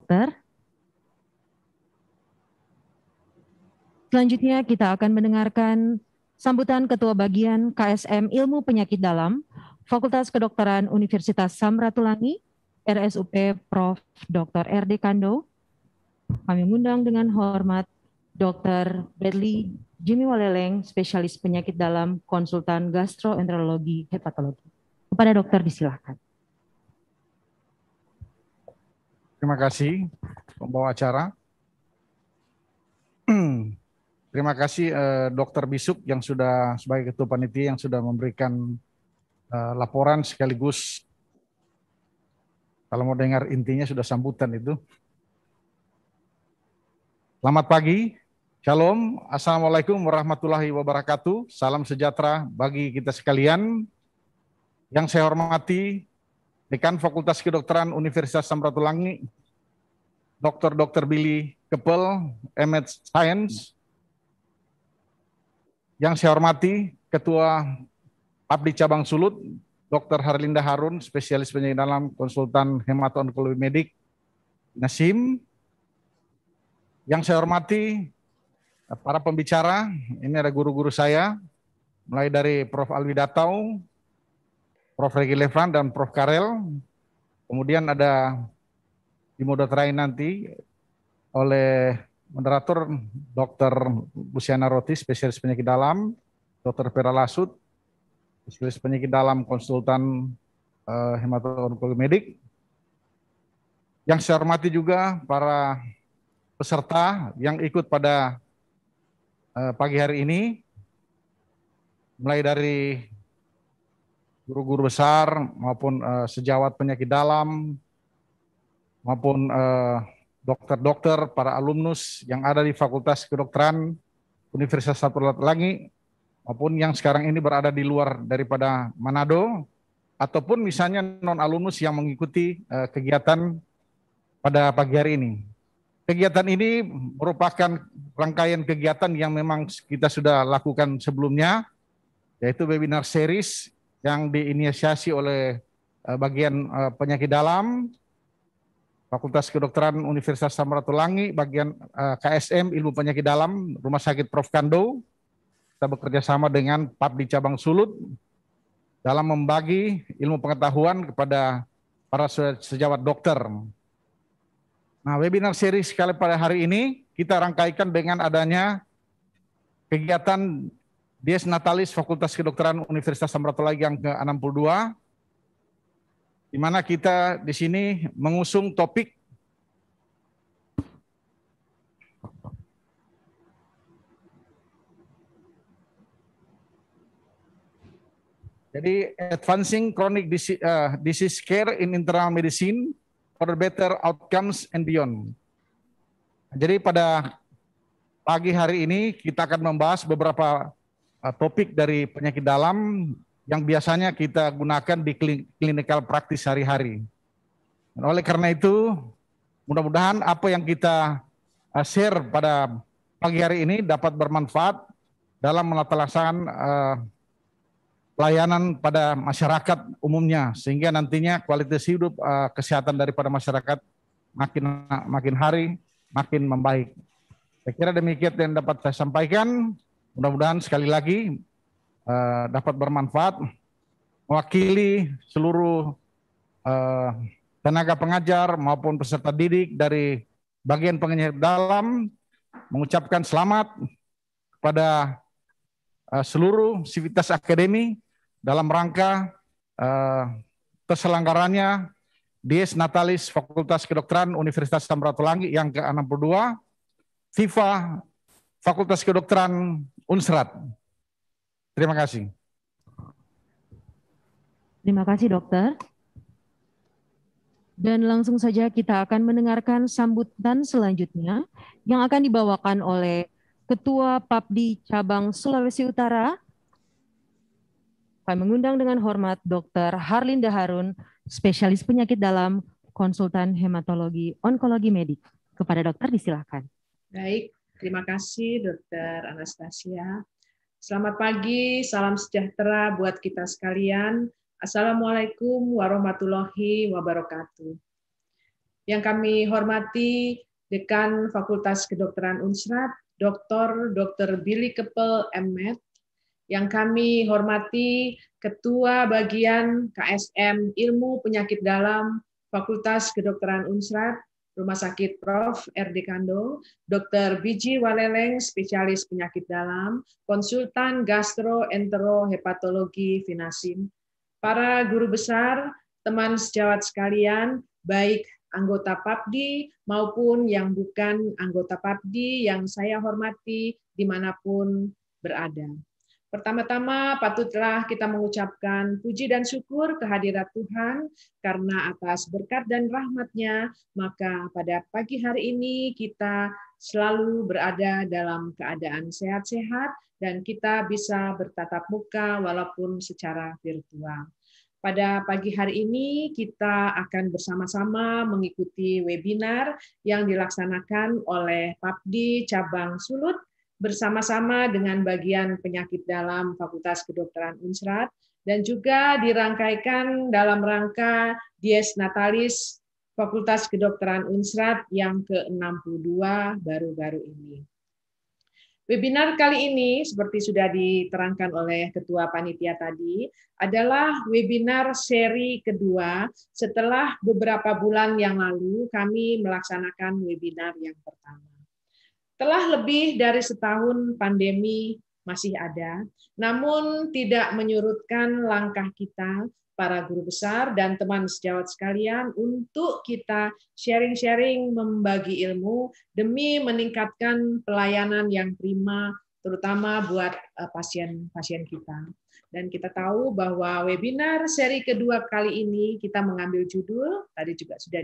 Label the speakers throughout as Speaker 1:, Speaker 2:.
Speaker 1: dokter. Selanjutnya kita akan mendengarkan sambutan Ketua Bagian KSM Ilmu Penyakit Dalam, Fakultas Kedokteran Universitas Samratulangi, RSUP Prof. Dr. R.D. Kando. Kami mengundang dengan hormat Dr. Bradley Jimmy Waleleng, spesialis penyakit dalam, konsultan gastroenterologi hepatologi. Kepada dokter disilahkan.
Speaker 2: Terima kasih pembawa acara. Terima kasih Dr. Bisuk yang sudah sebagai ketua panitia yang sudah memberikan laporan sekaligus kalau mau dengar intinya sudah sambutan itu. Selamat pagi, Shalom, Assalamualaikum warahmatullahi wabarakatuh. Salam sejahtera bagi kita sekalian. Yang saya hormati Dekan Fakultas Kedokteran Universitas Samratulangi, Dr. Billy Keppel, M.Ed Science. Yang saya hormati Ketua Papdi Cabang Sulut, Dr. Harlinda Harun, spesialis penyakit dalam, konsultan hemato-onkologi medik, Nasim. Yang saya hormati para pembicara, ini ada guru-guru saya, mulai dari Prof. Alwi Datau, Prof. Regi Levran, dan Prof. Karel. Kemudian ada dimoderatori nanti oleh moderator Dr. Luciana Roti, spesialis penyakit dalam, Dr. Vera Lasut, spesialis penyakit dalam, konsultan hemato-onkologi medik. Yang saya hormati juga para peserta yang ikut pada pagi hari ini, mulai dari guru-guru besar maupun sejawat penyakit dalam, maupun dokter-dokter, para alumnus yang ada di Fakultas Kedokteran Universitas Samratulangi, maupun yang sekarang ini berada di luar daripada Manado, ataupun misalnya non-alumnus yang mengikuti kegiatan pada pagi hari ini. Kegiatan ini merupakan rangkaian kegiatan yang memang kita sudah lakukan sebelumnya, yaitu webinar series yang diinisiasi oleh bagian penyakit dalam, Fakultas Kedokteran Universitas Samratulangi, bagian KSM Ilmu Penyakit Dalam, Rumah Sakit Prof. Kando. Kita bekerja sama dengan Papdi Cabang Sulut dalam membagi ilmu pengetahuan kepada para sejawat dokter. Nah, webinar series kali pada hari ini kita rangkaikan dengan adanya kegiatan Dies Natalis Fakultas Kedokteran Universitas Samratulangi yang ke-62, di mana kita di sini mengusung topik jadi Advancing Chronic Disease Care in Internal Medicine for Better Outcomes and Beyond. Jadi pada pagi hari ini kita akan membahas beberapa topik dari penyakit dalam yang biasanya kita gunakan di clinical practice sehari-hari. Oleh karena itu, mudah-mudahan apa yang kita share pada pagi hari ini dapat bermanfaat dalam melaksanakan pelayanan pada masyarakat umumnya, sehingga nantinya kualitas hidup kesehatan daripada masyarakat makin hari makin membaik. Saya kira demikian yang dapat saya sampaikan. Mudah-mudahan sekali lagi dapat bermanfaat, mewakili seluruh tenaga pengajar maupun peserta didik dari bagian penyakit dalam, mengucapkan selamat kepada seluruh sivitas akademi dalam rangka terselenggaranya Dies Natalis Fakultas Kedokteran Universitas Samratulangi yang ke-62, FIFA Fakultas Kedokteran Unsrat. Terima kasih.
Speaker 1: Terima kasih dokter. Dan langsung saja kita akan mendengarkan sambutan selanjutnya yang akan dibawakan oleh Ketua Papdi Cabang Sulawesi Utara. Kami mengundang dengan hormat Dr. Harlinda Harun, spesialis penyakit dalam, konsultan hematologi onkologi medik. Kepada dokter disilahkan.
Speaker 3: Baik, terima kasih Dr. Anastasia. Selamat pagi, salam sejahtera buat kita sekalian. Assalamualaikum warahmatullahi wabarakatuh. Yang kami hormati Dekan Fakultas Kedokteran Unsrat, Dr. Billy Keppel, M.Med. Yang kami hormati Ketua Bagian KSM Ilmu Penyakit Dalam Fakultas Kedokteran Unsrat, Rumah Sakit Prof. R.D. Kando, Dr. Biji Waleleng, Spesialis Penyakit Dalam, Konsultan Gastroenterohepatologi Vinasim, para guru besar, teman sejawat sekalian, baik anggota PAPDI maupun yang bukan anggota PAPDI yang saya hormati dimanapun berada. Pertama-tama patutlah kita mengucapkan puji dan syukur kehadirat Tuhan karena atas berkat dan rahmat-Nya, maka pada pagi hari ini kita selalu berada dalam keadaan sehat-sehat dan kita bisa bertatap muka walaupun secara virtual. Pada pagi hari ini kita akan bersama-sama mengikuti webinar yang dilaksanakan oleh PAPDI Cabang Sulut bersama-sama dengan bagian penyakit dalam Fakultas Kedokteran Unsrat dan juga dirangkaikan dalam rangka Dies Natalis Fakultas Kedokteran Unsrat yang ke-62 baru-baru ini. Webinar kali ini, seperti sudah diterangkan oleh Ketua Panitia tadi, adalah webinar seri kedua setelah beberapa bulan yang lalu kami melaksanakan webinar yang pertama. Telah lebih dari setahun pandemi masih ada, namun tidak menyurutkan langkah kita, para guru besar dan teman sejawat sekalian, untuk kita sharing-sharing membagi ilmu demi meningkatkan pelayanan yang prima, terutama buat pasien-pasien kita. Dan kita tahu bahwa webinar seri kedua kali ini kita mengambil judul, tadi juga sudah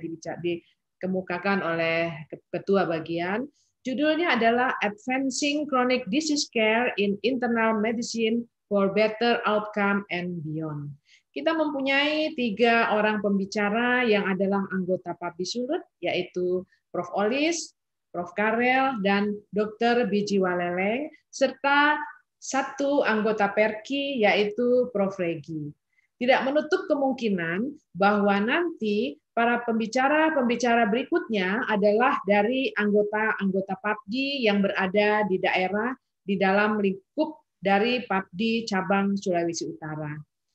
Speaker 3: dikemukakan oleh Ketua Bagian, judulnya adalah Advancing Chronic Disease Care in Internal Medicine for Better Outcome and Beyond. Kita mempunyai 3 orang pembicara yang adalah anggota PAPDI Sulut, yaitu Prof. Olis, Prof. Karel, dan Dr. Biji Waleleng, serta 1 anggota PERKI, yaitu Prof. Regi. Tidak menutup kemungkinan bahwa nanti para pembicara-pembicara berikutnya adalah dari anggota-anggota PAPDI yang berada di daerah di dalam lingkup dari PAPDI Cabang Sulawesi Utara.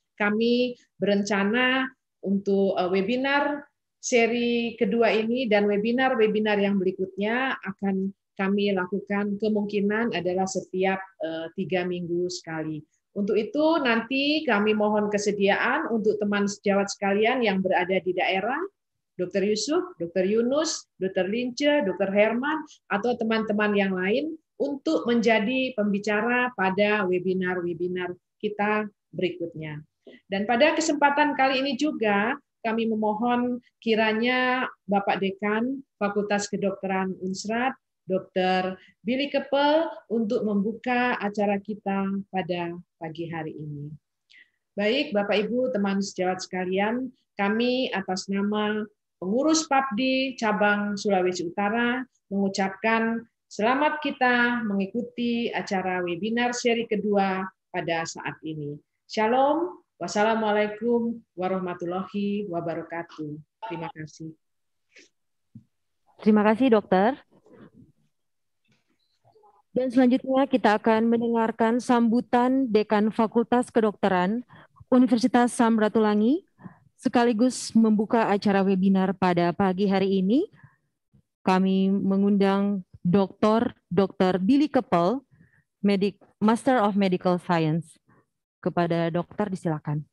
Speaker 3: Kami berencana untuk webinar seri kedua ini dan webinar-webinar yang berikutnya akan kami lakukan kemungkinan adalah setiap 3 minggu sekali. Untuk itu nanti kami mohon kesediaan untuk teman sejawat sekalian yang berada di daerah, Dr. Yusuf, Dr. Yunus, Dr. Lince, Dr. Herman, atau teman-teman yang lain untuk menjadi pembicara pada webinar-webinar kita berikutnya. Dan pada kesempatan kali ini juga kami memohon kiranya Bapak Dekan Fakultas Kedokteran Unsrat, Dr. Billy Keppel, untuk membuka acara kita pada pagi hari ini. Baik, Bapak Ibu, teman sejawat sekalian, kami atas nama pengurus PAPDI Cabang Sulawesi Utara mengucapkan selamat kita mengikuti acara webinar seri kedua pada saat ini. Shalom, wassalamualaikum warahmatullahi wabarakatuh. Terima kasih.
Speaker 1: Terima kasih, Dokter. Dan selanjutnya kita akan mendengarkan sambutan Dekan Fakultas Kedokteran Universitas Samratulangi sekaligus membuka acara webinar pada pagi hari ini. Kami mengundang Dr. Billy Keppel, Master of Medical Science. Kepada dokter disilakan.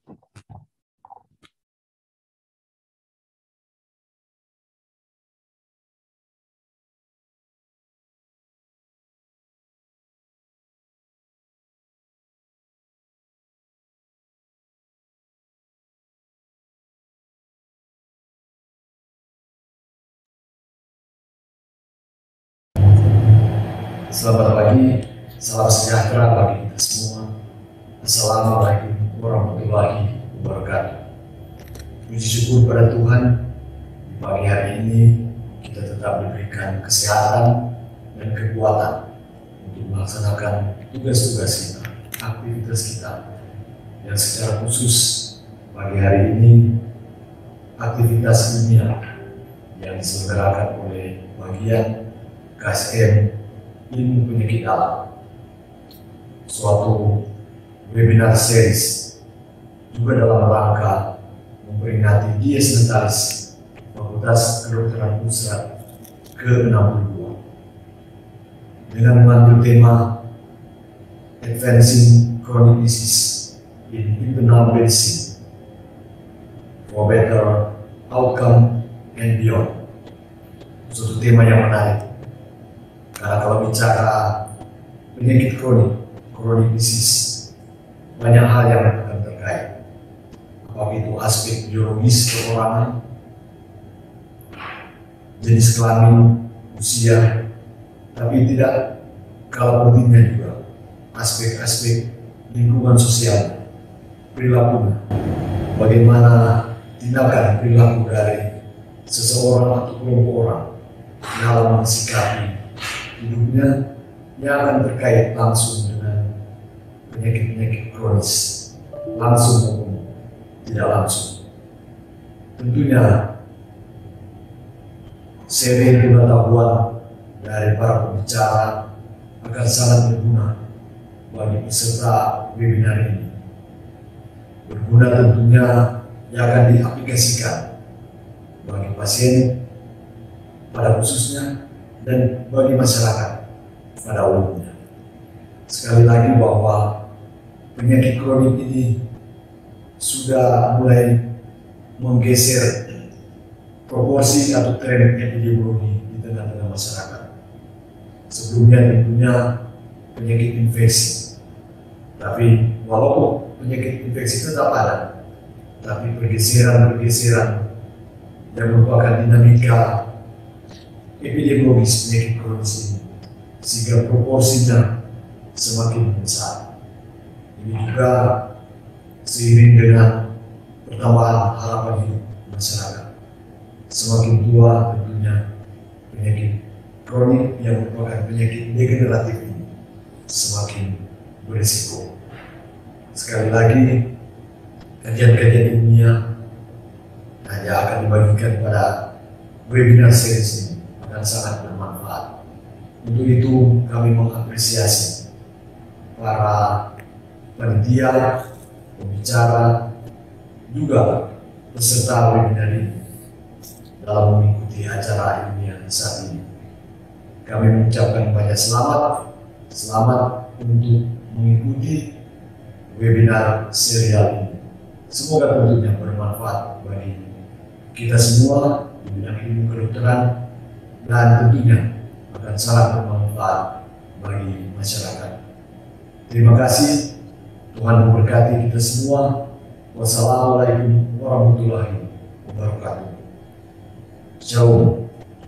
Speaker 4: Selamat pagi, salam sejahtera bagi kita semua. Assalamualaikum warahmatullahi wabarakatuh. Puji syukur pada Tuhan, di pagi hari ini kita tetap diberikan kesehatan dan kekuatan untuk melaksanakan tugas-tugas kita, aktivitas kita. Dan secara khusus pagi hari ini aktivitas ilmiah yang diselenggarakan oleh bagian KSM Ilmu Penyakit Dalam. Suatu webinar series juga dalam rangka memperingati Dies Natalis Fakultas Kedokteran Pusat ke-62 dengan mengambil tema Advancing Chronic Disease in Internal Medicine for Better Outcome and Beyond. Suatu tema yang menarik, karena kalau bicara penyakit chronic disease, banyak hal yang akan terkait. Apakah itu aspek biologis perorangan, jenis kelamin, usia, tapi tidak kalah pentingnya juga aspek-aspek lingkungan sosial, perilaku, bagaimana tindakan perilaku dari seseorang atau kelompok orang dalam mensikapi hidupnya yang akan terkait langsung dengan penyakit-penyakit kronis, langsung maupun tidak langsung. Tentunya seri pengetahuan dari para pembicara akan sangat berguna bagi peserta webinar ini. Berguna tentunya yang akan diaplikasikan bagi pasien pada khususnya dan bagi masyarakat pada umumnya. Sekali lagi bahwa penyakit kronik ini sudah mulai menggeser proporsi atau tren epidemiologi di tengah-tengah masyarakat. Sebelumnya tentunya penyakit infeksi, tapi walaupun penyakit infeksi tetap ada, tapi pergeseran yang merupakan dinamika epidemiologis penyakit kronis ini, sehingga proporsinya semakin besar. Ini juga seiring dengan pertambahan harapan hidup masyarakat. Semakin tua tentunya penyakit kronik yang merupakan penyakit degeneratif ini semakin berisiko. Sekali lagi, kajian-kajian ilmiah hanya akan dibagikan pada webinar series ini akan sangat bermanfaat. Untuk itu kami mengapresiasi para panitia, pembicara, juga peserta webinar ini dalam mengikuti acara ilmiah saat ini. Kami mengucapkan banyak selamat untuk mengikuti webinar serial ini. Semoga tentunya bermanfaat bagi kita semua di bidang ilmu kedokteran dan tentunya akan sangat bermanfaat bagi masyarakat. Terima kasih, Tuhan memberkati kita semua. Wassalamualaikum warahmatullahi wabarakatuh. Shalom.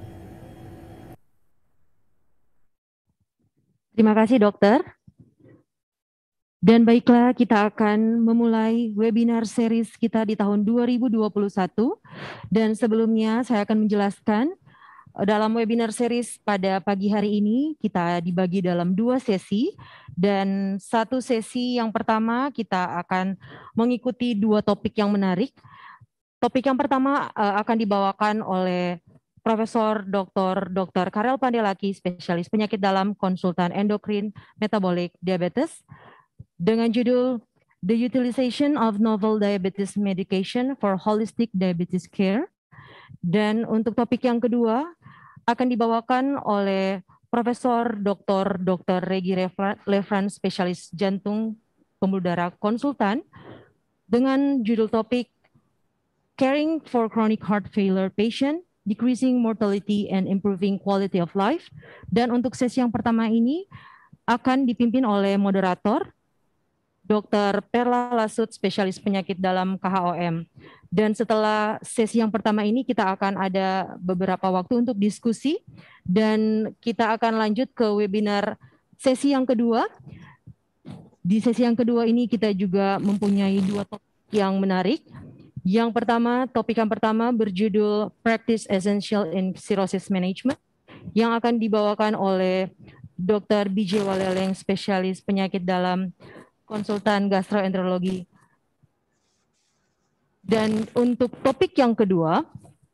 Speaker 1: Terima kasih dokter. Dan baiklah, kita akan memulai webinar series kita di tahun 2021. Dan sebelumnya saya akan menjelaskan dalam webinar series pada pagi hari ini kita dibagi dalam 2 sesi. Dan 1 sesi yang pertama kita akan mengikuti 2 topik yang menarik. Topik yang pertama akan dibawakan oleh Profesor Dr. Karel Pandelaki, spesialis penyakit dalam, konsultan endokrin, metabolic, diabetes, dengan judul The Utilization of Novel Diabetes Medication for Holistic Diabetes Care. Dan untuk topik yang kedua akan dibawakan oleh Profesor Dr. Regi Lefran, spesialis jantung, pembuluh darah, konsultan, dengan judul topik Caring for Chronic Heart Failure Patient, Decreasing Mortality and Improving Quality of Life. Dan untuk sesi yang pertama ini akan dipimpin oleh moderator Dr. Perla Lasut, spesialis penyakit dalam KHOM. Dan setelah sesi yang pertama ini kita akan ada beberapa waktu untuk diskusi dan kita akan lanjut ke webinar sesi yang kedua. Di sesi yang kedua ini kita juga mempunyai 2 topik yang menarik. Yang pertama, topik yang pertama berjudul Practice Essential in Cirrhosis Management yang akan dibawakan oleh Dr. BJ Waleleng, spesialis penyakit dalam, konsultan gastroenterologi. Dan untuk topik yang kedua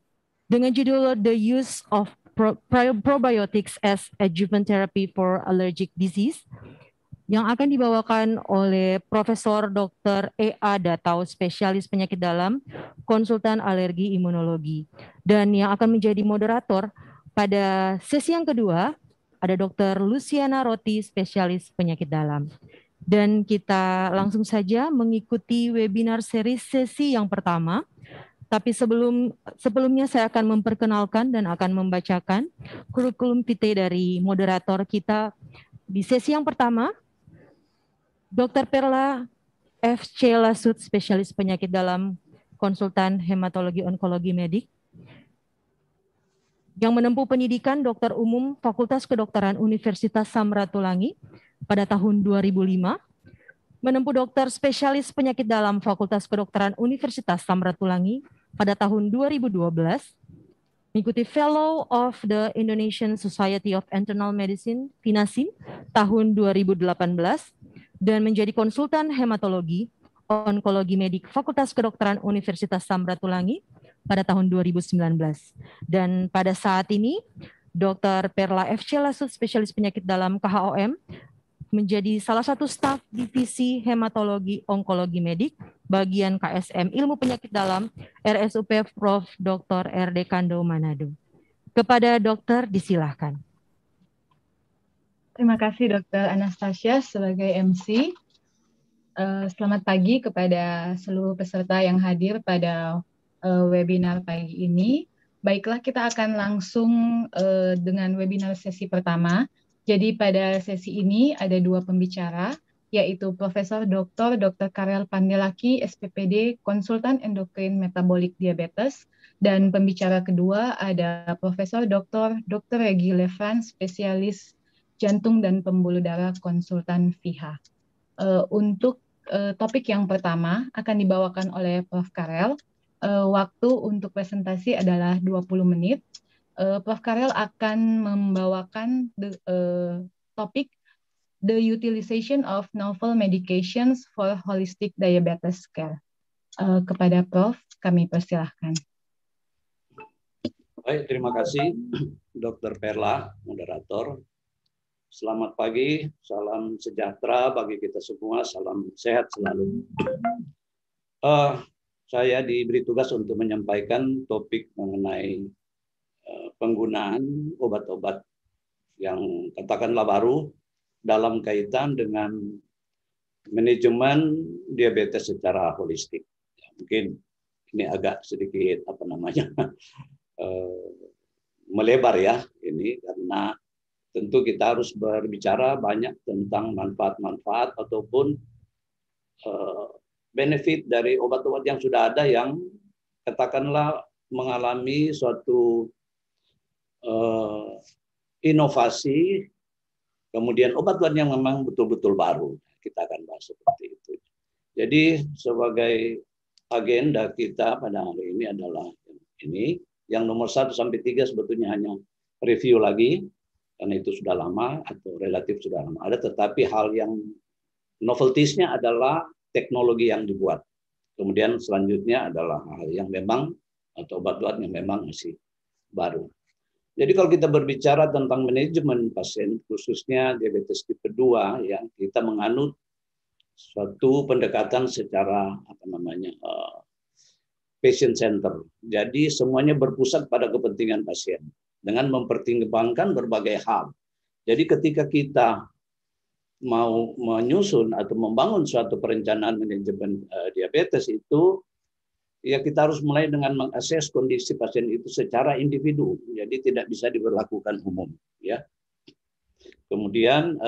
Speaker 1: dengan judul The Use of Probiotics as Adjuvant Therapy for Allergic Disease, yang akan dibawakan oleh Profesor Dr. E.A. Datau, spesialis penyakit dalam, konsultan alergi imunologi. Dan yang akan menjadi moderator pada sesi yang kedua ada Dr. Luciana Roti, spesialis penyakit dalam. Dan kita langsung saja mengikuti webinar sesi yang pertama. Tapi sebelumnya saya akan memperkenalkan dan akan membacakan kurikulum vitae dari moderator kita di sesi yang pertama. Dr. Perla F.C. Lasut, spesialis penyakit dalam, konsultan hematologi onkologi medik, yang menempuh pendidikan dokter umum Fakultas Kedokteran Universitas Samratulangi pada tahun 2005, menempuh dokter spesialis penyakit dalam Fakultas Kedokteran Universitas Samratulangi pada tahun 2012, mengikuti Fellow of the Indonesian Society of Internal Medicine, FINASIM, tahun 2018, dan menjadi konsultan hematologi onkologi medik Fakultas Kedokteran Universitas Samratulangi pada tahun 2019. Dan pada saat ini, Dr. Perla F.C. Lasut, spesialis penyakit dalam KHOM, menjadi salah satu staf divisi hematologi onkologi medik bagian KSM Ilmu Penyakit Dalam RSUP Prof. Dr. R.D. Kando, Manado. Kepada dokter disilahkan.
Speaker 5: Terima kasih Dr. Anastasia sebagai MC. Selamat pagi kepada seluruh peserta yang hadir pada webinar pagi ini. Baiklah, kita akan langsung dengan webinar sesi pertama. Jadi pada sesi ini ada dua pembicara, yaitu Profesor Dr. Karel Pandelaki, SPPD, Konsultan Endokrin Metabolik Diabetes, dan pembicara kedua ada Profesor Dr. Regi Levan, spesialis jantung dan pembuluh darah, konsultan FIHA. Untuk topik yang pertama akan dibawakan oleh Prof. Karel. Waktu untuk presentasi adalah 20 menit. Prof. Karel akan membawakan topik The Utilization of Novel Medications for Holistic Diabetes Care. Kepada Prof, kami persilahkan.
Speaker 6: Baik, terima kasih Dr. Perla, moderator. Selamat pagi, salam sejahtera bagi kita semua, salam sehat selalu. Saya diberi tugas untuk menyampaikan topik mengenai penggunaan obat-obat yang katakanlah baru dalam kaitan dengan manajemen diabetes secara holistik. Mungkin ini agak sedikit melebar ya ini, karena tentu kita harus berbicara banyak tentang manfaat-manfaat ataupun benefit dari obat-obat yang sudah ada yang katakanlah mengalami suatu inovasi, kemudian obat-obat yang memang betul-betul baru. Kita akan bahas seperti itu. Jadi sebagai agenda kita pada hari ini adalah ini, yang nomor 1 sampai 3 sebetulnya hanya review lagi, karena itu sudah lama atau relatif sudah lama ada, tetapi hal yang novelties-nya adalah teknologi yang dibuat. Kemudian selanjutnya adalah hal yang memang atau obat-obat yang memang masih baru. Jadi kalau kita berbicara tentang manajemen pasien, khususnya diabetes tipe 2, ya, kita menganut suatu pendekatan secara patient center. Jadi semuanya berpusat pada kepentingan pasien dengan mempertimbangkan berbagai hal. Jadi ketika kita mau menyusun atau membangun suatu perencanaan manajemen diabetes itu, ya kita harus mulai dengan mengakses kondisi pasien itu secara individu. Jadi tidak bisa diberlakukan umum, ya. Kemudian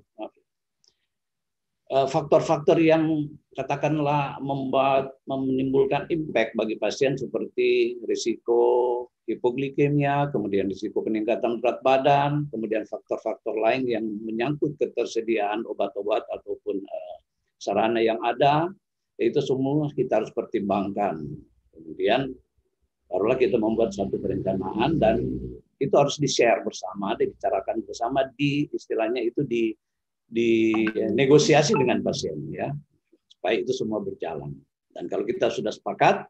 Speaker 6: faktor-faktor yang katakanlah menimbulkan impact bagi pasien seperti risiko hipoglikemia, kemudian risiko peningkatan berat badan, kemudian faktor-faktor lain yang menyangkut ketersediaan obat-obat ataupun sarana yang ada, itu semua kita harus pertimbangkan. Kemudian barulah kita membuat satu perencanaan dan itu harus di-share bersama, dibicarakan bersama, istilahnya itu negosiasi dengan pasien, ya, supaya itu semua berjalan. Dan kalau kita sudah sepakat,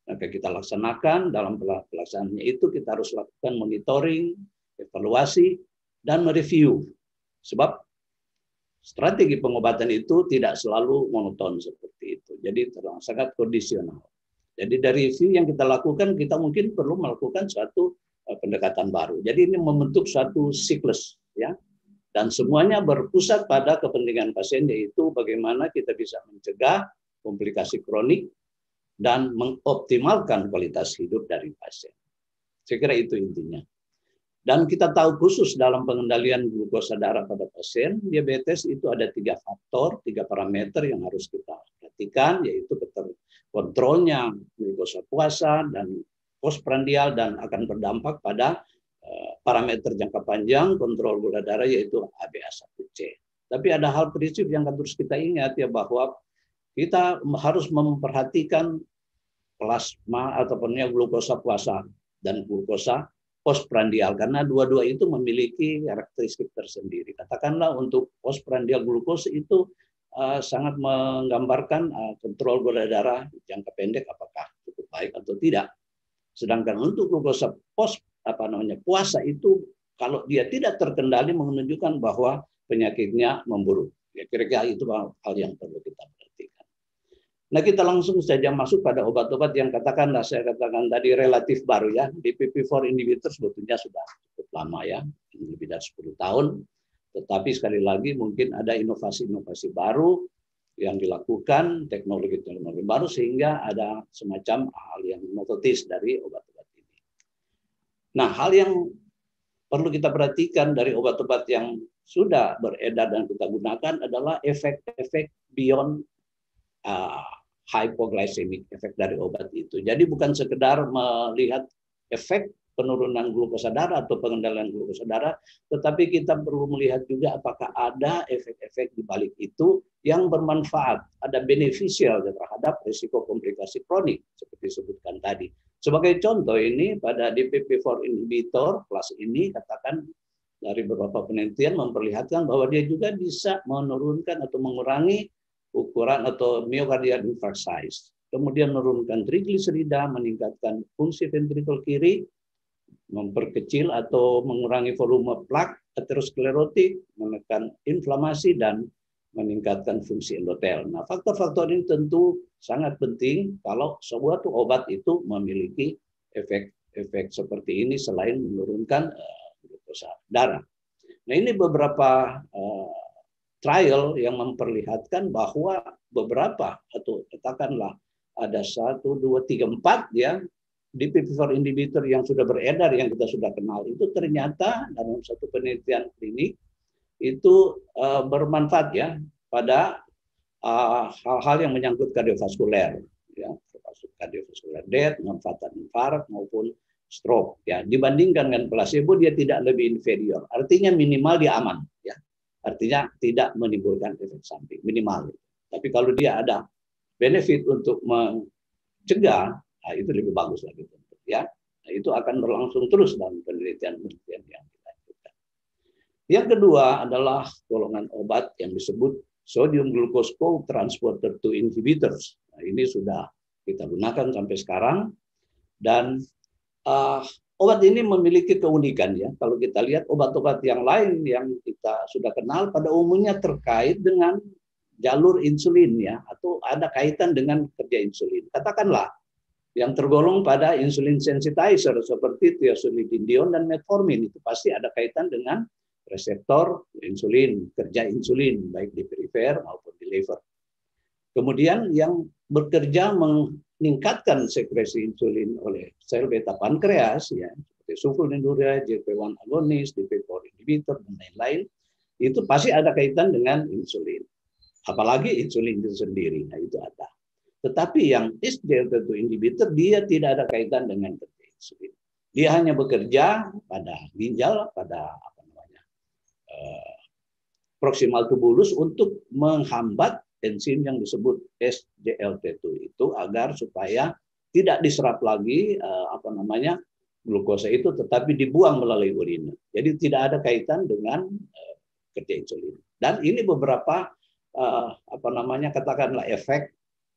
Speaker 6: Maka kita laksanakan, dalam pelaksanaannya itu kita harus lakukan monitoring, evaluasi, dan mereview. Sebab strategi pengobatan itu tidak selalu monoton seperti itu. Jadi sangat kondisional. Jadi dari review yang kita lakukan, kita mungkin perlu melakukan suatu pendekatan baru. Jadi ini membentuk suatu siklus, ya. Dan semuanya berpusat pada kepentingan pasien, yaitu bagaimana kita bisa mencegah komplikasi kronik dan mengoptimalkan kualitas hidup dari pasien. Saya kira itu intinya. Dan kita tahu khusus dalam pengendalian glukosa darah pada pasien diabetes itu ada 3 faktor, 3 parameter yang harus kita perhatikan, yaitu kontrolnya glukosa puasa dan postprandial, dan akan berdampak pada parameter jangka panjang kontrol gula darah, yaitu HbA1c. Tapi ada hal prinsip yang harus kita ingat, ya, bahwa kita harus memperhatikan plasma ataupun glukosa puasa dan glukosa postprandial, karena dua-dua itu memiliki karakteristik tersendiri. Katakanlah untuk postprandial glukosa itu sangat menggambarkan kontrol gula darah jangka pendek apakah cukup baik atau tidak. Sedangkan untuk glukosa puasa itu kalau dia tidak terkendali menunjukkan bahwa penyakitnya memburuk. Ya, kira-kira itu hal yang perlu kita perhatikan. Nah, kita langsung saja masuk pada obat-obat yang saya katakan tadi relatif baru, ya. DPP-4 inhibitor sebetulnya sudah cukup lama, ya, lebih dari 10 tahun. Tetapi sekali lagi mungkin ada inovasi-inovasi baru yang dilakukan, teknologi-teknologi baru, sehingga ada semacam hal yang noveltis dari obat-obat ini. Nah, hal yang perlu kita perhatikan dari obat-obat yang sudah beredar dan kita gunakan adalah efek-efek beyond hypoglycemic, efek dari obat itu. Jadi bukan sekedar melihat efek penurunan glukosa darah atau pengendalian glukosa darah, tetapi kita perlu melihat juga apakah ada efek-efek di balik itu yang bermanfaat, ada beneficial terhadap risiko komplikasi kronik seperti disebutkan tadi. Sebagai contoh ini pada DPP-4 inhibitor kelas ini, katakan dari beberapa penelitian memperlihatkan bahwa dia juga bisa menurunkan atau mengurangi ukuran atau myocardial infarct size, kemudian menurunkan trigliserida, meningkatkan fungsi ventrikel kiri, memperkecil atau mengurangi volume plak aterosklerotik, menekan inflamasi, dan meningkatkan fungsi endotel. Nah, faktor-faktor ini tentu sangat penting kalau sebuah obat itu memiliki efek seperti ini selain menurunkan glukosa darah. Nah, ini beberapa trial yang memperlihatkan bahwa beberapa atau katakanlah ada 1, 2, 3, 4 ya DPP-4 inhibitor yang sudah beredar yang kita sudah kenal itu ternyata dalam satu penelitian klinik itu bermanfaat ya pada hal-hal yang menyangkut kardiovaskuler ya, termasuk kardiovaskular death, manfaatan infarkt maupun stroke ya. Dibandingkan dengan placebo dia tidak lebih inferior. Artinya minimal dia aman ya. Artinya tidak menimbulkan efek samping minimal. Tapi kalau dia ada benefit untuk mencegah, nah itu lebih bagus lagi tentu ya. Nah, itu akan berlangsung terus dalam penelitian-penelitian yang dilanjutkan. Yang kedua adalah golongan obat yang disebut sodium glucose co-transporter 2 inhibitors. Nah, ini sudah kita gunakan sampai sekarang dan obat ini memiliki keunikan ya. Kalau kita lihat obat-obat yang lain yang kita sudah kenal pada umumnya terkait dengan jalur insulin ya, atau ada kaitan dengan kerja insulin. Katakanlah yang tergolong pada insulin sensitizer seperti thiazolidinedione dan metformin itu pasti ada kaitan dengan reseptor insulin, kerja insulin baik di perifer maupun di liver. Kemudian yang bekerja meningkatkan sekresi insulin oleh sel beta pankreas ya seperti sulfonylurea, GLP-1 agonis, DPP-4 inhibitor dan lain-lain itu pasti ada kaitan dengan insulin. Apalagi insulin itu sendiri, nah itu ada. Tetapi yang SGLT2 inhibitor dia tidak ada kaitan dengan kerja insulin. Dia hanya bekerja pada ginjal, pada proximal tubulus untuk menghambat enzim yang disebut SGLT2 itu agar supaya tidak diserap lagi glukosa itu tetapi dibuang melalui urina. Jadi tidak ada kaitan dengan kerja insulin. Dan ini beberapa katakanlah efek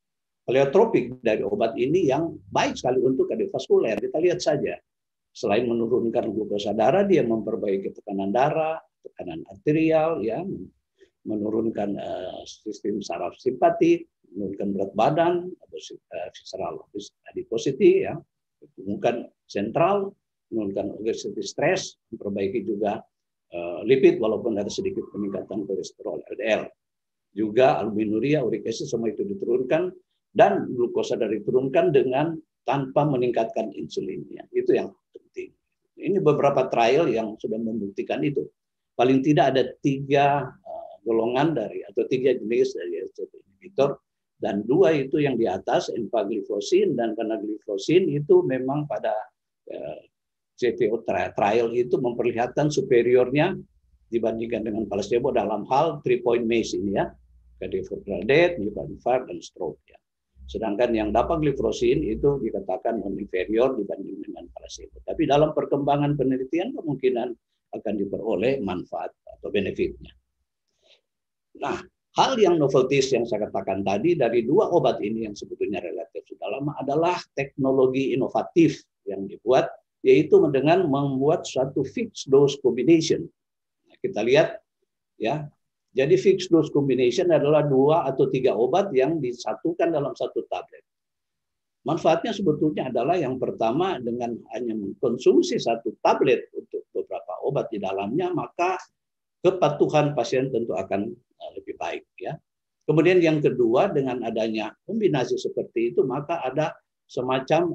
Speaker 6: Pleotropik dari obat ini yang baik sekali untuk kardiovaskuler. Kita lihat saja. Selain menurunkan glukosa darah, dia memperbaiki tekanan darah, tekanan arterial, ya, menurunkan sistem saraf simpatik, menurunkan berat badan atau visceral adiposity, ya, menurunkan sentral, menurunkan obesity stress, memperbaiki juga lipid walaupun ada sedikit peningkatan kolesterol LDL. Juga albuminuria, uric acid semua itu diturunkan dan glukosa darah diturunkan dengan tanpa meningkatkan insulinnya. Itu yang penting. Ini beberapa trial yang sudah membuktikan itu. Paling tidak ada 3 golongan dari atau 3 jenis dari SGLT inhibitor dan 2 itu yang di atas empagliflozin, dan karena gliflozin itu memang pada CTO trial itu memperlihatkan superiornya dibandingkan dengan placebo dalam hal 3-point MACE ini, ya, cardiovascular death, myocardial infarct, dan stroke, ya. Sedangkan yang dapagliflozin itu dikatakan inferior dibanding dengan placebo. Tapi dalam perkembangan penelitian kemungkinan akan diperoleh manfaat atau benefitnya. Nah, hal yang novelties yang saya katakan tadi dari 2 obat ini yang sebetulnya relatif sudah lama adalah teknologi inovatif yang dibuat, yaitu dengan membuat suatu fixed dose combination. Nah, kita lihat, ya. Jadi fixed dose combination adalah 2 atau 3 obat yang disatukan dalam satu tablet. Manfaatnya sebetulnya adalah yang pertama, dengan hanya mengkonsumsi satu tablet untuk beberapa obat di dalamnya, maka kepatuhan pasien tentu akan lebih baik, ya. Kemudian yang kedua, dengan adanya kombinasi seperti itu, maka ada semacam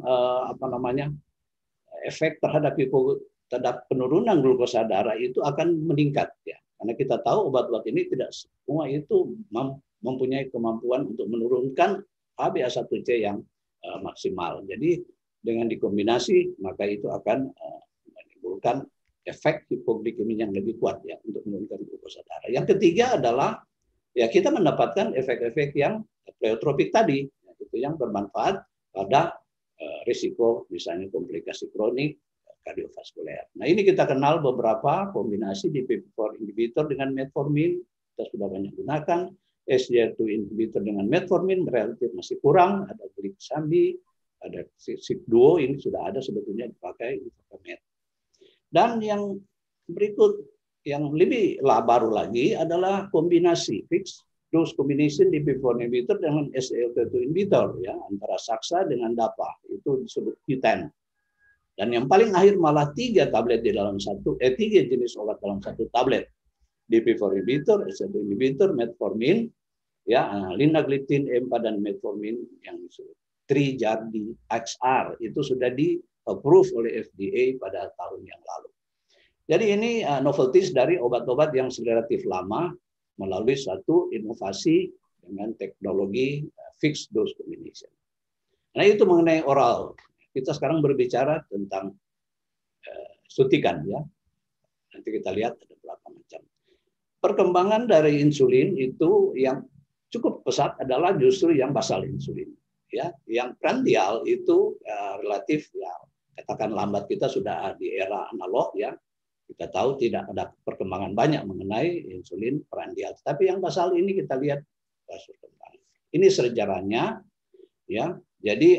Speaker 6: efek terhadap penurunan glukosa darah itu akan meningkat, ya. Karena kita tahu obat-obat ini tidak semua itu mempunyai kemampuan untuk menurunkan HbA1c yang maksimal. Jadi dengan dikombinasi maka itu akan menimbulkan efek hipoglikemi yang lebih kuat, ya, untuk menurunkan glukosa darah. Yang ketiga adalah, ya, kita mendapatkan efek-efek yang pleotropik tadi, ya, itu yang bermanfaat pada risiko misalnya komplikasi kronik kardiovaskuler. Nah, ini kita kenal beberapa kombinasi di DPP-4 inhibitor dengan metformin, kita sudah banyak gunakan. SGLT2 inhibitor dengan metformin relatif masih kurang, ada glixambi, ada SIK2, ini sudah ada sebetulnya dipakai Infomed. Dan yang berikut yang lebih baru lagi adalah kombinasi fixed dose combination DPP-4 inhibitor dengan SGLT2 inhibitor, ya, antara Saksa dengan DAPA, itu disebut Q10. Dan yang paling akhir malah 3 tablet di dalam 3 jenis obat dalam satu tablet. DPP-4 inhibitor, SGLT2 inhibitor, metformin, ya, linagliptin, EMPA, dan metformin yang disebut Trijardi XR itu sudah di-approve oleh FDA pada tahun yang lalu. Jadi ini novelties dari obat-obat yang relatif lama melalui suatu inovasi dengan teknologi fixed dose combination. Nah, itu mengenai oral. Kita sekarang berbicara tentang suntikan, ya. Nanti kita lihat ada berapa macam. Perkembangan dari insulin itu yang cukup pesat adalah justru yang basal insulin, ya. Yang prandial itu relatif, ya, katakan lambat, kita sudah di era analog, ya. Kita tahu tidak ada perkembangan banyak mengenai insulin prandial. Tapi yang basal ini kita lihat berkembang. Ini sejarahnya, ya. Jadi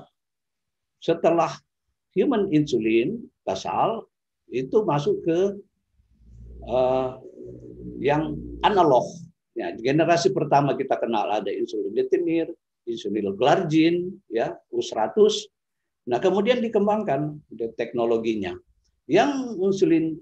Speaker 6: setelah human insulin basal itu masuk ke yang analog. Ya, generasi pertama kita kenal ada insulin detemir, insulin glargin, ya, U100. Nah, kemudian dikembangkan teknologinya. Yang insulin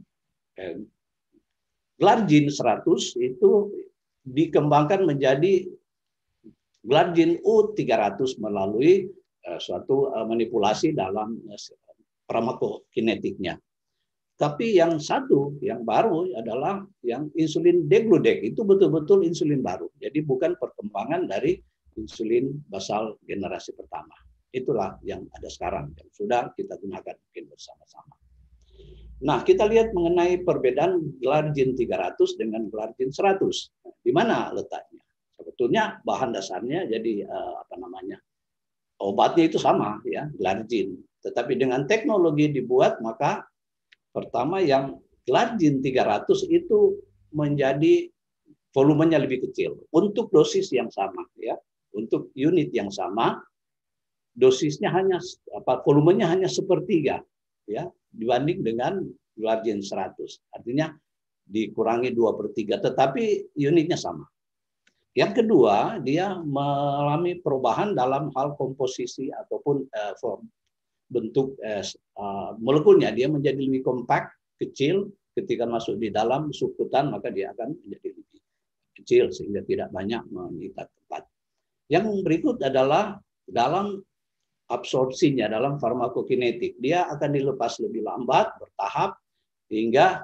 Speaker 6: glargin 100 itu dikembangkan menjadi glargin U300 melalui suatu manipulasi dalam farmakokinetiknya. Tapi yang satu, yang baru adalah yang insulin degludec, itu betul-betul insulin baru. Jadi bukan perkembangan dari insulin basal generasi pertama. Itulah yang ada sekarang, yang sudah kita gunakan mungkin bersama-sama. Nah, kita lihat mengenai perbedaan glargin 300 dengan glargin 100. Di mana letaknya? Sebetulnya bahan dasarnya jadi obatnya itu sama, ya, glargin. Tetapi dengan teknologi dibuat, maka pertama yang glargin 300 itu menjadi volumenya lebih kecil untuk dosis yang sama, ya. Untuk unit yang sama, dosisnya hanya volumenya hanya sepertiga ya dibanding dengan Glargine 100. Artinya dikurangi 2/3, tetapi unitnya sama. Yang kedua, dia mengalami perubahan dalam hal komposisi ataupun form bentuk molekulnya. Dia menjadi lebih kompak, kecil. Ketika masuk di dalam sukutan, maka dia akan menjadi lebih kecil sehingga tidak banyak menyita tempat. Yang berikut adalah dalam absorpsinya, dalam farmakokinetik. Dia akan dilepas lebih lambat, bertahap, hingga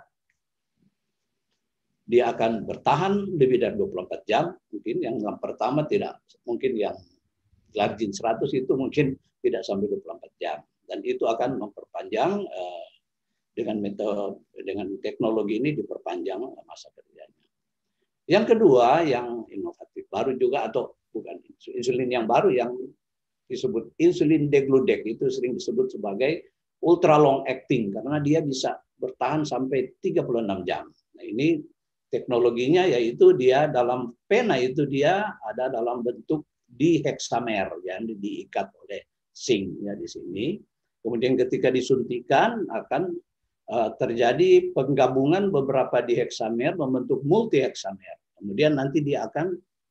Speaker 6: dia akan bertahan lebih dari 24 jam. Mungkin yang pertama tidak, mungkin yang Glargine 100 itu mungkin tidak sampai 24 jam. Dan itu akan memperpanjang dengan metode, dengan teknologi ini diperpanjang masa kerjanya. Yang kedua, yang inovatif baru juga, atau bukan insulin yang baru, yang disebut insulin degludec, itu sering disebut sebagai ultra long acting karena dia bisa bertahan sampai 36 jam. Nah, ini teknologinya yaitu dia dalam pena itu dia ada dalam bentuk diheksamer, yang diikat oleh zinc ya di sini. Kemudian ketika disuntikan akan terjadi penggabungan beberapa diheksamer membentuk multiheksamer. Kemudian nanti dia akan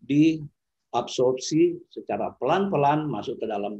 Speaker 6: diabsorpsi secara pelan-pelan masuk ke dalam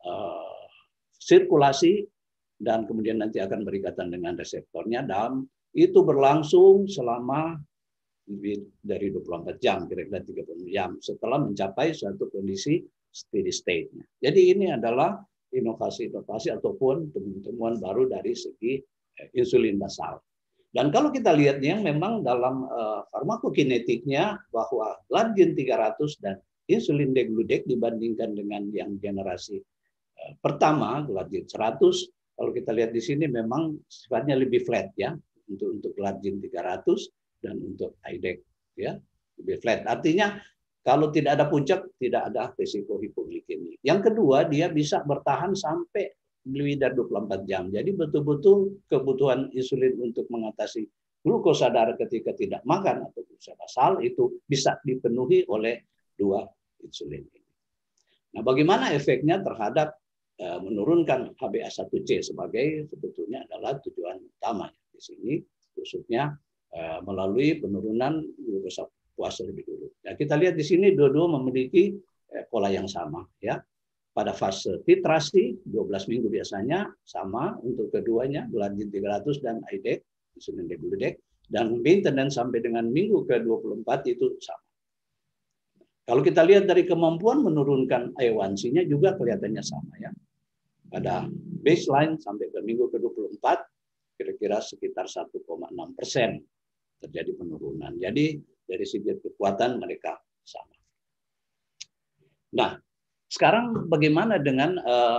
Speaker 6: sirkulasi dan kemudian nanti akan berikatan dengan reseptornya, dan itu berlangsung selama lebih dari 24 jam, kira-kira 30 jam setelah mencapai suatu kondisi steady state-nya. Jadi ini adalah inovasi-inovasi ataupun temuan baru dari segi insulin basal. Dan kalau kita lihatnya memang dalam farmakokinetiknya bahwa Glargine 300 dan insulin degludec dibandingkan dengan yang generasi pertama Glargine 100, kalau kita lihat di sini memang sifatnya lebih flat ya untuk Glargine 300 dan untuk IDEC ya lebih flat. Artinya kalau tidak ada puncak tidak ada risiko hipoglikemi. Yang kedua, dia bisa bertahan sampai lebih dari 24 jam. Jadi betul-betul kebutuhan insulin untuk mengatasi glukosa darah ketika tidak makan atau glukosa basal itu bisa dipenuhi oleh dua insulin ini. Nah, bagaimana efeknya terhadap menurunkan HbA1c sebagai sebetulnya adalah tujuan utama di sini, khususnya melalui penurunan glukosa puasa lebih dulu. Nah, kita lihat di sini dua-dua memiliki pola yang sama ya. Pada fase titrasi 12 minggu biasanya sama untuk keduanya Glargine 300 dan IDEC insulin degludec, dan maintenance sampai dengan minggu ke-24 itu sama. Kalau kita lihat dari kemampuan menurunkan A1C-nya juga kelihatannya sama ya. Pada baseline sampai ke minggu ke-24 kira-kira sekitar 1,6% terjadi penurunan. Jadi dari segi kekuatan mereka sama. Nah, sekarang bagaimana dengan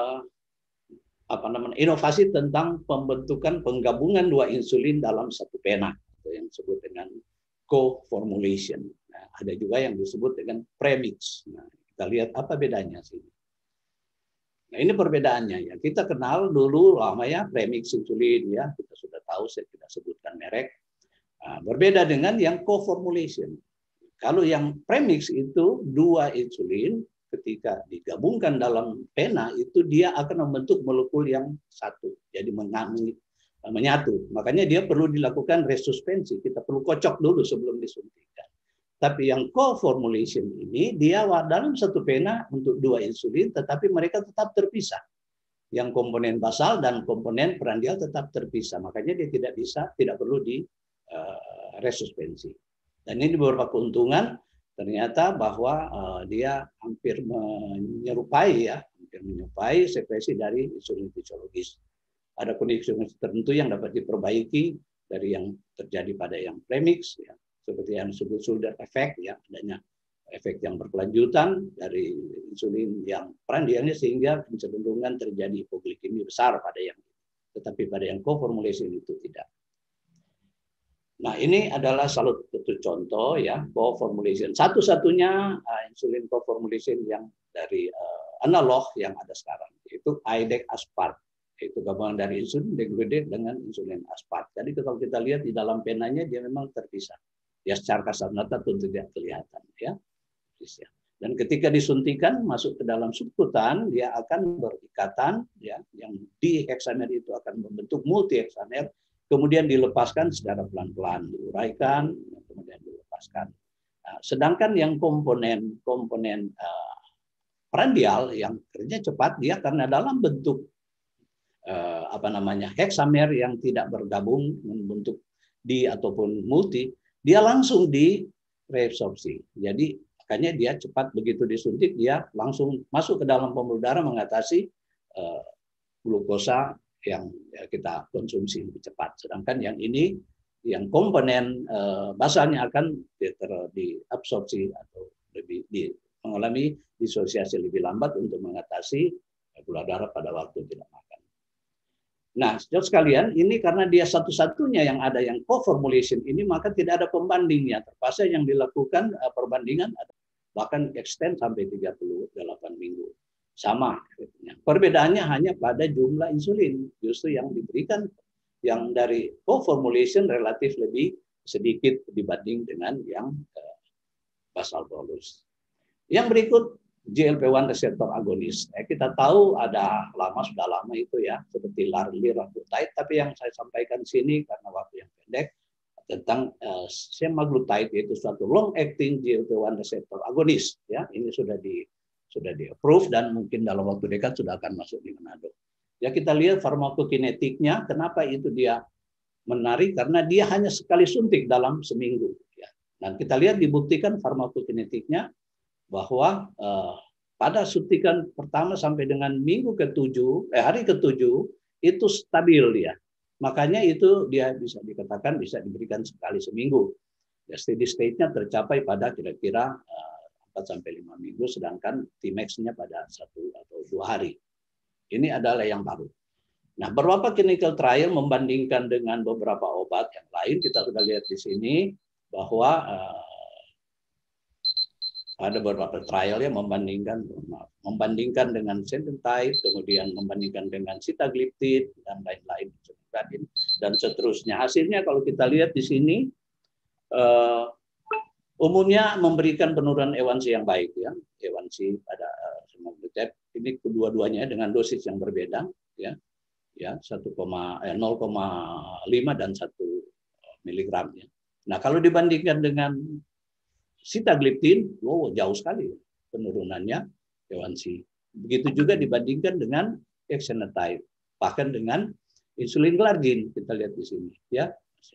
Speaker 6: inovasi tentang pembentukan penggabungan dua insulin dalam satu pena, atau yang disebut dengan co-formulation. Nah, ada juga yang disebut dengan premix. Nah, kita lihat apa bedanya sih. Nah, ini perbedaannya ya. Kita kenal dulu lama ya premix insulin ya, kita sudah tahu, saya tidak sebutkan merek. Nah, berbeda dengan yang co-formulation. Kalau yang premix itu dua insulin ketika digabungkan dalam pena itu dia akan membentuk molekul yang satu, jadi menyatu. Makanya dia perlu dilakukan resuspensi. Kita perlu kocok dulu sebelum disuntikan. Tapi yang co-formulation ini dia dalam satu pena untuk dua insulin, tetapi mereka tetap terpisah. Yang komponen basal dan komponen prandial tetap terpisah. Makanya dia tidak perlu di resuspensi. Dan ini beberapa keuntungan. Ternyata bahwa dia hampir menyerupai sekresi dari insulin fisiologis. Ada kondisi tertentu yang dapat diperbaiki dari yang terjadi pada yang premix, ya, seperti yang disebut shoulder effect, ya, adanya efek yang berkelanjutan dari insulin yang prandialnya sehingga kecenderungan terjadi hipoglikemi besar pada yang, tetapi pada yang co-formulation itu tidak. Nah, ini adalah salah satu contoh ya co-formulation. Satu-satunya insulin co-formulation yang dari analog yang ada sekarang, yaitu IDEC aspart. Itu gabungan dari insulin degludec dengan insulin aspart. Jadi kalau kita lihat di dalam penanya dia memang terpisah. Ya secara kasat mata tentu tidak kelihatan ya. Dan ketika disuntikan masuk ke dalam subkutan, dia akan berikatan, ya, yang di heksamer itu akan membentuk multi heksamer, kemudian dilepaskan secara pelan-pelan, diuraikan, kemudian dilepaskan. Nah, sedangkan yang komponen prandial yang kerja cepat, dia karena dalam bentuk heksamer yang tidak bergabung membentuk di ataupun multi, dia langsung di reabsorpsi. Jadi makanya dia cepat, begitu disuntik dia langsung masuk ke dalam pembuluh darah mengatasi glukosa yang kita konsumsi lebih cepat. Sedangkan yang ini, yang komponen basalnya akan diabsorpsi atau mengalami disosiasi lebih lambat untuk mengatasi gula darah pada waktu tidak makan. Nah, saudara sekalian, ini karena dia satu-satunya yang ada yang co-formulation ini, maka tidak ada pembandingnya. Terpaksa yang dilakukan perbandingan bahkan extend sampai 38 minggu. Sama. Perbedaannya hanya pada jumlah insulin. Justru yang diberikan yang dari co-formulation relatif lebih sedikit dibanding dengan yang basal bolus. Yang berikut GLP-1 reseptor agonis. Kita tahu sudah lama itu ya, seperti liraglutide, tapi yang saya sampaikan di sini karena waktu yang pendek tentang semaglutide, yaitu suatu long acting GLP-1 reseptor agonis. Ya, ini sudah di approve dan mungkin dalam waktu dekat sudah akan masuk di Manado. Ya, kita lihat farmakokinetiknya, kenapa itu dia menarik, karena dia hanya sekali suntik dalam seminggu. Ya. Dan kita lihat dibuktikan farmakokinetiknya bahwa pada suntikan pertama sampai dengan hari ke-7 itu stabil dia. Makanya itu dia bisa dikatakan bisa diberikan sekali seminggu. Ya, steady state-nya tercapai pada kira-kira 4-5 minggu, sedangkan Tmax-nya pada 1 atau 2 hari. Ini adalah yang baru. Nah, beberapa clinical trial membandingkan dengan beberapa obat yang lain, kita sudah lihat di sini bahwa ada beberapa trial yang membandingkan dengan Sententide, kemudian membandingkan dengan sitagliptin dan lain-lain dan seterusnya. Hasilnya kalau kita lihat di sini umumnya memberikan penurunan A1C yang baik, ya. A1C pada semaglutide ini kedua-duanya dengan dosis yang berbeda, ya. Ya, 0,5 dan 1 miligram, ya. Nah, kalau dibandingkan dengan sitagliptin, jauh sekali penurunannya A1C. Begitu juga dibandingkan dengan exenatide, bahkan dengan insulin glargin, kita lihat di sini, ya.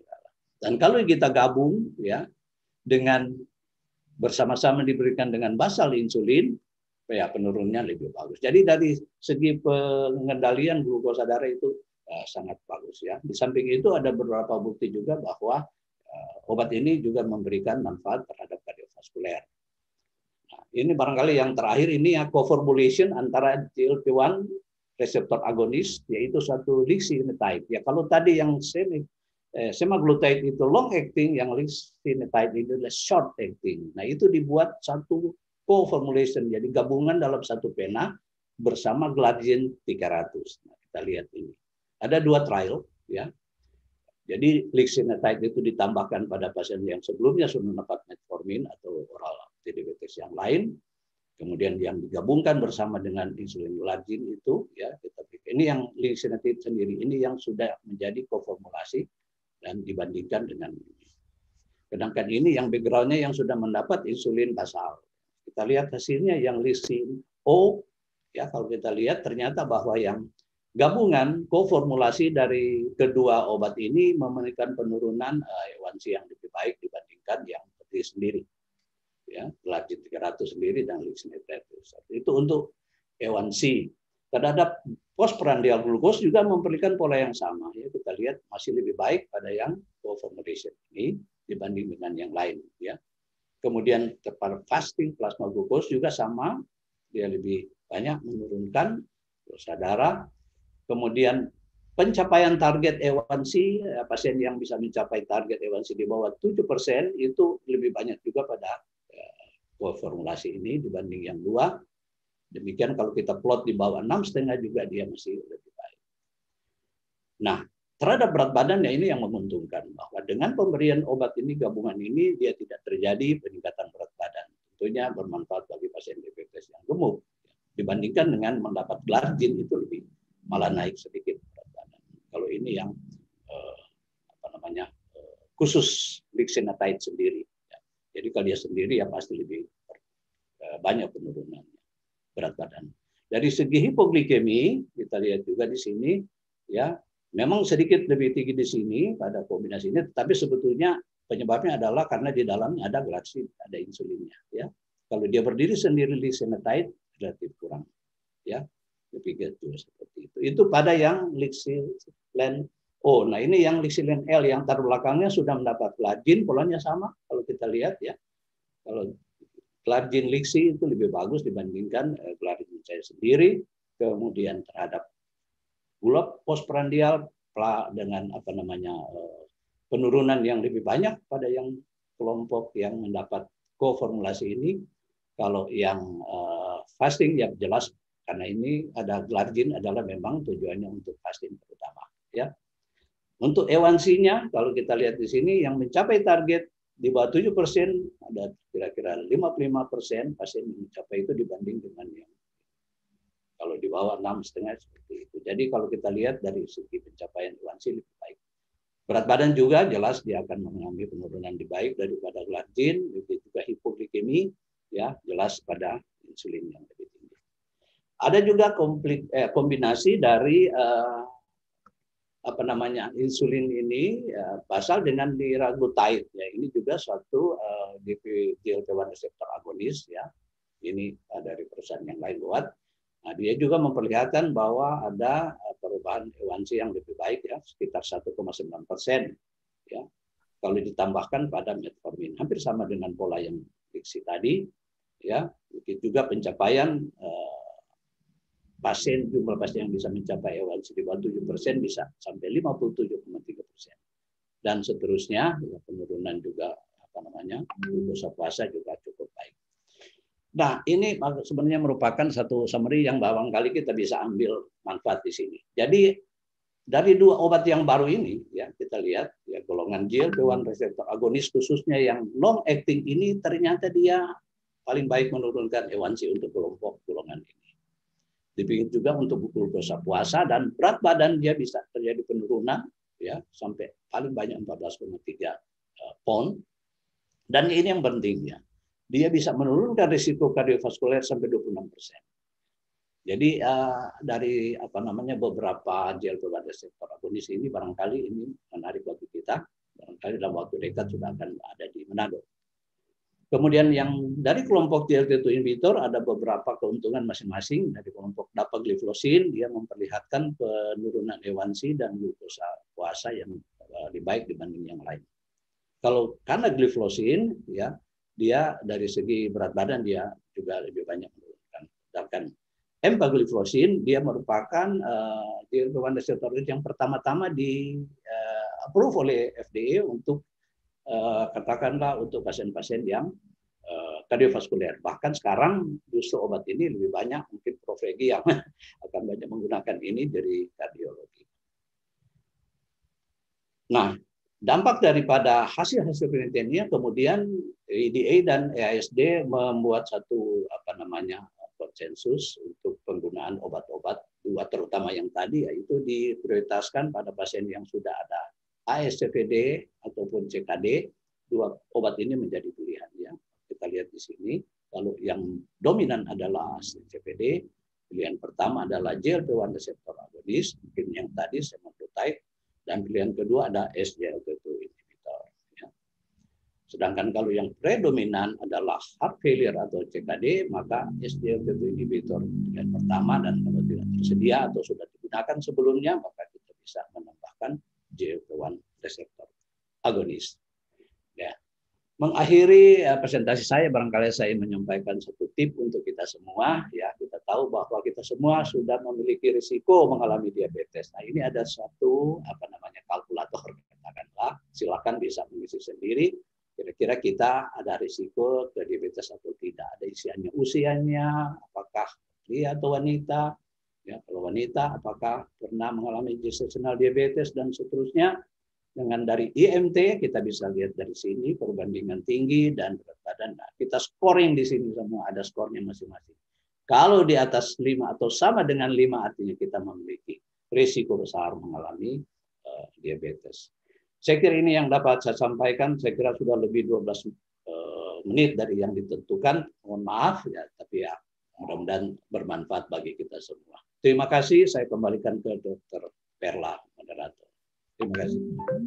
Speaker 6: Dan kalau kita gabung, ya, dengan bersama-sama diberikan dengan basal insulin, ya penurunannya lebih bagus. Jadi dari segi pengendalian glukosa darah itu sangat bagus, ya. Di samping itu ada beberapa bukti juga bahwa obat ini juga memberikan manfaat terhadap kardiovaskuler. Nah, ini barangkali yang terakhir ini ya, co-formulation antara GLP-1 reseptor agonis, yaitu satu lixisenatide. Ya, kalau tadi yang semaglutide itu long acting, yang lixisenatide itu adalah short acting. Nah, itu dibuat satu co-formulation, jadi gabungan dalam satu pena bersama glargine 300. Nah, kita lihat ini. Ada 2 trial, ya. Jadi lixisenatide itu ditambahkan pada pasien yang sebelumnya sudah mendapat metformin atau oral antidiabetes yang lain, kemudian yang digabungkan bersama dengan insulin glargine itu, ya, ini yang lixisenatide sendiri, ini yang sudah menjadi koformulasi dan dibandingkan dengan ini. Sedangkan ini yang backgroundnya yang sudah mendapat insulin basal. Kita lihat hasilnya yang lisin O, ya, kalau kita lihat ternyata bahwa yang gabungan koformulasi dari kedua obat ini memberikan penurunan A1C yang lebih baik dibandingkan yang terdiri sendiri, ya, glargine 300 sendiri dan lixisenatide. Itu untuk A1C. Terhadap postprandial glucose juga memberikan pola yang sama, ya. Kita lihat masih lebih baik pada yang coformulation ini dibanding dengan yang lain, ya. Kemudian fasting plasma glucose juga sama, dia lebih banyak menurunkan glukosa darah. Kemudian pencapaian target A1C, pasien yang bisa mencapai target A1C di bawah 7% itu lebih banyak juga pada formulasi ini dibanding yang 2. Demikian kalau kita plot di bawah 6,5 juga dia masih lebih baik. Nah, terhadap berat badan ya ini yang menguntungkan, bahwa dengan pemberian obat ini, gabungan ini, dia tidak terjadi peningkatan berat badan. Tentunya bermanfaat bagi pasien gemuk dibandingkan dengan mendapat glargin itu lebih malah naik sedikit berat badan. Kalau ini yang khusus lixisenatide sendiri. Jadi kalau dia sendiri ya pasti lebih banyak penurunan berat badan. Dari segi hipoglikemi kita lihat juga di sini ya memang sedikit lebih tinggi di sini pada kombinasi ini, tetapi sebetulnya penyebabnya adalah karena di dalamnya ada glargin, ada insulinnya. Ya, kalau dia berdiri sendiri lixisenatide relatif kurang. Ya, saya pikir seperti itu. Itu pada yang lixilen. Oh, nah ini yang lixilen L yang taruh belakangnya sudah mendapat glargin, polanya sama kalau kita lihat ya. Kalau glargin lixi itu lebih bagus dibandingkan glargin saya sendiri. Kemudian terhadap bulk postprandial dengan penurunan yang lebih banyak pada yang kelompok yang mendapat koformulasi ini. Kalau yang fasting ya jelas karena ini ada glargin adalah memang tujuannya untuk fasting terutama ya. Untuk A1C-nya kalau kita lihat di sini yang mencapai target di bawah 7% ada kira-kira 55% pasien yang mencapai itu dibanding dengan yang kalau di bawah 6,5 seperti itu. Jadi kalau kita lihat dari segi pencapaian A1C lebih baik. Berat badan juga jelas dia akan mengalami penurunan lebih baik daripada glargin, lebih juga hipoglikemi ya jelas pada insulin yang lebih tinggi. Ada juga kombinasi dari insulin ini basal dengan liraglutide ya, ini juga suatu GLP-1 reseptor agonis ya, ini dari perusahaan yang lain buat. Nah, dia juga memperlihatkan bahwa ada perubahan A1C yang lebih baik ya, sekitar 1,9% ya, kalau ditambahkan pada metformin, hampir sama dengan pola yang diksi tadi ya. Begitu juga pencapaian jumlah pasien yang bisa mencapai A1C di bawah 7% bisa sampai 57,3%. Dan seterusnya, ya, penurunan juga glukosa puasa juga cukup baik. Nah, ini sebenarnya merupakan satu summary yang barangkali kita bisa ambil manfaat di sini. Jadi dari dua obat yang baru ini, ya kita lihat ya golongan GLP-1 reseptor agonis khususnya yang long acting ini ternyata dia paling baik menurunkan A1C untuk kelompok golongan ini. Demikian juga untuk glukosa puasa dan berat badan dia bisa terjadi penurunan ya sampai paling banyak 14,3 pound. Dan ini yang penting ya. Dia bisa menurunkan risiko kardiovaskuler sampai 26%. Jadi dari beberapa GLP-1 reseptor agonis ini barangkali ini menarik bagi kita. Barangkali dalam waktu dekat sudah akan ada di Manado. Kemudian yang dari kelompok GLP-2 inhibitor ada beberapa keuntungan masing-masing. Dari kelompok dapagliflosin dia memperlihatkan penurunan A1C dan glukosa puasa yang lebih baik dibanding yang lain. Kalau karena gliflosin ya dia dari segi berat badan dia juga lebih banyak menurunkan. Sedangkan empagliflosin dia merupakan GLP-1 reseptor yang pertama-tama di approve oleh FDA untuk katakanlah untuk pasien-pasien yang kardiovaskuler. Bahkan sekarang justru obat ini lebih banyak mungkin Profegi yang akan banyak menggunakan ini dari kardiologi. Nah, dampak daripada hasil-hasil penelitiannya kemudian EDA dan EASD membuat satu konsensus untuk penggunaan obat-obat dua terutama yang tadi yaitu diprioritaskan pada pasien yang sudah ada ASCVD ataupun CKD, dua obat ini menjadi pilihan ya. Kita lihat di sini, kalau yang dominan adalah ASCVD, pilihan pertama adalah GLP-1 reseptor agonis, mungkin yang tadi semaglutide, dan pilihan kedua ada SGLT2 inhibitor. Ya. Sedangkan kalau yang predominan adalah heart failure atau CKD, maka SGLT2 inhibitor pilihan pertama, dan kalau tidak tersedia atau sudah digunakan sebelumnya, maka kita bisa menambahkan GLP-1 reseptor agonis. Ya. Mengakhiri presentasi saya, barangkali saya menyampaikan satu tip untuk kita semua. Ya, kita tahu bahwa kita semua sudah memiliki risiko mengalami diabetes. Nah, ini ada suatu kalkulator, katakanlah. Silakan bisa mengisi sendiri. Kira-kira kita ada risiko ke diabetes atau tidak. Ada isiannya usianya, apakah pria atau wanita. Ya, kalau wanita, apakah pernah mengalami gestational diabetes dan seterusnya. Dengan dari IMT kita bisa lihat dari sini perbandingan tinggi dan berat badan. Nah, kita scoring di sini semua ada skornya masing-masing. Kalau di atas 5 atau sama dengan 5 artinya kita memiliki risiko besar mengalami diabetes. Saya kira ini yang dapat saya sampaikan. Saya kira sudah lebih 12 menit dari yang ditentukan. Mohon maaf ya, tapi ya mudah-mudahan bermanfaat bagi kita semua. Terima kasih. Saya kembalikan ke Dr. Perla, moderator. Terima kasih.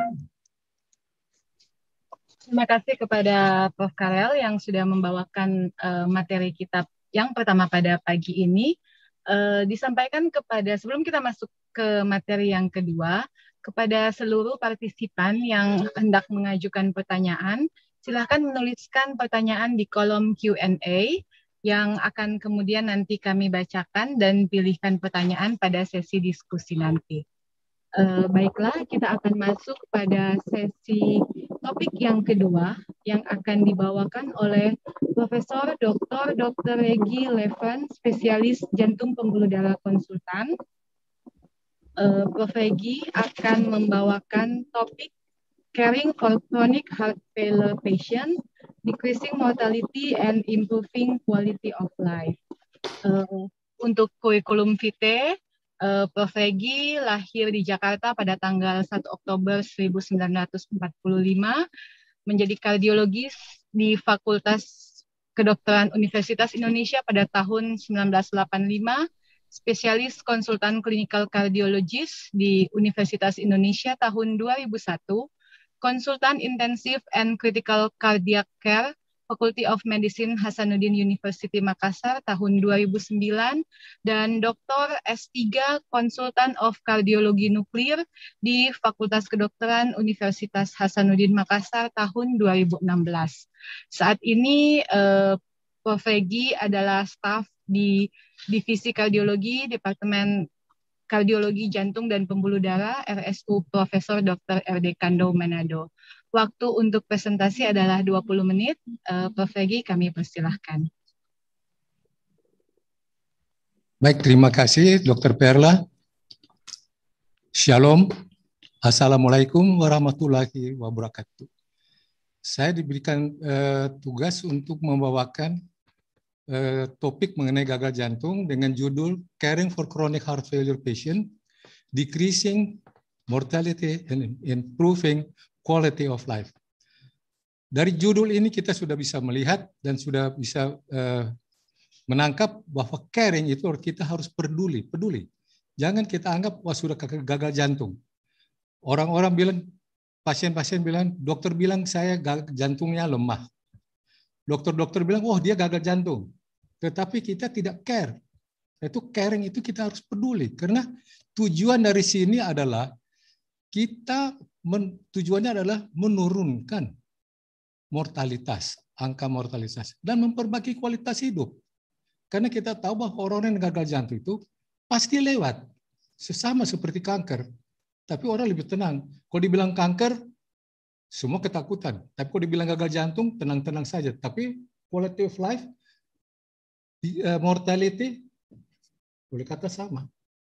Speaker 5: Terima kasih kepada Prof. Karel yang sudah membawakan materi kita yang pertama pada pagi ini. Disampaikan kepada, sebelum kita masuk ke materi yang kedua, kepada seluruh partisipan yang hendak mengajukan pertanyaan, silakan menuliskan pertanyaan di kolom Q&A yang akan kemudian nanti kami bacakan dan pilihkan pertanyaan pada sesi diskusi nanti. Baiklah, kita akan masuk pada sesi topik yang kedua yang akan dibawakan oleh Profesor Dr. Regi Leven, spesialis jantung pembuluh darah konsultan. Prof. Regi akan membawakan topik Caring for Chronic Heart Failure Patient, Decreasing Mortality and Improving Quality of Life. Untuk kurikulum vitae, Prof. Regi lahir di Jakarta pada tanggal 1 Oktober 1945, menjadi kardiologis di Fakultas Kedokteran Universitas Indonesia pada tahun 1985, spesialis konsultan klinikal kardiologis di Universitas Indonesia tahun 2001, konsultan intensif and critical cardiac care Faculty of Medicine Hasanuddin University Makassar tahun 2009, dan Dr. S3 Konsultan of Kardiologi Nuklir di Fakultas Kedokteran Universitas Hasanuddin Makassar tahun 2016. Saat ini Prof. Regi adalah staf di Divisi Kardiologi, Departemen Kardiologi Jantung dan Pembuluh Darah, RSU Profesor Dr. R.D. Kando Manado. Waktu untuk presentasi adalah 20 menit. Prof. Regi, kami persilahkan.
Speaker 7: Baik, terima kasih Dr. Perla. Shalom. Assalamualaikum warahmatullahi wabarakatuh. Saya diberikan tugas untuk membawakan topik mengenai gagal jantung dengan judul Caring for Chronic Heart Failure Patient, Decreasing Mortality and Improving Quality of Life. Dari judul ini kita sudah bisa melihat dan sudah bisa menangkap bahwa caring itu kita harus peduli. Jangan kita anggap wah sudah gagal jantung. Orang-orang bilang, pasien-pasien bilang, dokter bilang saya jantungnya lemah. Dokter bilang, oh dia gagal jantung. Tetapi kita tidak care. Itu caring itu kita harus peduli. Karena tujuan dari sini adalah tujuannya adalah menurunkan mortalitas, angka mortalitas, dan memperbaiki kualitas hidup. Karena kita tahu bahwa orang yang gagal jantung itu pasti lewat. Sama seperti kanker. Tapi orang lebih tenang. Kalau dibilang kanker, semua ketakutan. Tapi kalau dibilang gagal jantung, tenang-tenang saja. Tapi quality of life, mortality, boleh kata sama.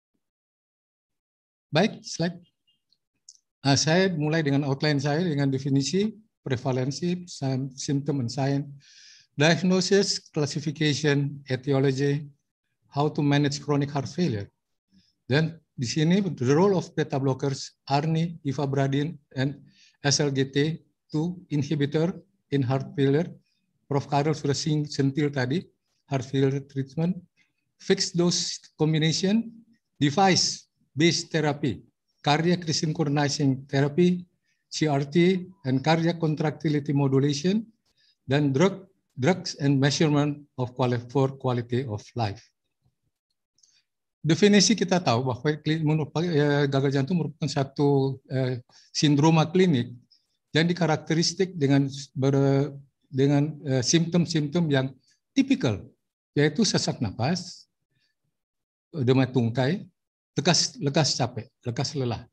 Speaker 7: Baik, slide. Nah, saya mulai dengan outline saya dengan definisi, prevalensi, symptom and sign, diagnosis, classification, etiology, how to manage chronic heart failure. Dan di sini the role of beta blockers, ARNI, ivabradine, and SLGT2 inhibitor in heart failure. Prof. Karel sudah sentil tadi, heart failure treatment, fixed dose combination, device-based therapy, cardiac resynchronizing therapy, CRT, and cardiac contractility modulation, dan drugs and measurement of quality of life. Definisi kita tahu bahwa gagal jantung merupakan satu sindroma klinik yang dikarakteristik dengan simptom-simptom yang tipikal, yaitu sesak napas, demam tungkai, lekas capek, lekas lelah.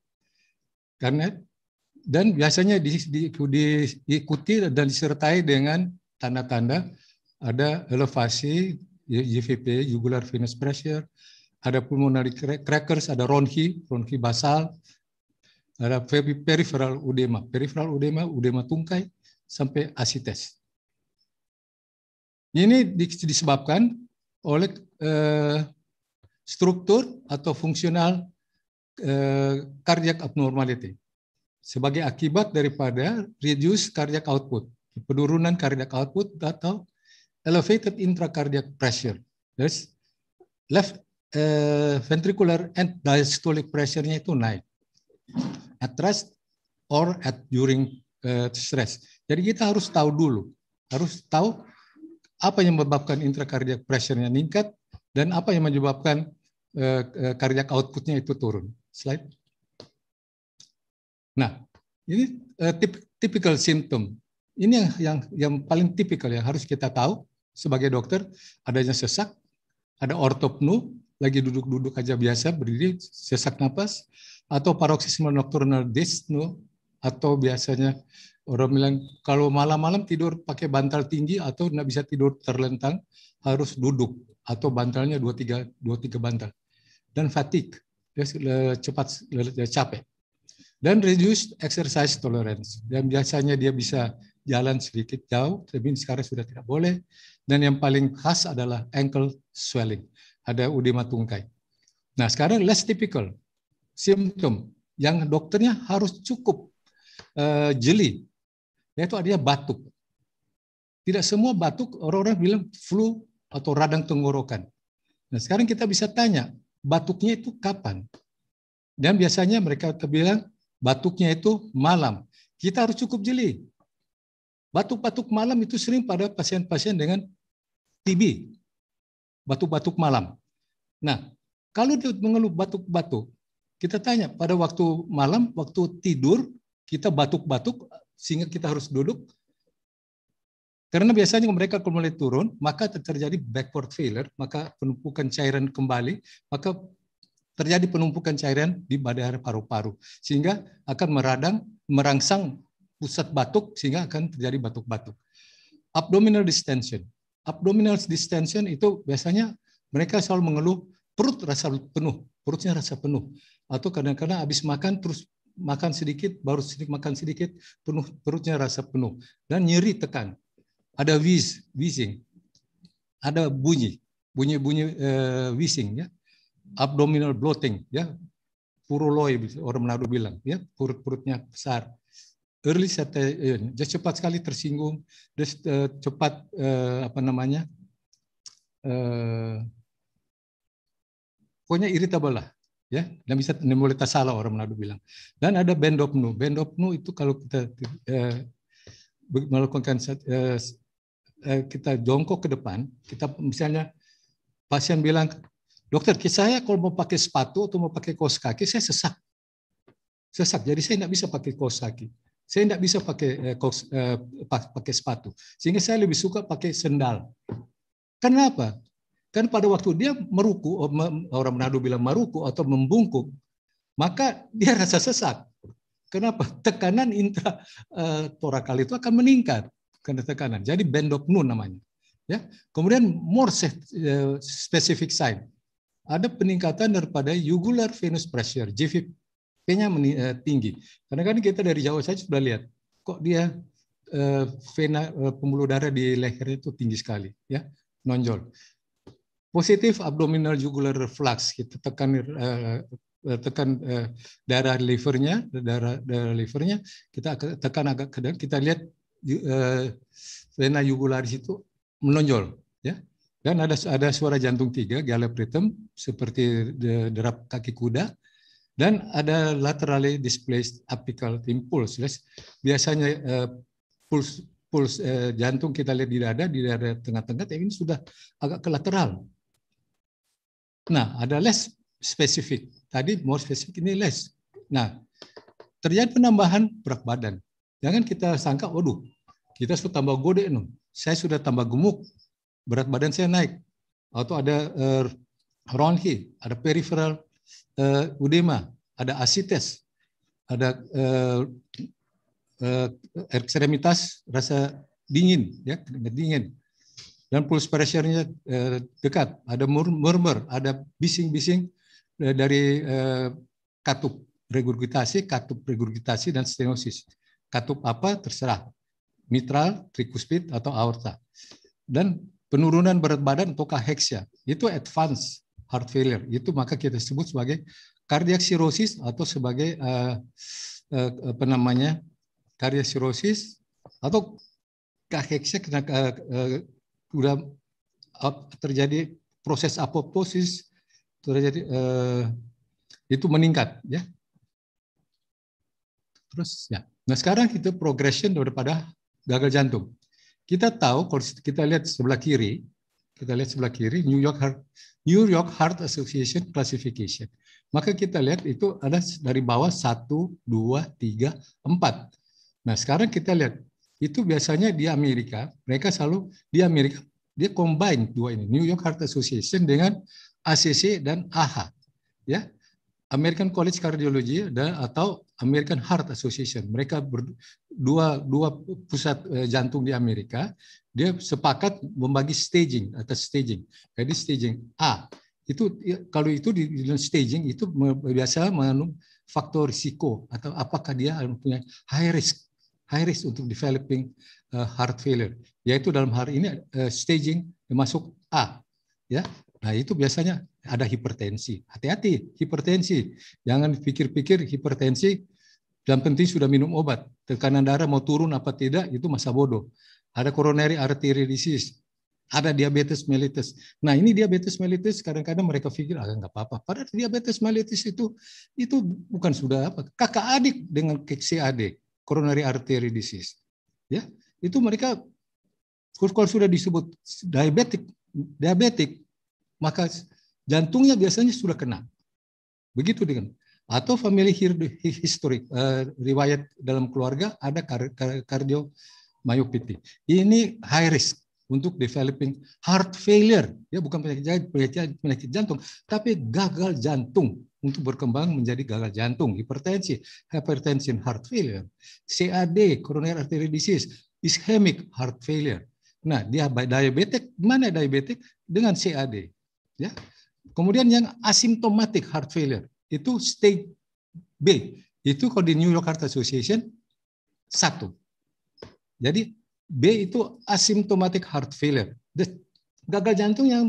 Speaker 7: Dan biasanya diikuti dan disertai dengan tanda-tanda ada elevasi JVP, jugular venous pressure, ada pulmonary crackers, ada ronchi basal, ada peripheral udema, udema tungkai, sampai asites. Ini disebabkan oleh struktur atau fungsional cardiac abnormality sebagai akibat daripada reduced cardiac output, penurunan cardiac output atau elevated intracardiac pressure. That's left ventricular and diastolic pressure-nya itu naik at rest or during stress. Jadi kita harus tahu dulu, harus tahu apa yang menyebabkan intracardiac pressure-nya meningkat dan apa yang menyebabkan cardiac output-nya itu turun. Slide. Nah, ini typical symptom. Ini yang paling tipikal yang harus kita tahu sebagai dokter, adanya sesak, ada ortopnu, lagi duduk-duduk aja biasa, berdiri, sesak napas, atau paroxysmal nocturnal dyspnea, atau biasanya orang bilang kalau malam-malam tidur pakai bantal tinggi atau nggak bisa tidur terlentang, harus duduk atau bantalnya 2-3 bantal. Dan fatigue, cepat capek. Dan reduced exercise tolerance. Dan biasanya dia bisa jalan sedikit jauh, tapi sekarang sudah tidak boleh. Dan yang paling khas adalah ankle swelling. Ada edema tungkai. Nah, sekarang less typical symptom yang dokternya harus cukup jeli, yaitu adanya batuk. Tidak semua batuk, orang-orang bilang flu atau radang tenggorokan. Nah, sekarang kita bisa tanya, batuknya itu kapan? Dan biasanya mereka bilang, batuknya itu malam. Kita harus cukup jeli. Batuk-batuk malam itu sering pada pasien-pasien dengan TB. Batuk-batuk malam. Nah, kalau dia mengeluh batuk-batuk, kita tanya pada waktu malam, waktu tidur, kita batuk-batuk sehingga kita harus duduk. Karena biasanya mereka kalau mulai turun, maka terjadi backward failure, maka penumpukan cairan kembali, maka terjadi penumpukan cairan di daerah paru-paru, sehingga akan merangsang pusat batuk, sehingga akan terjadi batuk-batuk. Abdominal distension. Abdominal distension itu biasanya mereka selalu mengeluh perut rasa penuh, perutnya rasa penuh, atau kadang-kadang habis makan terus makan sedikit, baru sedikit makan sedikit, penuh perutnya rasa penuh, dan nyeri tekan. Ada wheezing, ada bunyi wheezing, ya. Abdominal bloating, ya, puruloi orang Manado bilang, ya, perutnya besar. Early satiation, dia cepat sekali tersinggung, dia cepat pokoknya irritable lah, ya, dan bisa menimbulkan salah orang Manado bilang. Dan ada bendopnu. Bendopnu itu kalau kita melakukan kita jongkok ke depan, kita misalnya pasien bilang, dokter, saya kalau mau pakai sepatu atau mau pakai kaos kaki, saya sesak. Jadi saya tidak bisa pakai kaos kaki. Saya tidak bisa pakai sepatu. Sehingga saya lebih suka pakai sendal. Kenapa? Kan pada waktu dia meruku, orang Manado bilang meruku atau membungkuk, maka dia rasa sesak. Kenapa? Tekanan intratorakal itu akan meningkat karena tekanan. Jadi bendopnu namanya. Ya. Kemudian more specific sign. Ada peningkatan daripada jugular venous pressure, JVP-nya tinggi. Karena kan kita dari jauh saja sudah lihat, kok dia vena pembuluh darah di lehernya itu tinggi sekali, ya, nonjol. Positif abdominal jugular reflux, kita tekan darah livernya, kita tekan agak ke dalam, kita lihat vena jugularis itu menonjol, ya. Dan ada suara jantung 3, Gallop rhythm, seperti derap kaki kuda, dan ada laterally displaced apical impulse. Biasanya puls jantung kita lihat di dada tengah-tengah, ini sudah agak ke lateral. Nah, ada less specific. Tadi more specific, ini less. Nah, terjadi penambahan berat badan. Jangan kita sangka, waduh, kita sudah tambah gede, saya sudah tambah gemuk, berat badan saya naik, atau ada ronchi, ada peripheral edema, ada asites, ada ekstremitas rasa dingin, ya, dingin, dan pulse pressure-nya dekat, ada murmur, ada bising-bising dari katup regurgitasi, dan stenosis. Katup apa terserah, mitral, tricuspid atau aorta. Dan penurunan berat badan atau kaheksia, itu advanced heart failure. Itu maka kita sebut sebagai cardiac cirrhosis atau sebagai apa namanya, cardiac cirrhosis atau kaheksia karena sudah terjadi proses apoptosis, terjadi itu meningkat, ya. Terus ya. Nah sekarang kita progression daripada gagal jantung. Kita tahu kalau kita lihat sebelah kiri, New York Heart Association classification. Maka kita lihat itu ada dari bawah 1, 2, 3, 4. Nah sekarang kita lihat itu biasanya di Amerika, mereka selalu di Amerika dia combine dua ini, New York Heart Association dengan ACC dan AHA, ya. American College Cardiology atau American Heart Association. Mereka dua pusat jantung di Amerika, dia sepakat membagi staging atas staging. Jadi staging A itu kalau itu di staging itu biasa mengandung faktor risiko atau apakah dia punya high risk untuk developing heart failure. Yaitu dalam hari ini staging masuk A, ya. Nah itu biasanya ada hipertensi. Hati-hati, hipertensi. Jangan pikir-pikir hipertensi, yang penting sudah minum obat. Tekanan darah mau turun apa tidak, itu masa bodoh. Ada coronary artery disease, ada diabetes mellitus. Nah ini diabetes mellitus kadang-kadang mereka pikir, nggak apa-apa. Padahal diabetes mellitus itu bukan sudah apa, kakak adik dengan CAD, coronary artery disease. Ya, itu mereka kalau sudah disebut diabetik, maka jantungnya biasanya sudah kena. Begitu dengan atau family history, riwayat dalam keluarga ada cardiomyopathy. Ini high risk untuk developing heart failure, ya bukan penyakit jantung, tapi gagal jantung untuk berkembang menjadi gagal jantung, hipertensi, hypertension, heart failure, CAD, coronary artery disease, ischemic heart failure. Nah, dia diabetik, mana diabetik dengan CAD, ya. Kemudian yang asymptomatic heart failure itu stage B. Itu kalau di New York Heart Association 1. Jadi B itu asymptomatic heart failure. Gagal jantung yang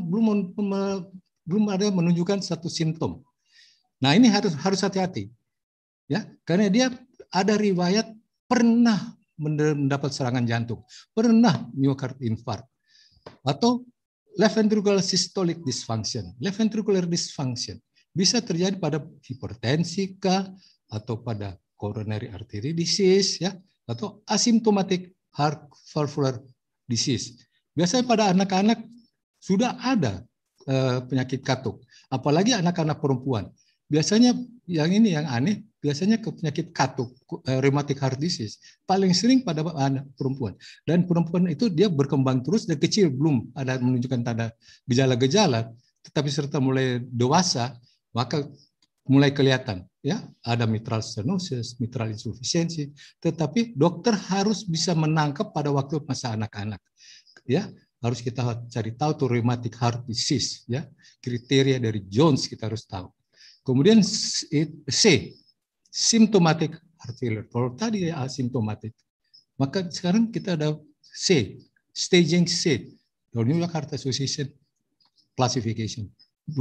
Speaker 7: belum ada menunjukkan satu simptom. Nah, ini harus hati-hati. Ya, karena dia ada riwayat pernah mendapat serangan jantung, pernah myocardial infarct atau left ventricular systolic dysfunction. Left ventricular dysfunction bisa terjadi pada hipertensi kah, atau pada coronary artery disease, ya, atau asymptomatic heart valvular disease. Biasanya pada anak-anak sudah ada penyakit katup, apalagi anak-anak perempuan. Biasanya yang ini yang aneh, biasanya ke penyakit katup, rheumatic heart disease, paling sering pada anak perempuan. Dan perempuan itu dia berkembang terus dari kecil, belum ada menunjukkan tanda gejala-gejala, tetapi serta mulai dewasa, maka mulai kelihatan, ya, ada mitral stenosis, mitral insufficiency, tetapi dokter harus bisa menangkap pada waktu masa anak-anak, ya. Harus kita cari tahu tuh rheumatic heart disease, ya, kriteria dari Jones kita harus tahu. Kemudian C, symptomatic heart failure. Kalau tadi asymptomatic, maka sekarang kita ada C, staging C, New York Heart Association classification 2.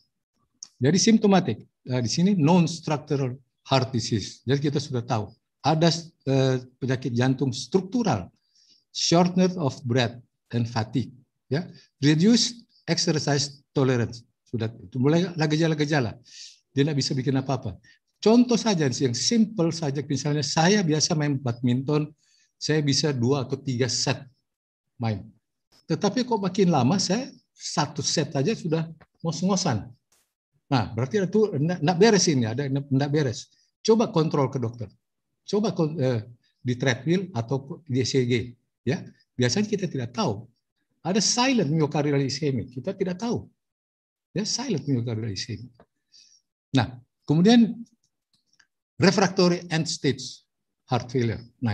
Speaker 7: Jadi symptomatic, di sini non-structural heart disease. Jadi kita sudah tahu ada penyakit jantung struktural, shortness of breath and fatigue, ya, reduced exercise tolerance. Sudah itu mulai gejala-gejala. Dia tidak bisa bikin apa-apa. Contoh saja yang simple saja, misalnya saya biasa main badminton, saya bisa 2 atau 3 set main. Tetapi kok makin lama saya 1 set saja sudah ngos-ngosan. Nah, berarti itu enggak beres ini, ada enggak beres. Coba kontrol ke dokter. Coba di treadmill atau di ECG, ya. Biasanya kita tidak tahu. Ada silent myocardial ischemia, kita tidak tahu. Ya, silent myocardial ischemia. Nah, kemudian refractory end stage heart failure. Nah,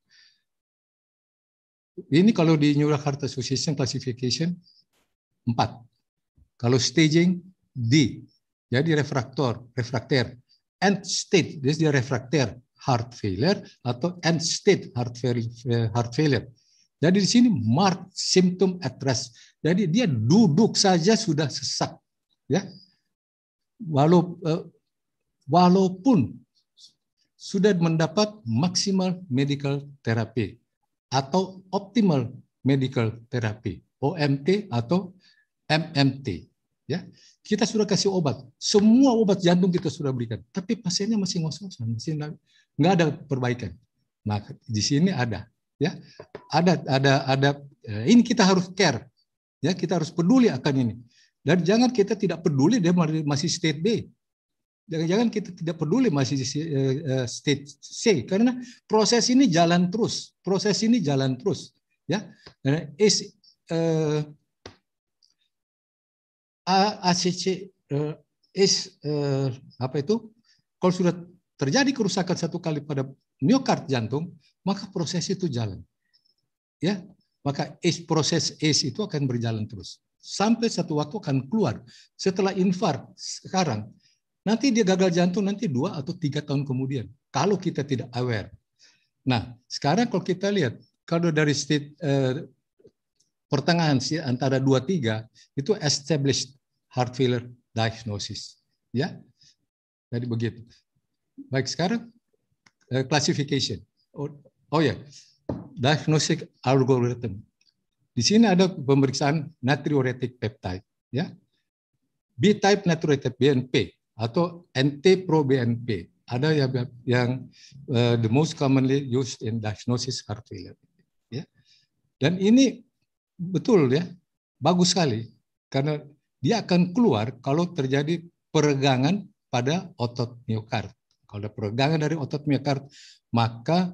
Speaker 7: ini kalau di New York Heart Association classification 4. Kalau staging D, jadi refractor, end stage, dia refractor heart failure atau end stage heart failure. Jadi di sini marked symptom at rest. Jadi dia duduk saja sudah sesak, ya. Walaupun sudah mendapat maksimal medical therapy atau optimal medical therapy, OMT atau MMT, ya. Kita sudah kasih obat, semua obat jantung kita sudah berikan, tapi pasiennya masih ngos-ngosan, masih nggak ada perbaikan. Nah, di sini ada, ya, ada. Ini kita harus care, ya, kita harus peduli akan ini. Dan jangan kita tidak peduli dia masih state B. Jangan kita tidak peduli masih state C, karena proses ini jalan terus. Proses ini jalan terus, ya. ACC apa itu? Kalau sudah terjadi kerusakan satu kali pada miokard jantung, maka proses itu jalan, ya. Maka proses ACE itu akan berjalan terus sampai satu waktu akan keluar. Setelah infark sekarang, nanti dia gagal jantung nanti 2 atau 3 tahun kemudian kalau kita tidak aware. Nah, sekarang kalau kita lihat, kalau dari state pertengahan sih antara 2-3 itu established heart failure diagnosis, ya. Jadi begitu. Baik, sekarang classification. Oh ya, diagnostic algorithm. Di sini ada pemeriksaan natriuretic peptide, ya. B-type natriuretic BNP atau NT-proBNP. Ada yang the most commonly used in diagnosis heart failure, ya. Dan ini betul, ya, bagus sekali karena dia akan keluar kalau terjadi peregangan pada otot miokard. Kalau ada peregangan dari otot miokard, maka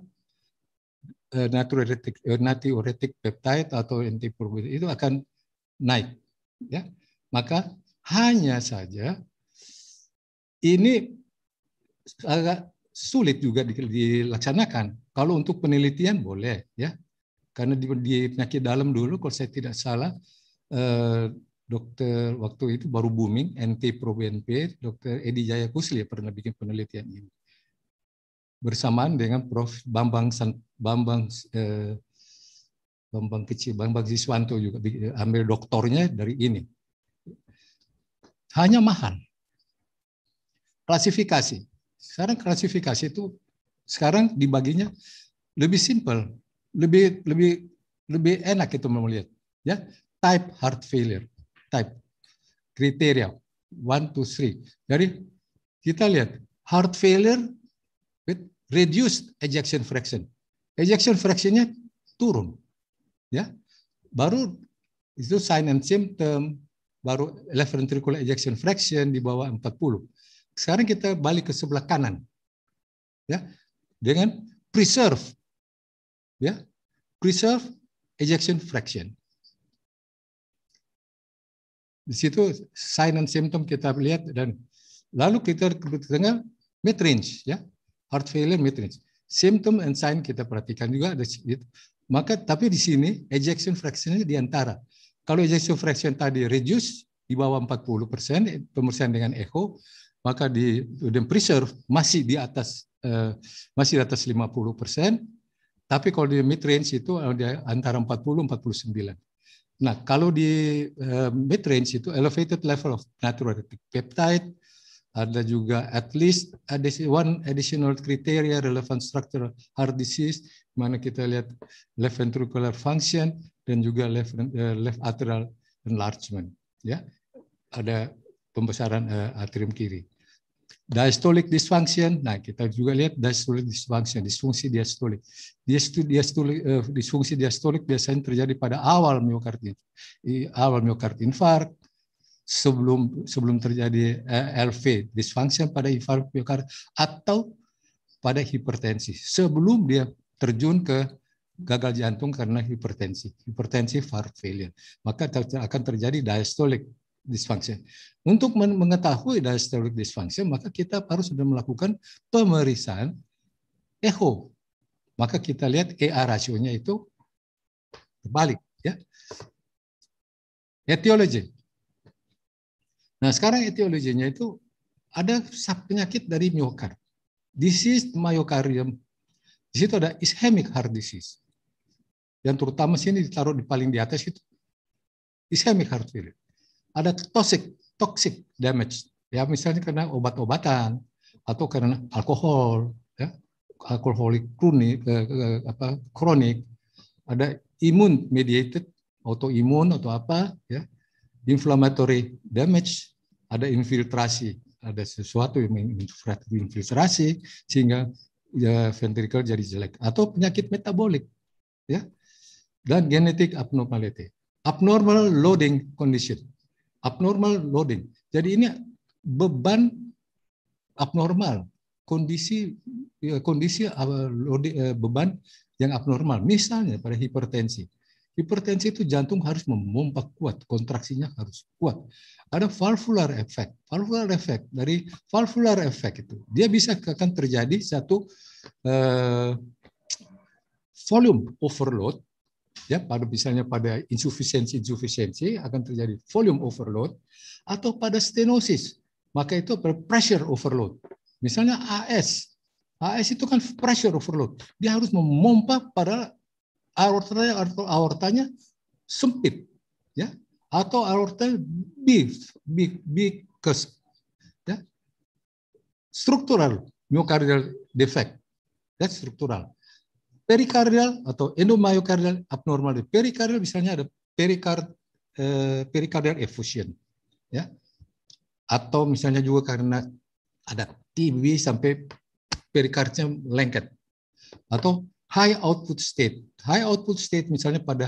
Speaker 7: natriuretic peptide atau NT-proBNP itu akan naik, ya. Maka hanya saja ini agak sulit juga dilaksanakan. Kalau untuk penelitian boleh, ya, karena di penyakit dalam dulu kalau saya tidak salah dokter waktu itu baru booming NT-proBNP, Dr. Edi Jaya Kusli pernah bikin penelitian ini bersamaan dengan Prof. Bambang Ziswanto juga ambil doktornya dari ini. Hanya mahal. Klasifikasi. Sekarang klasifikasi itu sekarang dibaginya lebih simpel, lebih enak itu melihat, ya. Type heart failure, type kriteria 1, 2, 3. Jadi kita lihat heart failure with reduced ejection fraction. Ejection fraction-nya turun, ya. Baru itu sign and symptom, baru left ventricular ejection fraction di bawah 40. Sekarang kita balik ke sebelah kanan, ya, dengan preserve, ya, preserve ejection fraction. Di situ sign and symptom kita lihat dan lalu kita ke tengah mid range, ya, heart failure mid range. Symptom and sign kita perhatikan juga ada. Maka tapi di sini ejection fraction-nya di antara. Kalau ejection fraction tadi reduce di bawah 40%, pemeriksaan dengan echo, maka di preserve masih di atas 50%. Tapi kalau di mid range itu antara 40-49. Nah, kalau di mid range itu elevated level of natriuretic peptide, ada juga at least one additional criteria relevant structural heart disease, mana kita lihat left ventricular function dan juga left atrial enlargement, ya. Ada pembesaran atrium kiri. Diastolic dysfunction, nah kita juga lihat diastolic dysfunction, disfungsi diastolik. Disfungsi diastolik biasanya terjadi pada awal miokard infark, sebelum terjadi LV dysfunction pada infark miokard atau pada hipertensi sebelum dia terjun ke gagal jantung karena hipertensi heart failure, maka akan terjadi diastolic dysfunction. Untuk mengetahui diastolic dysfunction, maka kita harus sudah melakukan pemeriksaan echo. Maka kita lihat EA rasionya itu terbalik, ya. Etiologi. Nah, sekarang etiologinya itu ada penyakit dari miokard. Disease myocardium. Di situ ada ischemic heart disease. yang terutama sini ditaruh di paling di atas itu ischemic heart failure. Ada toxic damage, ya misalnya karena obat-obatan atau karena alkohol, ya, alkoholik kronik, ada immune mediated, autoimun atau apa, ya, inflammatory damage, ada infiltrasi, ada sesuatu yang menginfiltrasi sehingga ya, ventricle jadi jelek, atau penyakit metabolik, ya, dan genetic abnormality, abnormal loading condition, abnormal loading. Jadi ini beban abnormal, kondisi beban yang abnormal. Misalnya pada hipertensi. Hipertensi itu jantung harus memompa kuat, kontraksinya harus kuat. Ada valvular effect. Valvular effect, dari valvular effect itu dia bisa akan terjadi satu volume overload, ya, pada misalnya pada insufisiensi akan terjadi volume overload, atau pada stenosis, maka itu pressure overload. Misalnya AS itu kan pressure overload, dia harus memompa pada aortanya sempit, ya, atau aortanya big cusp, ya. Struktural myocardial defect, ya, struktural. Perikardial atau endomyocardial abnormal. Perikardial misalnya ada pericardial effusion, ya, atau misalnya juga karena ada TB sampai perikardnya lengket, atau high output state. High output state misalnya pada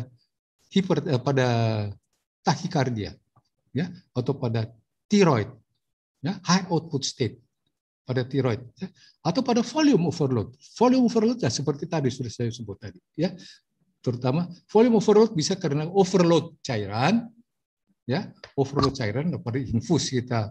Speaker 7: tachycardia, ya, atau pada thyroid, ya, high output state pada thyroid, ya, atau pada volume overload. Volume overload ya seperti tadi sudah saya sebut tadi, ya. Terutama volume overload bisa karena overload cairan, ya, overload cairan pada infus kita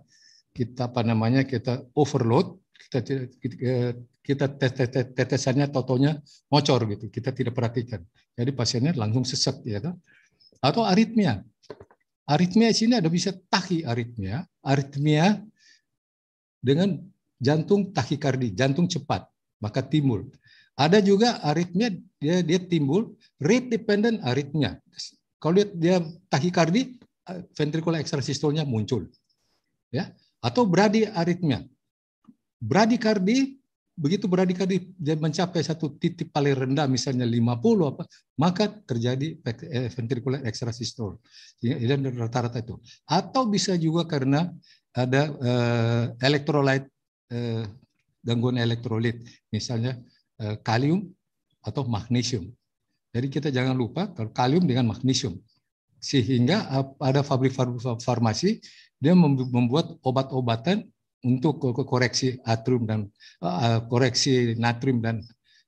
Speaker 7: overload, kita tetesannya totonya ngocor gitu, kita tidak perhatikan, jadi pasiennya langsung sesek, ya, atau aritmia. Aritmia di sini ada bisa tachyarrhythmia, aritmia dengan jantung takikardi, jantung cepat, maka timbul. Ada juga aritmia dia timbul rate dependent aritmia. Kalau dia takikardi, ventricular extrasystolnya muncul, ya. Atau bradyarrhythmia. Bradikardi, begitu bradikardi dia mencapai satu titik paling rendah, misalnya 50 apa, maka terjadi ventricular extrasystole. Dan rata-rata itu. Atau bisa juga karena ada electrolyte, gangguan elektrolit, misalnya kalium atau magnesium. Jadi kita jangan lupa kalau kalium dengan magnesium, sehingga ada pabrik farmasi dia membuat obat-obatan untuk koreksi atrium dan koreksi natrium dan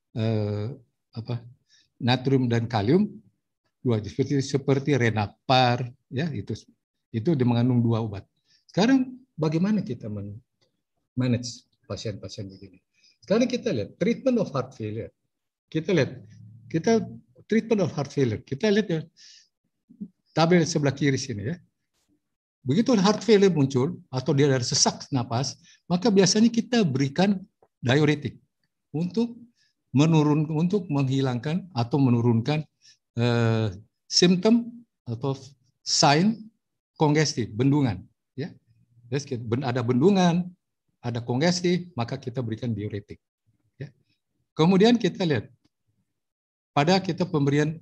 Speaker 7: natrium dan kalium dua, seperti Renapar, ya, itu dia mengandung 2 obat. Sekarang bagaimana kita manage pasien-pasien begini? Sekarang kita lihat treatment of heart failure. Kita treatment of heart failure. Kita lihat ya tabel sebelah kiri sini, ya. Begitu heart failure muncul atau dia ada sesak napas, maka biasanya kita berikan diuretik untuk menghilangkan atau menurunkan simptom atau sign kongestif, bendungan, ya. Ada bendungan, ada kongestif, maka kita berikan diuretik, ya. Kemudian kita lihat pada kita pemberian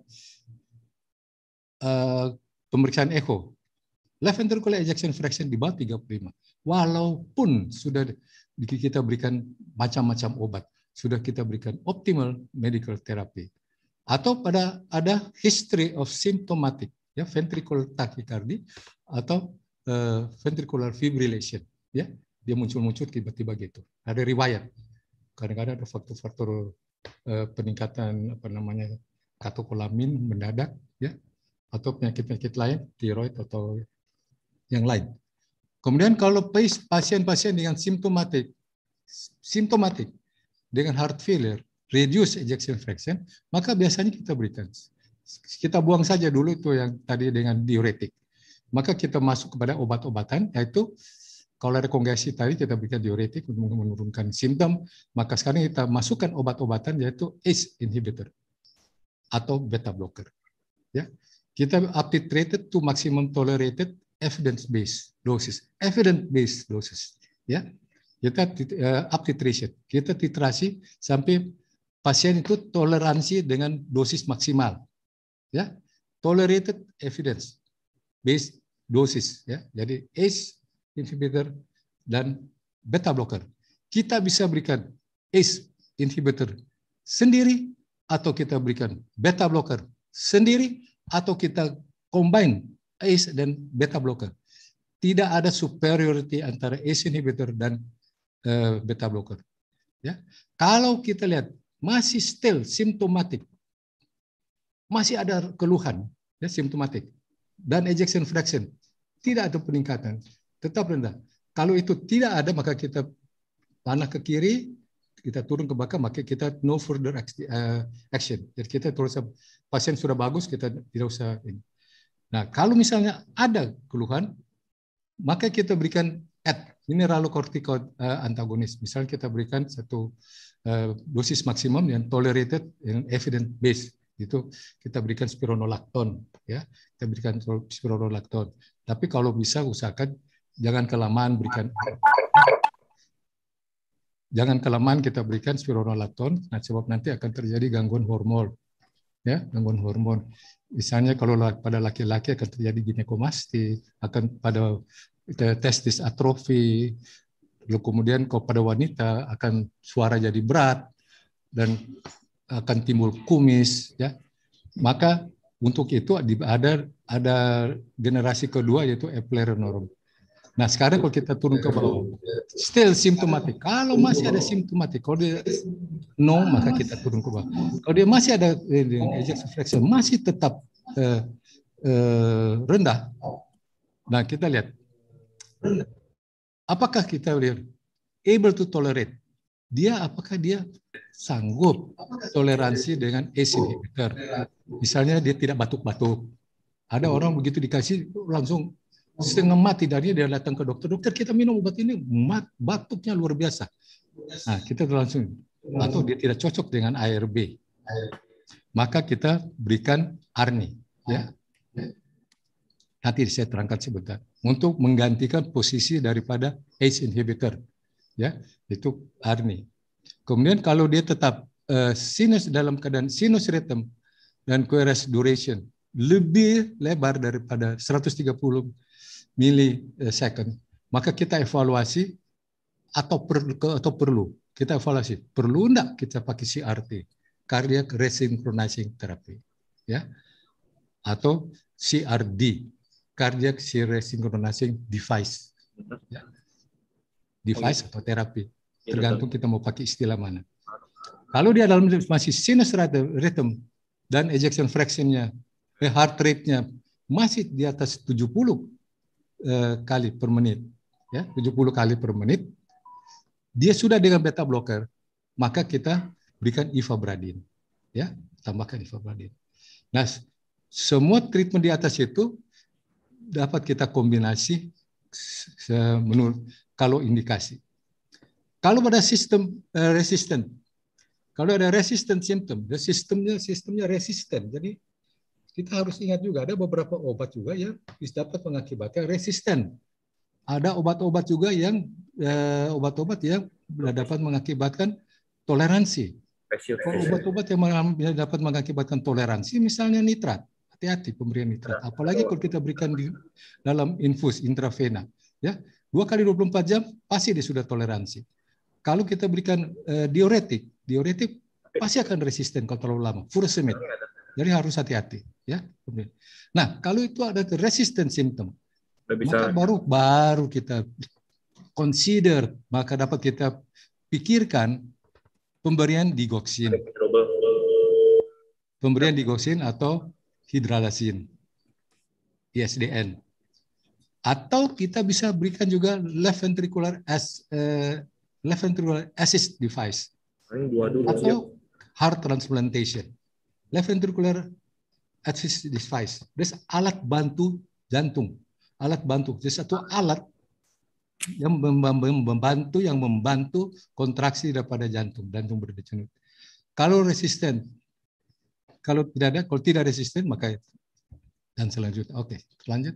Speaker 7: pemeriksaan echo, left ventricular ejection fraction di bawah 35. Walaupun sudah kita berikan macam-macam obat, sudah kita berikan optimal medical therapy, atau pada ada history of symptomatic, ya, ventricular tachycardia atau ventricular fibrillation, ya, dia muncul-muncul tiba-tiba gitu. Ada riwayat. Kadang-kadang ada faktor-faktor peningkatan katekolamin mendadak, ya, atau penyakit-penyakit lain, tiroid atau yang lain. Kemudian kalau pasien-pasien dengan simptomatik dengan heart failure, reduce ejection fraction, maka biasanya kita berikan. Kita buang saja dulu itu yang tadi dengan diuretik. Maka kita masuk kepada obat-obatan, yaitu kalau ada kongesi tadi kita berikan diuretik untuk menurunkan simptom, maka sekarang kita masukkan obat-obatan yaitu ACE inhibitor. atau beta blocker. Ya, kita uptitrated to maximum tolerated evidence-based dosis. Evidence-based dosis. Ya, kita uptitration. Kita titrasi sampai pasien itu toleransi dengan dosis maksimal. Ya, tolerated evidence-based dosis. Ya, jadi ACE inhibitor dan beta blocker. Kita bisa berikan ACE inhibitor sendiri atau kita berikan beta blocker sendiri atau kita combine ACE dan beta blocker. Tidak ada superiority antara ACE inhibitor dan beta blocker. Ya. Kalau kita lihat masih still simptomatik, masih ada keluhan, ya, simptomatik, dan ejection fraction tidak ada peningkatan, tetap rendah. Kalau itu tidak ada, maka kita panah ke kiri, kita turun ke belakang, maka kita no further action. Jadi kita terus, pasien sudah bagus, kita tidak usah ini. Nah, kalau misalnya ada keluhan, maka kita berikan mineralocorticoid antagonis. Misalnya kita berikan satu dosis maksimum yang tolerated, yang evidence based. Itu kita berikan spironolactone, ya. Kita berikan spironolactone. Tapi kalau bisa usahakan jangan kelamaan berikan. Jangan kelamaan kita berikan spironolactone, nah, sebab nanti akan terjadi gangguan hormon, ya, gangguan hormon. Misalnya kalau pada laki-laki akan terjadi ginekomasti, akan pada testis atrofi, lalu kemudian kalau pada wanita akan suara jadi berat dan akan timbul kumis, ya. Maka untuk itu ada generasi kedua yaitu eplerenone. Nah, sekarang kalau kita turun ke bawah, still simptomatik. Kalau masih ada simptomatik, kalau dia no, maka kita turun ke bawah. Kalau dia masih ada ejection fraction masih tetap rendah, nah kita lihat, apakah kita lihat able to tolerate? Dia apakah dia sanggup toleransi dengan ACE inhibitor? Misalnya dia tidak batuk-batuk. Ada orang begitu dikasih langsung setengah mati, dari dia datang ke dokter, dokter kita minum obat ini, batuknya luar biasa. Nah, kita langsung, atau dia tidak cocok dengan ARB, maka kita berikan ARNI, ya. Nanti saya terangkan sebentar untuk menggantikan posisi daripada ACE inhibitor, ya, itu ARNI. Kemudian kalau dia tetap sinus dalam keadaan sinus rhythm dan QRS duration lebih lebar daripada 130 millisecond, maka kita evaluasi atau perlu kita evaluasi, perlu enggak kita pakai CRT, cardiac resynchronizing therapy, ya, atau CRD, cardiac resynchronizing device, ya. Device atau terapi, tergantung kita mau pakai istilah mana. Kalau dia dalam masih sinus rhythm dan ejection fraction-nya, heart rate-nya masih di atas 70 kali per menit, ya, 70 kali per menit, dia sudah dengan beta blocker, maka kita berikan ivabradin, ya, tambahkan ivabradin. Nah, semua treatment di atas itu dapat kita kombinasi menurut kalau indikasi. Kalau pada sistem resisten, kalau ada resistant symptom, sistemnya resisten, jadi kita harus ingat juga ada beberapa obat juga yang bisa dapat mengakibatkan resisten. Ada obat-obat juga yang dapat mengakibatkan toleransi. Obat-obat yang dapat mengakibatkan toleransi, misalnya nitrat. Hati-hati pemberian nitrat. Apalagi kalau kita berikan di dalam infus intravena, ya, 2 kali 24 jam pasti dia sudah toleransi. Kalau kita berikan diuretik pasti akan resisten kalau terlalu lama. Furosemide. Jadi harus hati-hati, ya. Nah, kalau itu ada resistant symptom, maka baru kita consider, maka dapat kita pikirkan pemberian digoxin. Pemberian digoxin atau hidralazin, ISDN. Atau kita bisa berikan juga left ventricular assist device atau heart transplantation. Left ventricular assist device, itu alat bantu jantung, alat bantu. Jadi satu alat yang membantu kontraksi daripada jantung berdenyut. Kalau resisten kalau tidak resisten maka dan selanjutnya. Oke, lanjut.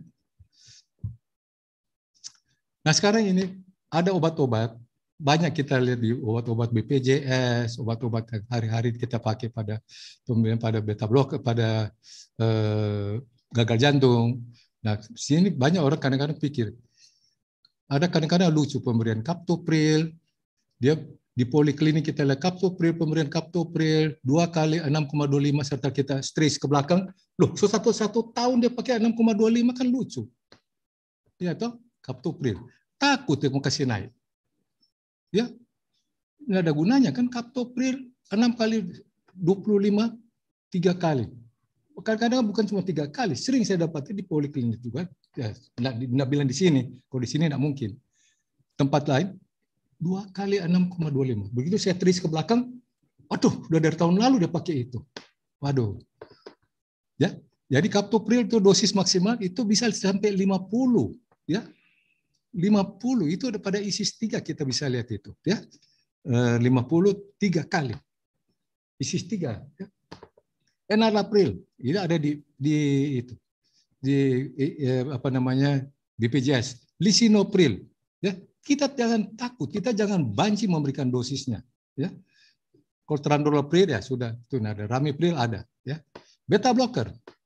Speaker 7: Nah, sekarang ini ada obat-obat, banyak kita lihat di obat-obat BPJS, obat-obat hari-hari kita pakai pada beta blocker, pada gagal jantung. Nah, sini banyak orang kadang-kadang pikir, ada kadang-kadang lucu pemberian Captopril, dia di poliklinik kita lihat Captopril, pemberian Captopril 2 kali 6,25 serta kita stres ke belakang. Loh, satu tahun dia pakai 6,25 kan lucu. Ya toh, Captopril. Takut dia mau kasih naik. Ya, nggak ada gunanya kan Captopril 6 kali 25 3 kali. Kadang-kadang bukan cuma 3 kali, sering saya dapati di poliklinik juga. Ya, nggak bilang di sini, kalau di sini nggak mungkin. Tempat lain 2 kali 6,25. Begitu saya teris ke belakang, aduh, udah dari tahun lalu dia pakai itu. Waduh. Ya, jadi Captopril itu dosis maksimal itu bisa sampai 50, ya. 50 itu ada pada ISIS 3 kita bisa lihat itu, ya. 50 3 kali. ISIS 3, ya. Enalapril, ini ada di itu. Di apa namanya? BPJS. Lisinopril, ya. Kita jangan takut, kita jangan banci memberikan dosisnya, ya. Kalau Trandopril ya sudah, itu ada. Ramipril ada, ya. Beta blocker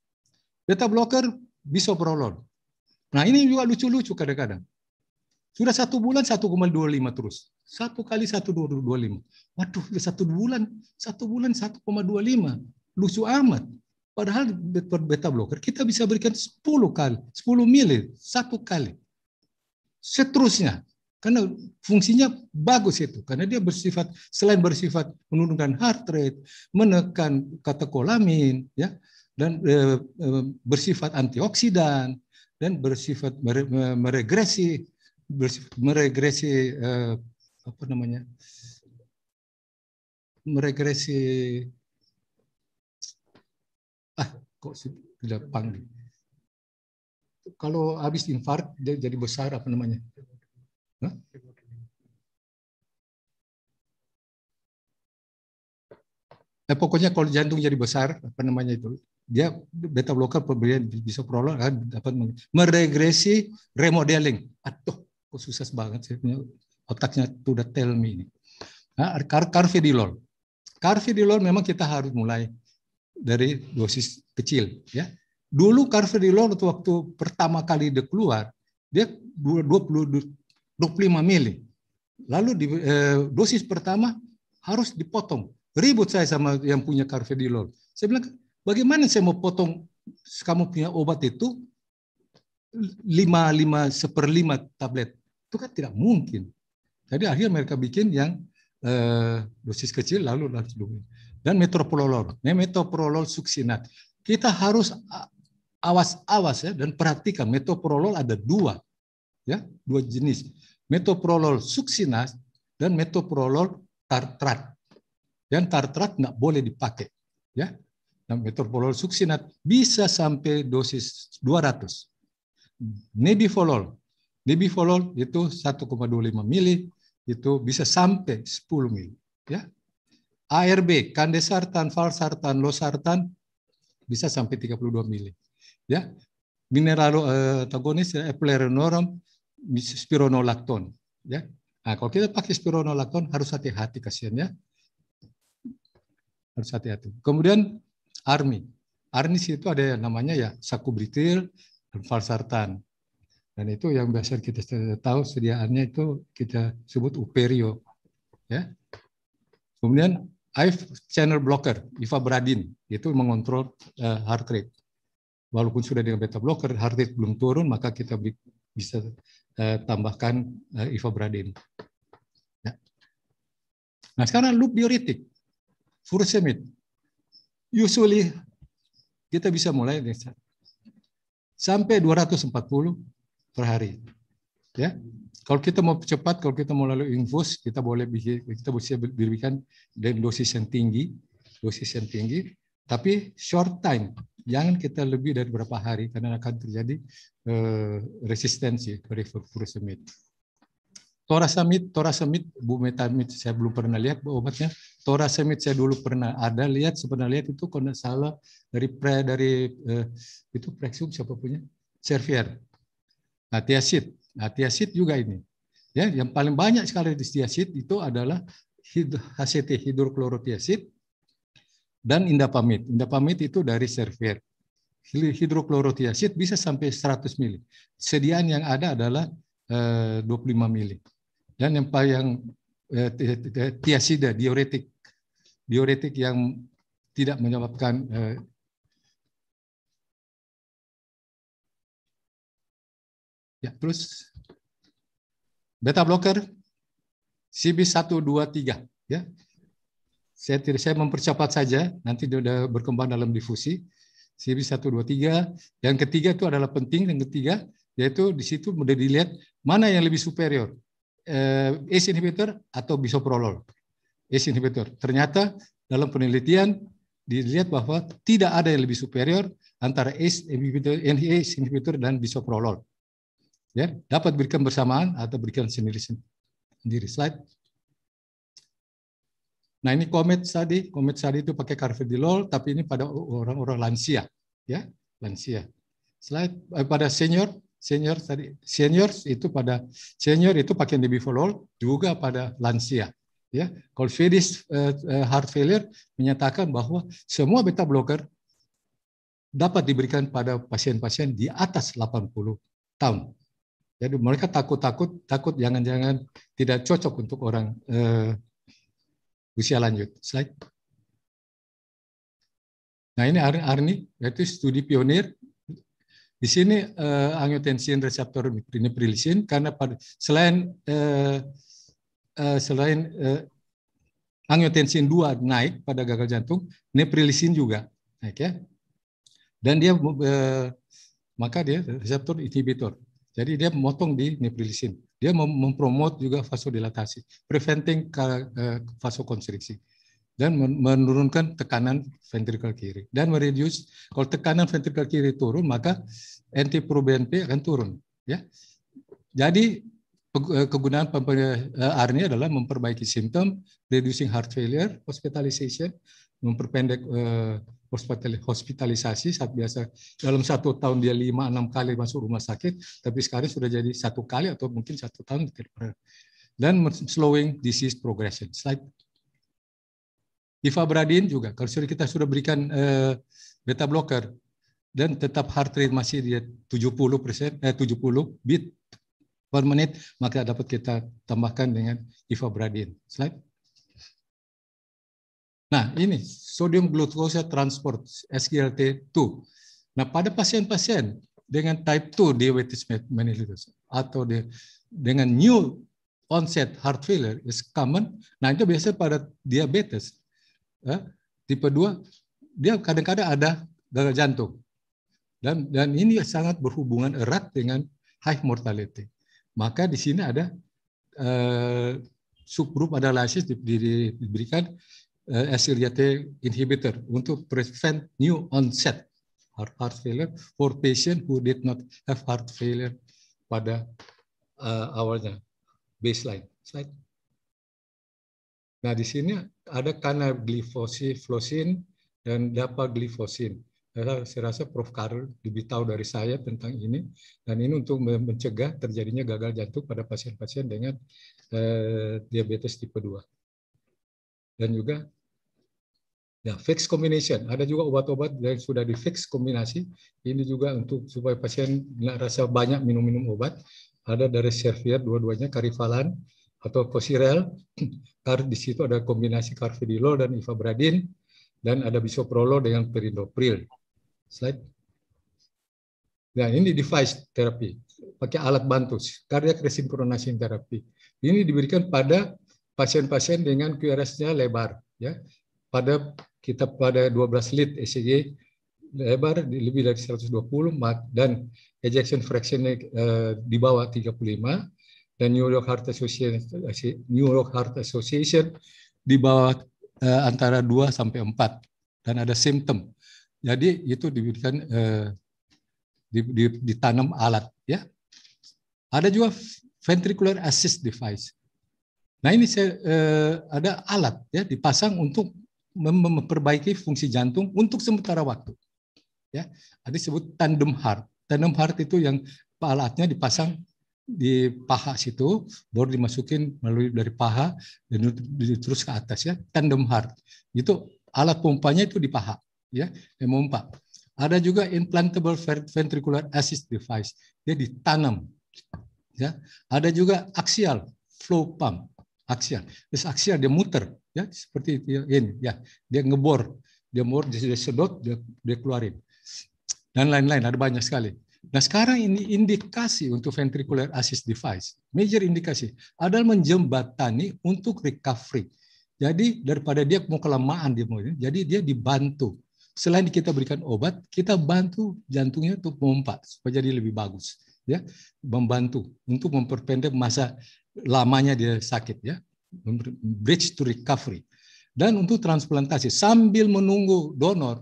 Speaker 7: bisoprolol. Nah, ini juga lucu-lucu kadang-kadang. Sudah 1 bulan 1,25 terus. 1 kali 1,25. Waduh, 1 bulan 1,25. Lucu amat. Padahal beta blocker kita bisa berikan 10 kali, 10 mili 1 kali. Seterusnya. Karena fungsinya bagus itu. Karena dia bersifat, selain bersifat menurunkan heart rate, menekan katekolamin, ya, dan bersifat antioksidan, dan bersifat meregresi apa namanya? Meregresi kok sudah panggil. Kalau habis infark dia jadi besar apa namanya? Hah? Pokoknya kalau jantung jadi besar, apa namanya itu? Dia beta blocker pemberian bisoprolol dapat meregresi remodeling. Aduh, kok susah banget sih, otaknya sudah tell me ini. Nah, carvedilol. Carvedilol memang kita harus mulai dari dosis kecil, ya. Dulu carvedilol waktu pertama kali dia keluar, dia 25 mili. Lalu di dosis pertama harus dipotong. Ribut saya sama yang punya carvedilol. Saya bilang, bagaimana saya mau potong kamu punya obat itu 5/5 tablet? Itu kan tidak mungkin. Jadi akhirnya mereka bikin yang dosis kecil lalu langsung. Dan metoprolol. Metoprolol suksinat. Kita harus awas-awas ya dan perhatikan metoprolol ada 2. Ya, 2 jenis. Metoprolol suksinat dan metoprolol tartrat. Yang tartrat nggak boleh dipakai, ya. Nah, metoprolol suksinat bisa sampai dosis 200. Nebivolol itu 1,25 mili, itu bisa sampai 10 mili, ya. ARB, kandesartan, valsartan, losartan bisa sampai 32 mili, ya. Mineral antagonis eplerenol, spironolakton, ya. Nah, kalau kita pakai spironolakton harus hati-hati kasihan, ya. Harus hati-hati. Kemudian Arnis itu ada yang namanya ya sakubritil dan valsartan. Dan itu yang biasa kita tahu sediaannya itu kita sebut uperio, ya. Kemudian AF channel blocker, ivabradin, itu mengontrol heart rate. Walaupun sudah dengan beta blocker, heart rate belum turun, maka kita bisa tambahkan ivabradin. Ya. Nah, sekarang loop diuretik, furosemid. Usually kita bisa mulai sampai 240 per hari. Ya. Kalau kita mau cepat, kalau kita mau lalu infus, kita bisa berikan dengan dosis yang tinggi, tapi short time. Jangan kita lebih dari beberapa hari karena akan terjadi resistensi dari furosemid. Torasemid, bumetamid saya belum pernah lihat obatnya. Torasemid saya dulu pernah lihat itu kalau tidak salah dari itu Prexum siapa punya? Servier. Nah, tiasid juga ini. Ya, yang paling banyak sekali di tiasid itu adalah HCT, hidroklorotiasid, dan indapamid. Indapamid itu dari Servier. Hidroklorotiasid bisa sampai 100 mili. Sediaan yang ada adalah 25 mili. Dan yang paling tiasida, diuretik yang tidak menyebabkan ya, terus beta blocker CB123 ya. Saya mempercepat saja, nanti dia sudah berkembang dalam difusi. CB123. Yang ketiga itu adalah penting, yang ketiga yaitu di situ sudah dilihat mana yang lebih superior, ACE inhibitor atau bisoprolol. ACE inhibitor. Ternyata dalam penelitian dilihat bahwa tidak ada yang lebih superior antara ACE inhibitor dan bisoprolol. Ya, dapat berikan bersamaan atau berikan sendiri. Slide. Nah, ini Comet tadi itu pakai carvedilol, tapi ini pada orang-orang lansia, ya, lansia. Slide pada senior itu pakai nebivolol juga pada lansia, ya. Kalau Swedish Heart Failure menyatakan bahwa semua beta blocker dapat diberikan pada pasien-pasien di atas 80 tahun. Jadi mereka takut jangan-jangan tidak cocok untuk orang usia lanjut. Slide. Nah, ini ARNI, yaitu studi pionir. Di sini angiotensin reseptor neprilysin, karena selain angiotensin 2 naik pada gagal jantung, neprilysin juga naik, ya. Dan dia maka dia reseptor inhibitor. Jadi dia memotong di neprilysin. Dia mempromot juga vasodilatasi, preventing vasokonstriksi, dan menurunkan tekanan ventrikel kiri, dan mereduce. Kalau tekanan ventrikel kiri turun, maka NT-proBNP akan turun. Ya, jadi kegunaan ARNI adalah memperbaiki simptom, reducing heart failure, hospitalization, memperpendek hospitalisasi. Saat biasa dalam 1 tahun dia 5-6 kali masuk rumah sakit, tapi sekarang sudah jadi 1 kali atau mungkin 1 tahun. Dan slowing disease progression. Slide. Ivabradin juga, kalau kita sudah berikan beta blocker dan tetap heart rate masih di 70 beat per menit, maka dapat kita tambahkan dengan ivabradin. Slide. Nah, ini sodium glucose transport SGLT2. Nah, pada pasien-pasien dengan type 2 diabetes mellitus atau dengan new onset heart failure is common. Nah, itu biasanya pada diabetes tipe 2, dia kadang-kadang ada gagal jantung. Dan ini sangat berhubungan erat dengan high mortality. Maka di sini ada subgroup analisis diberikan SGLT inhibitor untuk prevent new onset heart failure for patient who did not have heart failure pada awalnya, baseline. Slide. Nah, di sini ada canagliflozin dan dapagliflozin. Saya rasa Prof. Karel lebih tahu dari saya tentang ini, dan ini untuk mencegah terjadinya gagal jantung pada pasien-pasien dengan diabetes tipe 2. Dan juga ya, fixed combination, ada juga obat-obat yang sudah di fix kombinasi. Ini juga untuk supaya pasien nggak rasa banyak minum obat. Ada dari Servier dua-duanya, Carivalan atau Cosirel. Di situ ada kombinasi carvedilol dan ivabradin, dan ada bisoprolol dengan perindopril. Slide. Nah, ini device terapi, pakai alat bantu, cardiac resynchronizing therapy. Ini diberikan pada pasien-pasien dengan QRS-nya lebar, ya. Pada 12 lead ECG lebar lebih dari 120, dan ejection fraction di bawah 35, dan New York Heart Association di bawah antara 2 sampai 4, dan ada simptom. Jadi itu diberikan ditanam alat, ya. Ada juga ventricular assist device. Nah ini ada alat ya dipasang untuk memperbaiki fungsi jantung untuk sementara waktu. Ya, ada disebut tandem heart. Tandem heart itu yang alatnya dipasang di paha situ, baru dimasukin melalui dari paha dan terus ke atas ya. Tandem heart. Itu alat pompanya itu di paha ya, yang memompa. Ada juga implantable ventricular assist device. Dia ditanam. Ya. Ada juga axial flow pump. Axial. Terus axial dia muter ya, seperti ini ya. Dia ngebor, dia sedot, dia keluarin. Dan lain-lain, ada banyak sekali. Nah sekarang ini indikasi untuk ventricular assist device, major indikasi adalah menjembatani untuk recovery. Jadi daripada dia mau kelamaan dia mau, jadi dia dibantu. Selain kita berikan obat, kita bantu jantungnya untuk memompa supaya jadi lebih bagus, ya, membantu untuk memperpendek masa lamanya dia sakit, ya, bridge to recovery. Dan untuk transplantasi sambil menunggu donor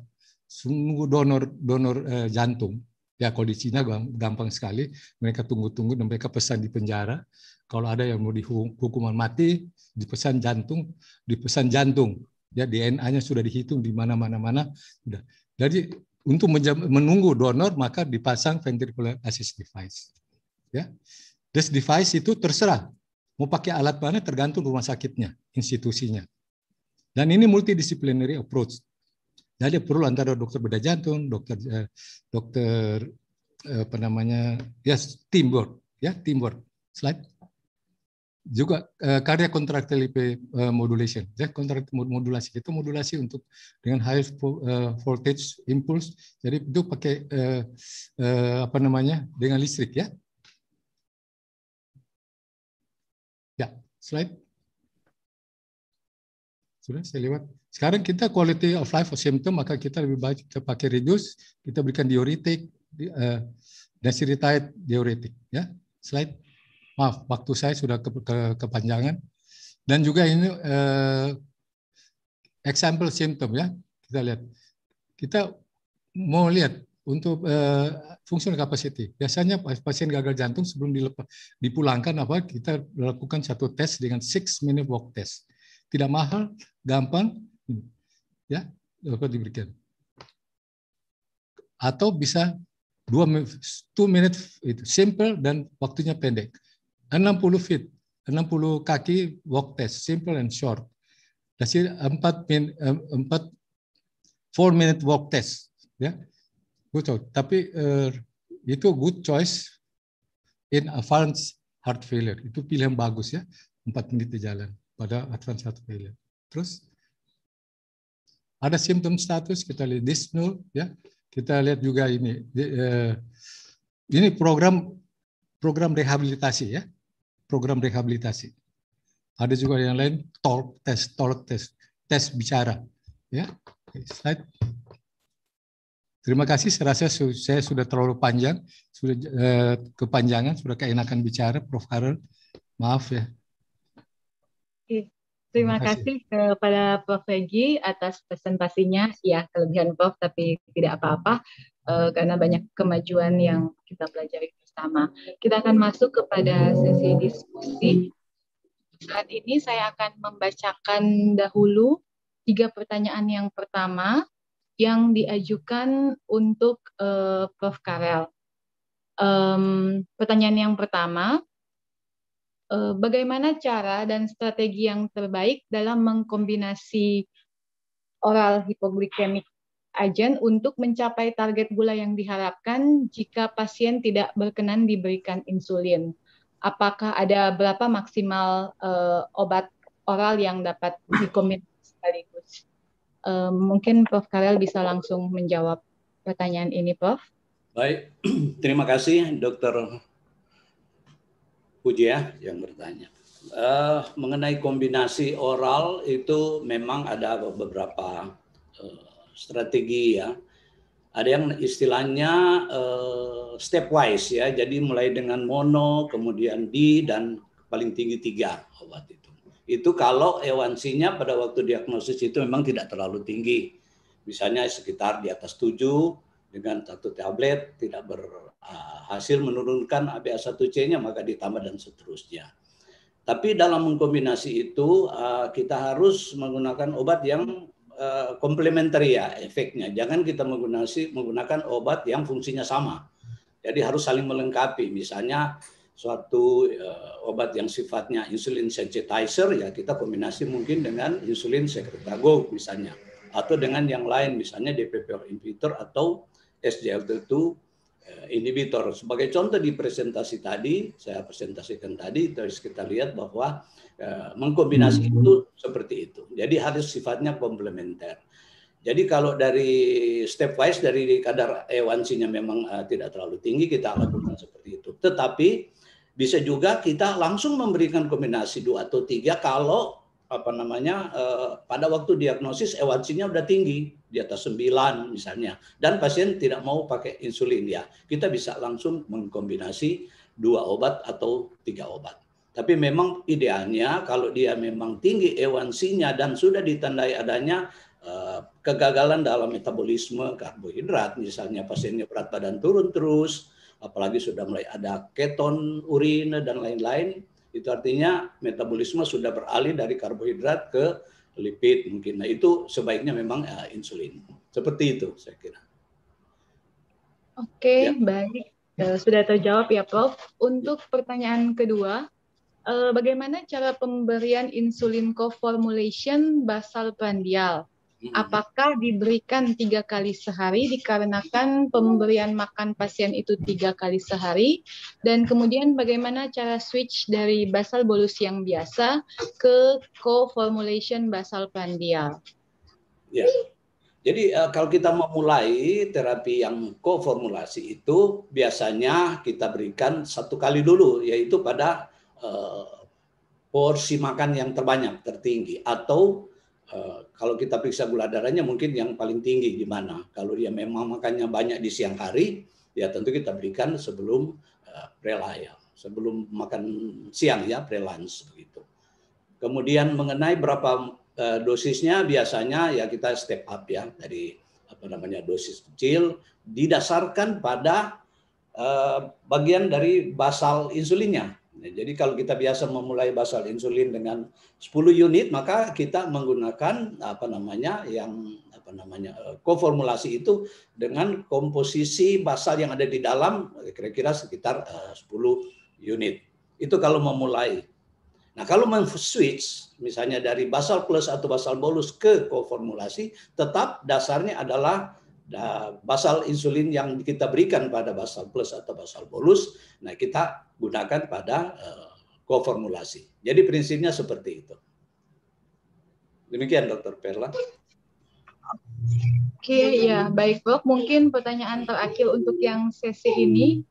Speaker 7: jantung. Ya kalau di Cina gampang sekali, mereka tunggu-tunggu dan mereka pesan di penjara. Kalau ada yang mau dihukuman mati, dipesan jantung. Ya DNA-nya sudah dihitung di mana-mana. Sudah. Jadi untuk menunggu donor maka dipasang ventricular assist device. Ya, this device itu terserah mau pakai alat mana tergantung rumah sakitnya, institusinya. Dan ini multidisciplinary approach. Jadi perlu antara dokter bedah jantung, dokter apa namanya, ya teamwork, ya teamwork. Slide. Juga cardiac contractility modulation, ya modulasi itu modulasi untuk dengan high voltage impulse. Jadi itu pakai apa namanya dengan listrik, ya. Ya, slide. Sudah saya lewat. Sekarang kita quality of life of symptom, maka kita lebih baik kita pakai reduce, kita berikan diuretik, deserityate diuretik. Ya, slide. Maaf, waktu saya sudah kepanjangan. Dan juga ini example symptom, ya. Kita lihat. Kita mau lihat untuk functional capacity. Biasanya pasien gagal jantung sebelum dipulangkan kita lakukan satu tes dengan 6-minute walk test. Tidak mahal, gampang, ya, dapat diberikan. Atau bisa 2 minute itu simple dan waktunya pendek. 60 feet, 60 kaki walk test, simple and short. Kasih 4 minute walk test, ya. Good choice. Tapi itu good choice in advanced heart failure. Itu pilihan bagus, ya. 4 menit di jalan pada advanced heart failure. Terus ada symptom status, kita lihat dyspnea, ya. Kita lihat juga ini program rehabilitasi, ya. Program rehabilitasi. Ada juga yang lain talk test, tes bicara, ya. Slide. Terima kasih. Saya rasa saya sudah terlalu panjang, sudah kepanjangan, sudah keenakan bicara, Prof. Harold. Maaf ya.
Speaker 5: Terima kasih kepada Prof. Regi atas presentasinya. Ya, kelebihan Prof, tapi tidak apa-apa karena banyak kemajuan yang kita pelajari bersama. Kita akan masuk kepada sesi diskusi. Saat ini saya akan membacakan dahulu 3 pertanyaan yang pertama yang diajukan untuk Prof. Karel. Pertanyaan yang pertama, bagaimana cara dan strategi yang terbaik dalam mengkombinasi oral hypoglycemic agent untuk mencapai target gula yang diharapkan jika pasien tidak berkenan diberikan insulin? Apakah ada berapa maksimal obat oral yang dapat dikombinasi sekaligus? Mungkin Prof. Karel bisa langsung menjawab pertanyaan ini, Prof.
Speaker 6: Baik, terima kasih Dr. Pujia yang bertanya. Mengenai kombinasi oral itu memang ada beberapa strategi, ya. Ada yang istilahnya stepwise, ya. Jadi mulai dengan mono, kemudian di, dan paling tinggi 3 obat itu. Itu kalau A1C-nya pada waktu diagnosis itu memang tidak terlalu tinggi. Misalnya sekitar di atas 7, dengan satu tablet tidak berhasil menurunkan HbA1c-nya, maka ditambah dan seterusnya. Tapi dalam mengkombinasi itu kita harus menggunakan obat yang komplementer ya efeknya. Jangan kita menggunakan obat yang fungsinya sama. Jadi harus saling melengkapi. Misalnya suatu obat yang sifatnya insulin sensitizer ya kita kombinasi mungkin dengan insulin secretagogue misalnya, atau dengan yang lain misalnya DPP inhibitor atau SGLT2 inhibitor. Sebagai contoh di presentasi tadi, saya presentasikan tadi, terus kita lihat bahwa mengkombinasi itu seperti itu. Jadi harus sifatnya komplementer. Jadi kalau dari stepwise dari kadar A1C-nya memang tidak terlalu tinggi, kita lakukan seperti itu. Tetapi bisa juga kita langsung memberikan kombinasi 2 atau 3 kalau pada waktu diagnosis A1C-nya udah tinggi, di atas 9 misalnya, dan pasien tidak mau pakai insulin ya. Kita bisa langsung mengkombinasi 2 obat atau 3 obat. Tapi memang idealnya kalau dia memang tinggi A1C-nya dan sudah ditandai adanya kegagalan dalam metabolisme karbohidrat, misalnya pasiennya berat badan turun terus, apalagi sudah mulai ada keton urin dan lain-lain, itu artinya metabolisme sudah beralih dari karbohidrat ke lipid mungkin. Nah itu sebaiknya memang insulin. Seperti itu saya kira.
Speaker 5: Oke, baik. Sudah terjawab ya Prof. Untuk pertanyaan kedua, bagaimana cara pemberian insulin co-formulation basal prandial? Apakah diberikan 3 kali sehari dikarenakan pemberian makan pasien itu 3 kali sehari? Dan kemudian bagaimana cara switch dari basal bolus yang biasa ke co-formulation basal prandial?
Speaker 6: Ya, jadi kalau kita memulai terapi yang co-formulasi itu biasanya kita berikan 1 kali dulu, yaitu pada porsi makan yang terbanyak, tertinggi, atau kalau kita periksa gula darahnya mungkin yang paling tinggi di mana. Kalau dia memang makannya banyak di siang hari, ya tentu kita berikan sebelum pre-lunch, sebelum makan siang ya, pre-lunch begitu. Kemudian mengenai berapa dosisnya, biasanya ya kita step up ya dari dosis kecil didasarkan pada bagian dari basal insulinnya. Jadi kalau kita biasa memulai basal insulin dengan 10 unit, maka kita menggunakan koformulasi itu dengan komposisi basal yang ada di dalam kira-kira sekitar 10 unit. Itu kalau memulai. Nah, kalau men-switch misalnya dari basal plus atau basal bolus ke koformulasi, tetap dasarnya adalah basal insulin yang kita berikan pada basal plus atau basal bolus, nah kita gunakan pada koformulasi. Jadi prinsipnya seperti itu. Demikian Dr. Perla.
Speaker 5: Oke, ya baik Prof. Mungkin pertanyaan terakhir untuk yang sesi ini,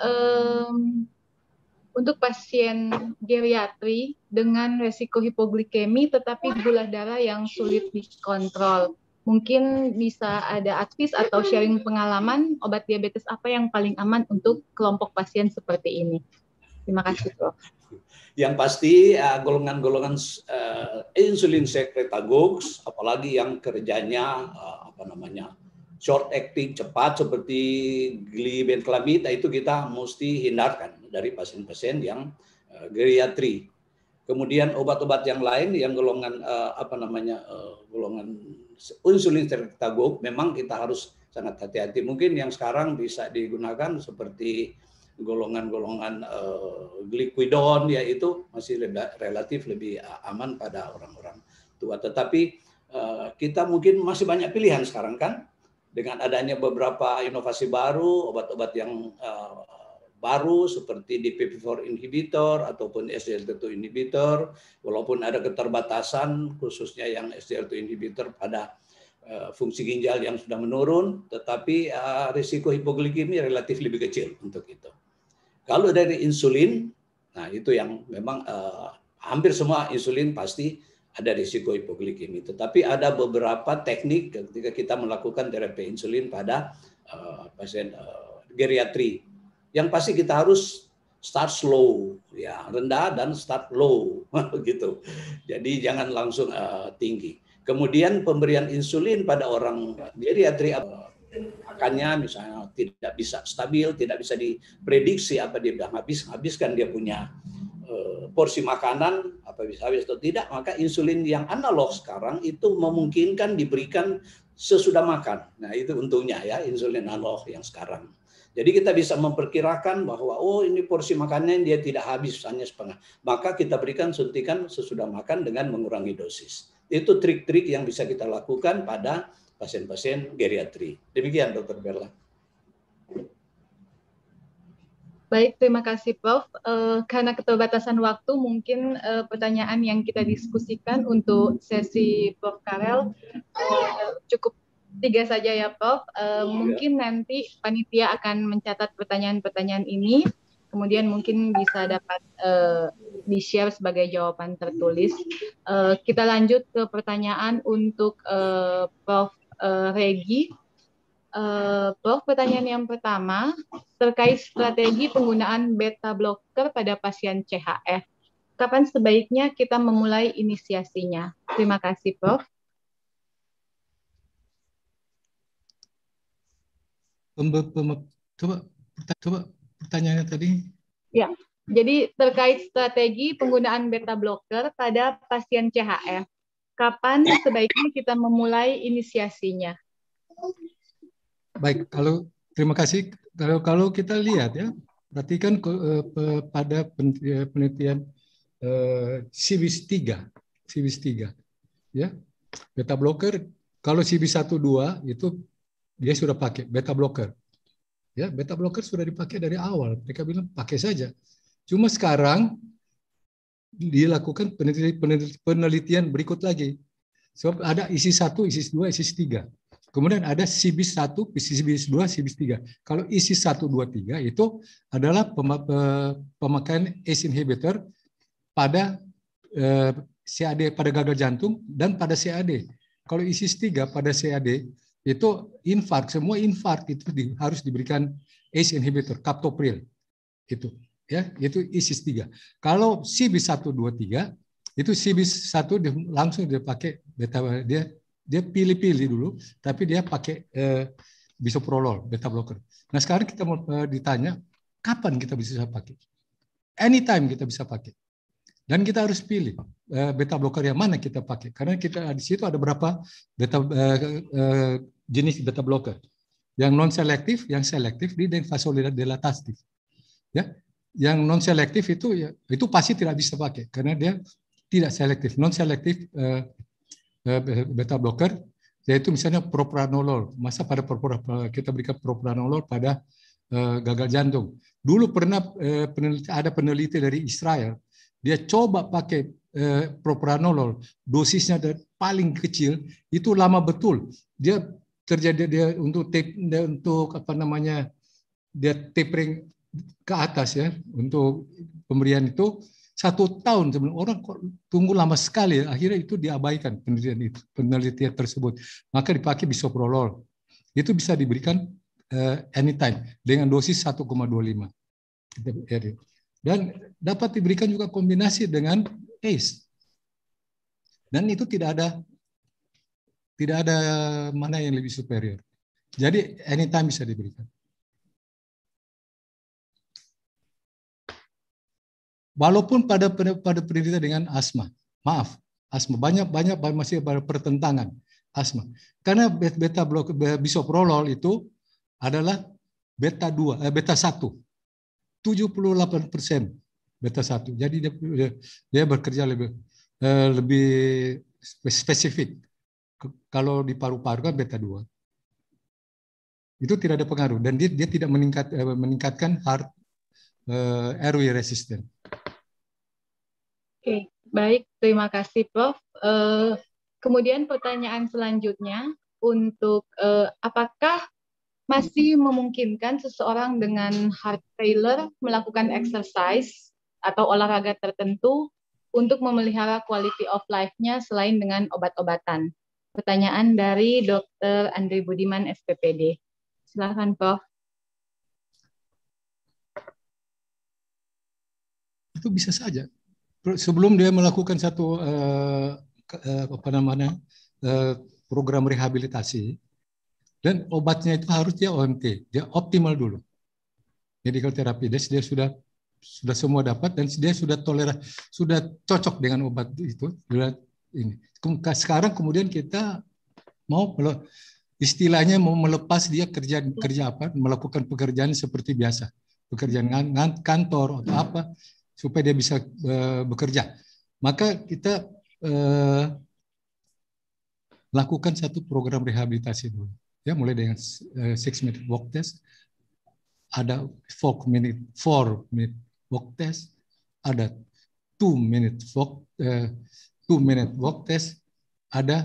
Speaker 5: untuk pasien geriatri dengan resiko hipoglikemi tetapi gula darah yang sulit dikontrol, mungkin bisa ada advice atau sharing pengalaman obat diabetes apa yang paling aman untuk kelompok pasien seperti ini. Terima kasih, Prof.
Speaker 6: Yang pasti golongan-golongan insulin secretagogue, apalagi yang kerjanya short acting cepat seperti glibenclamid, itu kita mesti hindarkan dari pasien-pasien yang geriatri. Kemudian obat-obat yang lain yang golongan golongan insulin secretagogue memang kita harus sangat hati-hati. Mungkin yang sekarang bisa digunakan seperti golongan-golongan glyquidon, yaitu masih relatif lebih aman pada orang-orang tua. Tetapi kita mungkin masih banyak pilihan sekarang kan, dengan adanya beberapa inovasi baru, obat-obat yang baru seperti DPP-4 inhibitor ataupun SGLT2 inhibitor, walaupun ada keterbatasan khususnya yang SGLT2 inhibitor pada fungsi ginjal yang sudah menurun, tetapi risiko hipoglikemi relatif lebih kecil untuk itu. Kalau dari insulin, nah itu yang memang hampir semua insulin pasti ada risiko hipoglikemi. Tetapi ada beberapa teknik ketika kita melakukan terapi insulin pada pasien geriatri. Yang pasti kita harus start slow, ya rendah dan start low, gitu. Jadi jangan langsung tinggi. Kemudian pemberian insulin pada orang geriatri makannya misalnya tidak bisa stabil, tidak bisa diprediksi apa dia bilang habiskan dia punya porsi makanan apa bisa habis atau tidak, maka insulin yang analog sekarang itu memungkinkan diberikan sesudah makan. Nah, itu untungnya ya insulin analog yang sekarang. Jadi kita bisa memperkirakan bahwa oh ini porsi makannya dia tidak habis hanya setengah. Maka kita berikan suntikan sesudah makan dengan mengurangi dosis. Itu trik-trik yang bisa kita lakukan pada pasien-pasien geriatri. Demikian Dr. Bella.
Speaker 5: Baik, terima kasih Prof. Karena keterbatasan waktu, mungkin pertanyaan yang kita diskusikan untuk sesi Prof. Karel cukup 3 saja ya Prof. Mungkin nanti panitia akan mencatat pertanyaan-pertanyaan ini, kemudian mungkin bisa dapat di-share sebagai jawaban tertulis. Kita lanjut ke pertanyaan untuk Prof. Regi. Prof, pertanyaan yang pertama terkait strategi penggunaan beta blocker pada pasien CHF. Kapan sebaiknya kita memulai inisiasinya? Terima kasih, Prof.
Speaker 7: Coba pertanyaannya tadi.
Speaker 5: Ya, jadi terkait strategi penggunaan beta blocker pada pasien CHF. Kapan sebaiknya kita memulai inisiasinya?
Speaker 7: Baik, terima kasih. Kalau kita lihat ya, perhatikan pada penelitian CBIS-3, ya, beta blocker. Kalau CBIS-1-2 itu dia sudah pakai beta blocker. Ya, beta blocker sudah dipakai dari awal. Mereka bilang pakai saja. Cuma sekarang dilakukan penelitian berikut lagi. Sebab ada ISIS 1, ISIS 2, ISIS 3. Kemudian ada CBIS 1, CBIS 2, CBIS 3. Kalau ISIS 1, 2, 3 itu adalah pemakaian ACE inhibitor pada CAD, pada gagal jantung, dan pada CAD. Kalau ISIS 3 pada CAD, itu infark, semua infark itu harus diberikan ACE inhibitor, captopril. Itu ya, itu ISIS 3. Kalau CBIS 1, 2, 3, itu CBIS 1 langsung dia pakai beta, dia pilih-pilih dulu, tapi dia pakai bisoprolol, beta blocker. Nah sekarang kita mau ditanya, kapan kita bisa pakai? Anytime kita bisa pakai. Dan kita harus pilih beta blocker yang mana kita pakai, karena kita di situ ada berapa jenis beta blocker, yang non selektif, yang selektif, dan vasodilatatif. Ya, yang non selektif itu pasti tidak bisa pakai karena dia tidak selektif. Non selektif beta blocker yaitu misalnya propranolol. Masa pada kita berikan propranolol pada gagal jantung. Dulu pernah ada peneliti dari Israel, dia coba pakai propranolol, dosisnya paling kecil, itu lama betul. Dia untuk apa namanya, dia tapering ke atas ya, untuk pemberian itu 1 tahun sebelum. Orang kok tunggu lama sekali, akhirnya itu diabaikan penelitian tersebut. Maka dipakai bisoprolol. Itu bisa diberikan anytime dengan dosis 1,25. Dan dapat diberikan juga kombinasi dengan ACE. Dan itu tidak ada mana yang lebih superior. Jadi anytime bisa diberikan. Walaupun pada penderita dengan asma, asma banyak masih ada pertentangan asma. Karena beta blocker bisoprolol itu adalah beta 1. 78% beta 1. Jadi dia bekerja lebih spesifik. Kalau di paru-paru kan beta 2. Itu tidak ada pengaruh dan dia tidak meningkatkan airway resistant.
Speaker 5: Oke, baik, terima kasih Prof. Kemudian pertanyaan selanjutnya untuk apakah masih memungkinkan seseorang dengan heart failure melakukan exercise atau olahraga tertentu untuk memelihara quality of life-nya selain dengan obat-obatan? Pertanyaan dari Dr. Andri Budiman, SPPD. Silakan, Prof.
Speaker 7: Itu bisa saja. Sebelum dia melakukan satu program rehabilitasi, Dan obatnya itu harus dia OMT, dia optimal dulu. Medical therapy, dia sudah semua dapat dan dia sudah sudah cocok dengan obat itu. Ini. Sekarang kemudian kita mau istilahnya mau melepas dia kerja apa, melakukan pekerjaan seperti biasa, pekerjaan kantor atau apa, supaya dia bisa bekerja. Maka kita lakukan satu program rehabilitasi dulu. Ya, mulai dengan 6-minute walk test, ada 4-minute walk test, ada 2-minute walk test, ada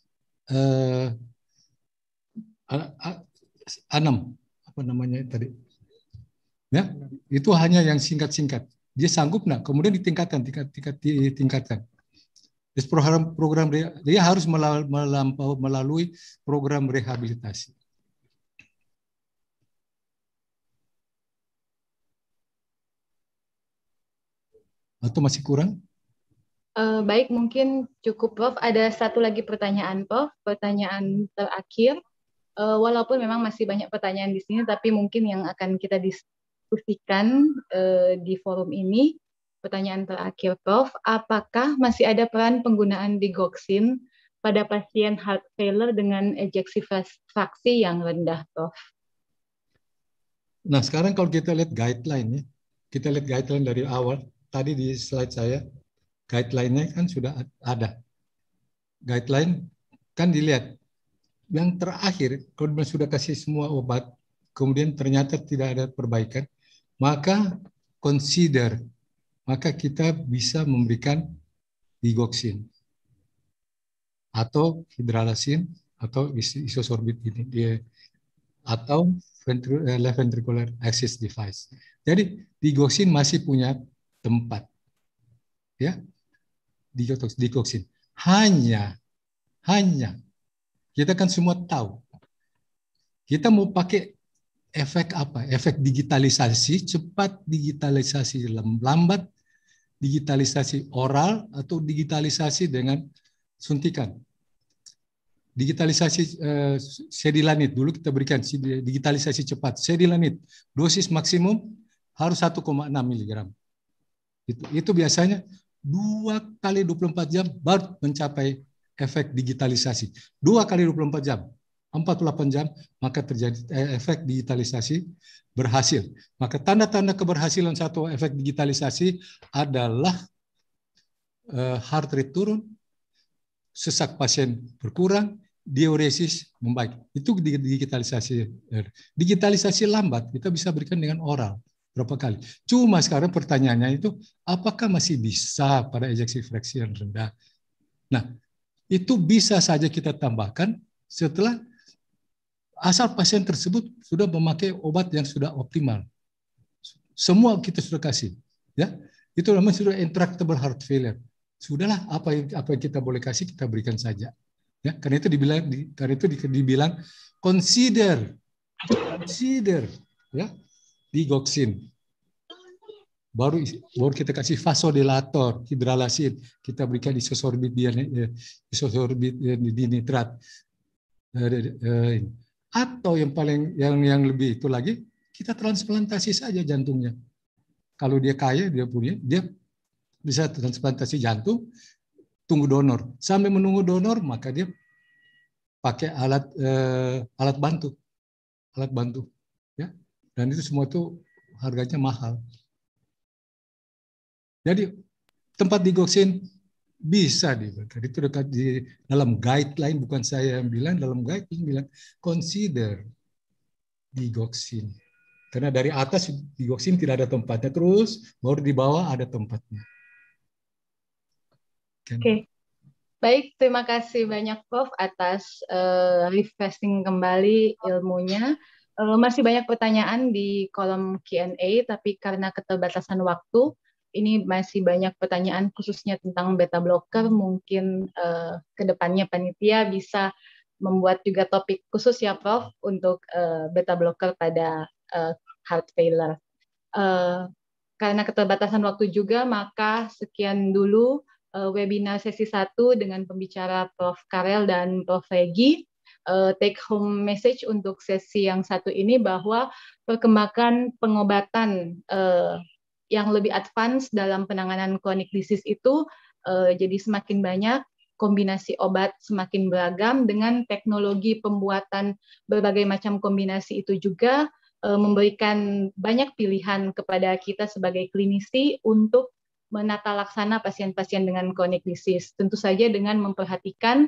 Speaker 7: 6 apa namanya tadi? Ya, itu hanya yang singkat-singkat. Dia sanggup nggak? Kemudian ditingkatkan. Jadi program dia harus melalui program rehabilitasi. Atau masih kurang?
Speaker 5: Baik, mungkin cukup, Prof. Ada satu lagi pertanyaan, Prof. Pertanyaan terakhir. Walaupun memang masih banyak pertanyaan di sini, tapi mungkin yang akan kita diskusikan di forum ini, pertanyaan terakhir, Prof. Apakah masih ada peran penggunaan digoxin pada pasien heart failure dengan ejeksi fraksi yang rendah, Prof?
Speaker 7: Nah, sekarang kalau kita lihat guideline, kita lihat guideline dari awal. Tadi di slide saya, guideline-nya kan sudah ada. Guideline kan dilihat. Yang terakhir, kalau sudah kasih semua obat, kemudian ternyata tidak ada perbaikan, maka kita bisa memberikan digoxin atau hidralazine atau isosorbit ini, atau left ventricular assist device. Jadi digoxin masih punya tempat, ya, digoxin. Hanya kita kan semua tahu, kita mau pakai efek apa? Efek digitalisasi cepat, digitalisasi lambat, digitalisasi oral, atau digitalisasi dengan suntikan. Digitalisasi sedilanit, dulu kita berikan digitalisasi cepat. Sedilanit, dosis maksimum harus 1,6 mg. Itu biasanya 2 kali 24 jam baru mencapai efek digitalisasi. 2 kali 24 jam, 48 jam, maka terjadi efek digitalisasi berhasil. Maka tanda-tanda keberhasilan satu efek digitalisasi adalah heart rate turun, sesak pasien berkurang, diuresis membaik. Itu digitalisasi. Digitalisasi lambat kita bisa berikan dengan oral. Berapa kali? Cuma sekarang pertanyaannya itu, apakah masih bisa pada ejeksi fraksi yang rendah? Nah, itu bisa saja kita tambahkan setelah asal pasien tersebut sudah memakai obat yang sudah optimal. Semua kita sudah kasih, ya. Itu namanya sudah intractable heart failure. Sudahlah, apa yang kita boleh kasih kita berikan saja. Ya, karena itu dibilang consider, ya, digoxin. Baru kita kasih vasodilator, hidralazine, kita berikan isosorbit dinitrat. Atau yang lebih itu lagi, kita transplantasi saja jantungnya. Kalau dia kaya, dia bisa transplantasi jantung, tunggu donor. Sampai menunggu donor, maka dia pakai alat bantu, ya. Dan itu semua itu harganya mahal. Jadi tempat digoxin bisa diberikan. Itu dekat di dalam guideline, bukan saya yang bilang, dalam guideline bilang consider digoxin. Karena dari atas digoxin tidak ada tempatnya, terus baru di bawah ada tempatnya.
Speaker 5: Oke. Baik, terima kasih banyak Prof atas refreshing kembali ilmunya. Masih banyak pertanyaan di kolom Q&A, tapi karena keterbatasan waktu, ini masih banyak pertanyaan khususnya tentang beta blocker. Mungkin kedepannya panitia bisa membuat juga topik khusus ya Prof untuk beta blocker pada heart failure. Karena keterbatasan waktu juga, maka sekian dulu webinar sesi 1 dengan pembicara Prof. Karel dan Prof. Regi. take home message untuk sesi yang satu ini bahwa perkembangan pengobatan yang lebih advance dalam penanganan chronic disease itu jadi semakin banyak, kombinasi obat semakin beragam, dengan teknologi pembuatan berbagai macam kombinasi itu juga memberikan banyak pilihan kepada kita sebagai klinisi untuk menata laksana pasien-pasien dengan chronic disease. Tentu saja dengan memperhatikan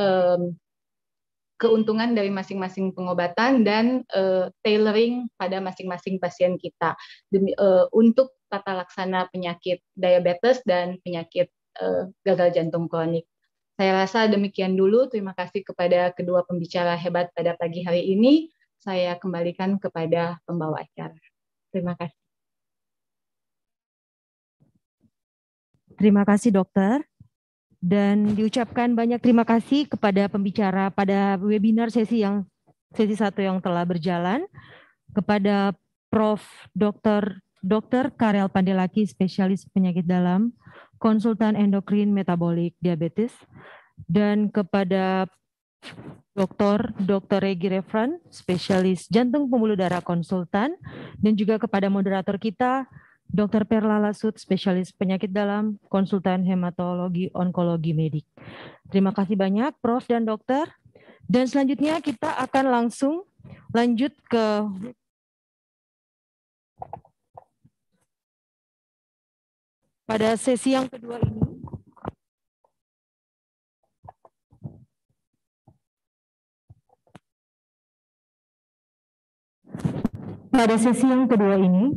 Speaker 5: keuntungan dari masing-masing pengobatan dan tailoring pada masing-masing pasien kita untuk tata laksana penyakit diabetes dan penyakit gagal jantung kronik. Saya rasa demikian dulu. Terima kasih kepada kedua pembicara hebat pada pagi hari ini. Saya kembalikan kepada pembawa acara. Terima kasih.
Speaker 1: Terima kasih dokter. Dan diucapkan banyak terima kasih kepada pembicara pada webinar sesi 1 yang telah berjalan, kepada Prof. Dr. Karel Pandelaki, spesialis penyakit dalam, konsultan endokrin metabolik diabetes, dan kepada Dr. Regi Refran, spesialis jantung pembuluh darah konsultan, dan juga kepada moderator kita, Dr. Perla Lasut, spesialis penyakit dalam, konsultan hematologi onkologi medik. Terima kasih banyak Prof dan Dokter. Dan selanjutnya kita akan langsung lanjut ke pada sesi yang kedua ini. Pada sesi yang kedua ini,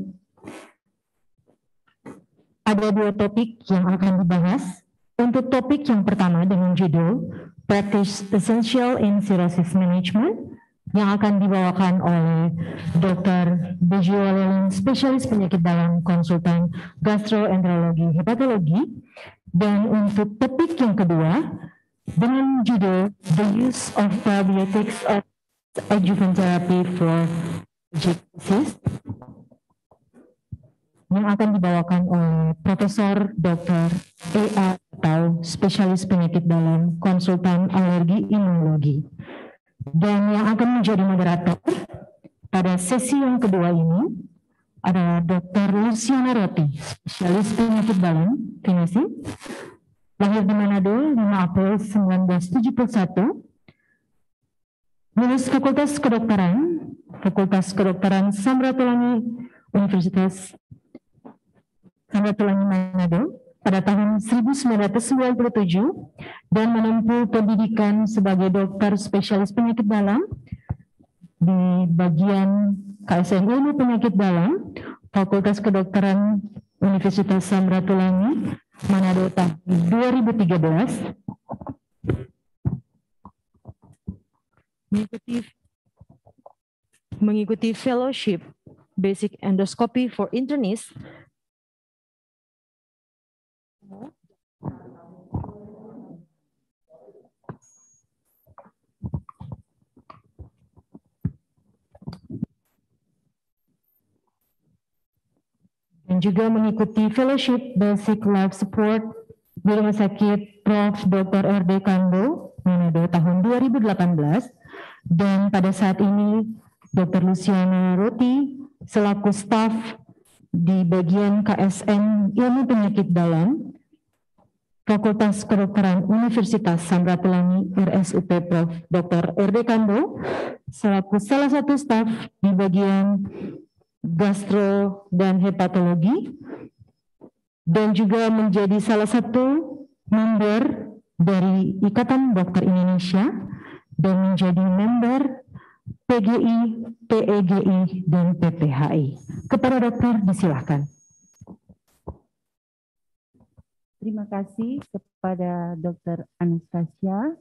Speaker 1: ada 2 topik yang akan dibahas. Untuk topik yang pertama dengan judul Practice Essential in Cirrhosis Management, yang akan dibawakan oleh Dr. Bejo Walelin, spesialis penyakit dalam, konsultan gastroenterologi hepatologi. Dan untuk topik yang kedua dengan judul The Use of Probiotics as Adjuvant Therapy for disease, yang akan dibawakan oleh Profesor Dr. E.A. atau spesialis penyakit dalam, konsultan alergi imunologi. Dan yang akan menjadi moderator pada sesi yang kedua ini adalah Dr. Luciana Roti, spesialis penyakit dalam, finasi, lahir di Manado 5 April 1971, lulus Fakultas Kedokteran Samratulangi Universitas Samratulangi Manado pada tahun 1997 dan menempuh pendidikan sebagai dokter spesialis penyakit dalam di bagian KSM Ilmu Penyakit Dalam, Fakultas Kedokteran Universitas Samratulangi Manado tahun 2013. Mengikuti fellowship Basic Endoscopy for Internists dan juga mengikuti fellowship Basic Life Support di Rumah Sakit Prof. Dr. R.D. Kando, Manado tahun 2018. Dan pada saat ini Dr. Luciana Roti selaku staf di bagian KSM Ilmu Penyakit Dalam, Fakultas Kedokteran Universitas Samratulangi RSUP Prof. Dr. R.D. Kando, selaku salah satu staf di bagian gastro dan hepatologi, dan juga menjadi salah satu member dari Ikatan Dokter Indonesia dan menjadi member PGI, PEGI, dan PPHI. Kepada dokter disilahkan.
Speaker 8: Terima kasih kepada Dr. Anastasia.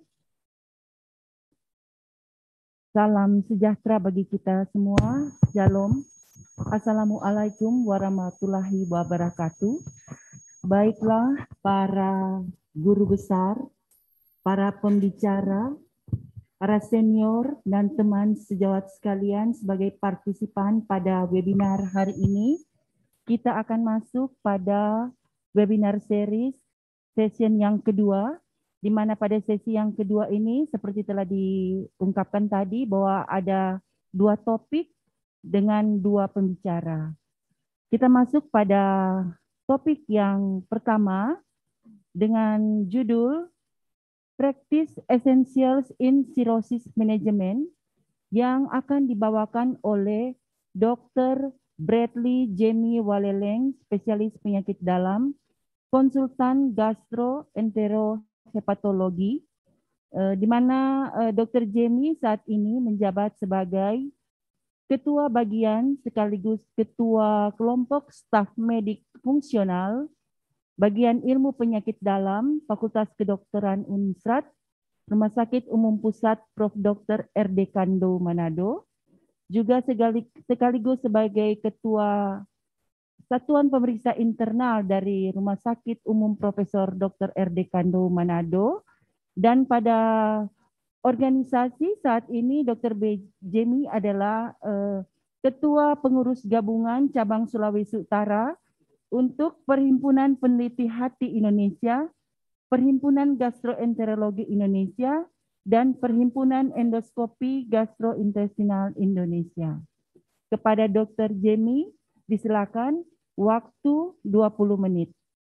Speaker 8: Salam sejahtera bagi kita semua. Shalom. Assalamualaikum warahmatullahi wabarakatuh. Baiklah para guru besar, para pembicara, para senior dan teman sejawat sekalian, sebagai partisipan pada webinar hari ini, kita akan masuk pada webinar series session yang kedua di mana pada sesi yang kedua ini seperti telah diungkapkan tadi bahwa ada 2 topik dengan 2 pembicara. Kita masuk pada topik yang pertama dengan judul Practice Essentials in Cirrhosis Management yang akan dibawakan oleh Dr. Bradley Jamie Waleleng, spesialis penyakit dalam, konsultan gastroenterohepatologi, di mana Dr. Jamie saat ini menjabat sebagai Ketua Bagian sekaligus Ketua Kelompok Staf Medik Fungsional, Bagian Ilmu Penyakit Dalam, Fakultas Kedokteran Unisrat, Rumah Sakit Umum Pusat Prof. Dr. R.D. Kando, Manado, juga sekaligus sebagai Ketua Satuan Pemeriksa Internal dari Rumah Sakit Umum Profesor Dr. R.D. Kando, Manado, dan pada organisasi saat ini Dr. Jamie adalah Ketua Pengurus Gabungan Cabang Sulawesi Utara untuk Perhimpunan Peneliti Hati Indonesia, Perhimpunan Gastroenterologi Indonesia, dan Perhimpunan Endoskopi Gastrointestinal Indonesia. Kepada Dr. Jamie, disilakan waktu 20 menit.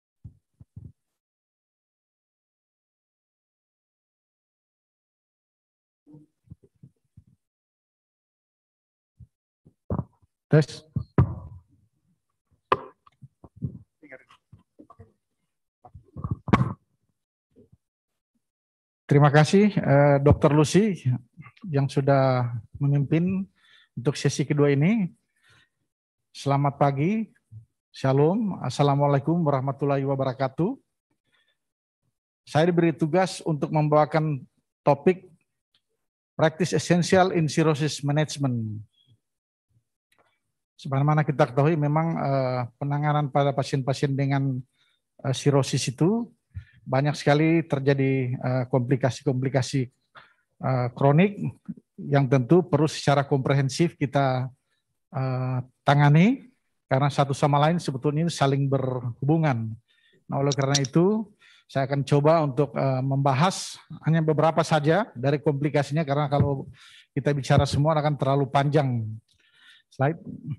Speaker 2: Tes. Terima kasih Dr. Lucy yang sudah memimpin untuk sesi kedua ini. Selamat pagi, Shalom, Assalamualaikum warahmatullahi wabarakatuh. Saya diberi tugas untuk membawakan topik Practice Essential in Cirrhosis Management. Sebagaimana kita ketahui memang penanganan pada pasien-pasien dengan sirosis itu banyak sekali terjadi komplikasi-komplikasi kronik yang tentu perlu secara komprehensif kita tangani karena satu sama lain sebetulnya saling berhubungan. Nah, oleh karena itu saya akan coba untuk membahas hanya beberapa saja dari komplikasinya karena kalau kita bicara semua akan terlalu panjang. Slide.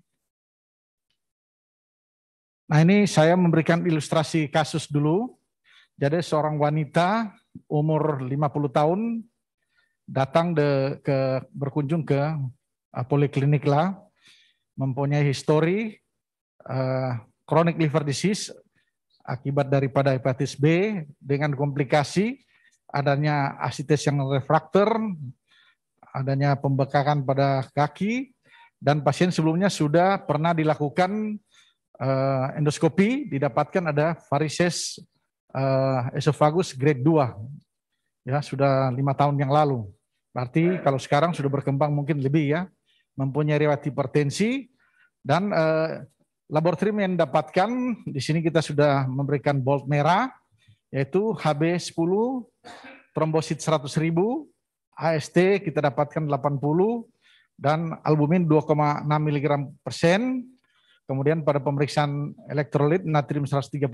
Speaker 2: Nah, ini saya memberikan ilustrasi kasus dulu. Jadi seorang wanita umur 50 tahun datang berkunjung ke poliklinik lah, mempunyai histori chronic liver disease akibat daripada hepatitis B dengan komplikasi adanya asites yang refraktor, adanya pembekakan pada kaki, dan pasien sebelumnya sudah pernah dilakukan endoskopi, didapatkan ada varises esophagus grade 2, ya sudah 5 tahun yang lalu. Berarti kalau sekarang sudah berkembang mungkin lebih ya, mempunyai riwayat hipertensi dan laboratorium yang didapatkan di sini kita sudah memberikan bold merah yaitu HB10 trombosit 100.000, AST kita dapatkan 80 dan albumin 2,6 mg/%. Kemudian pada pemeriksaan elektrolit natrium 133,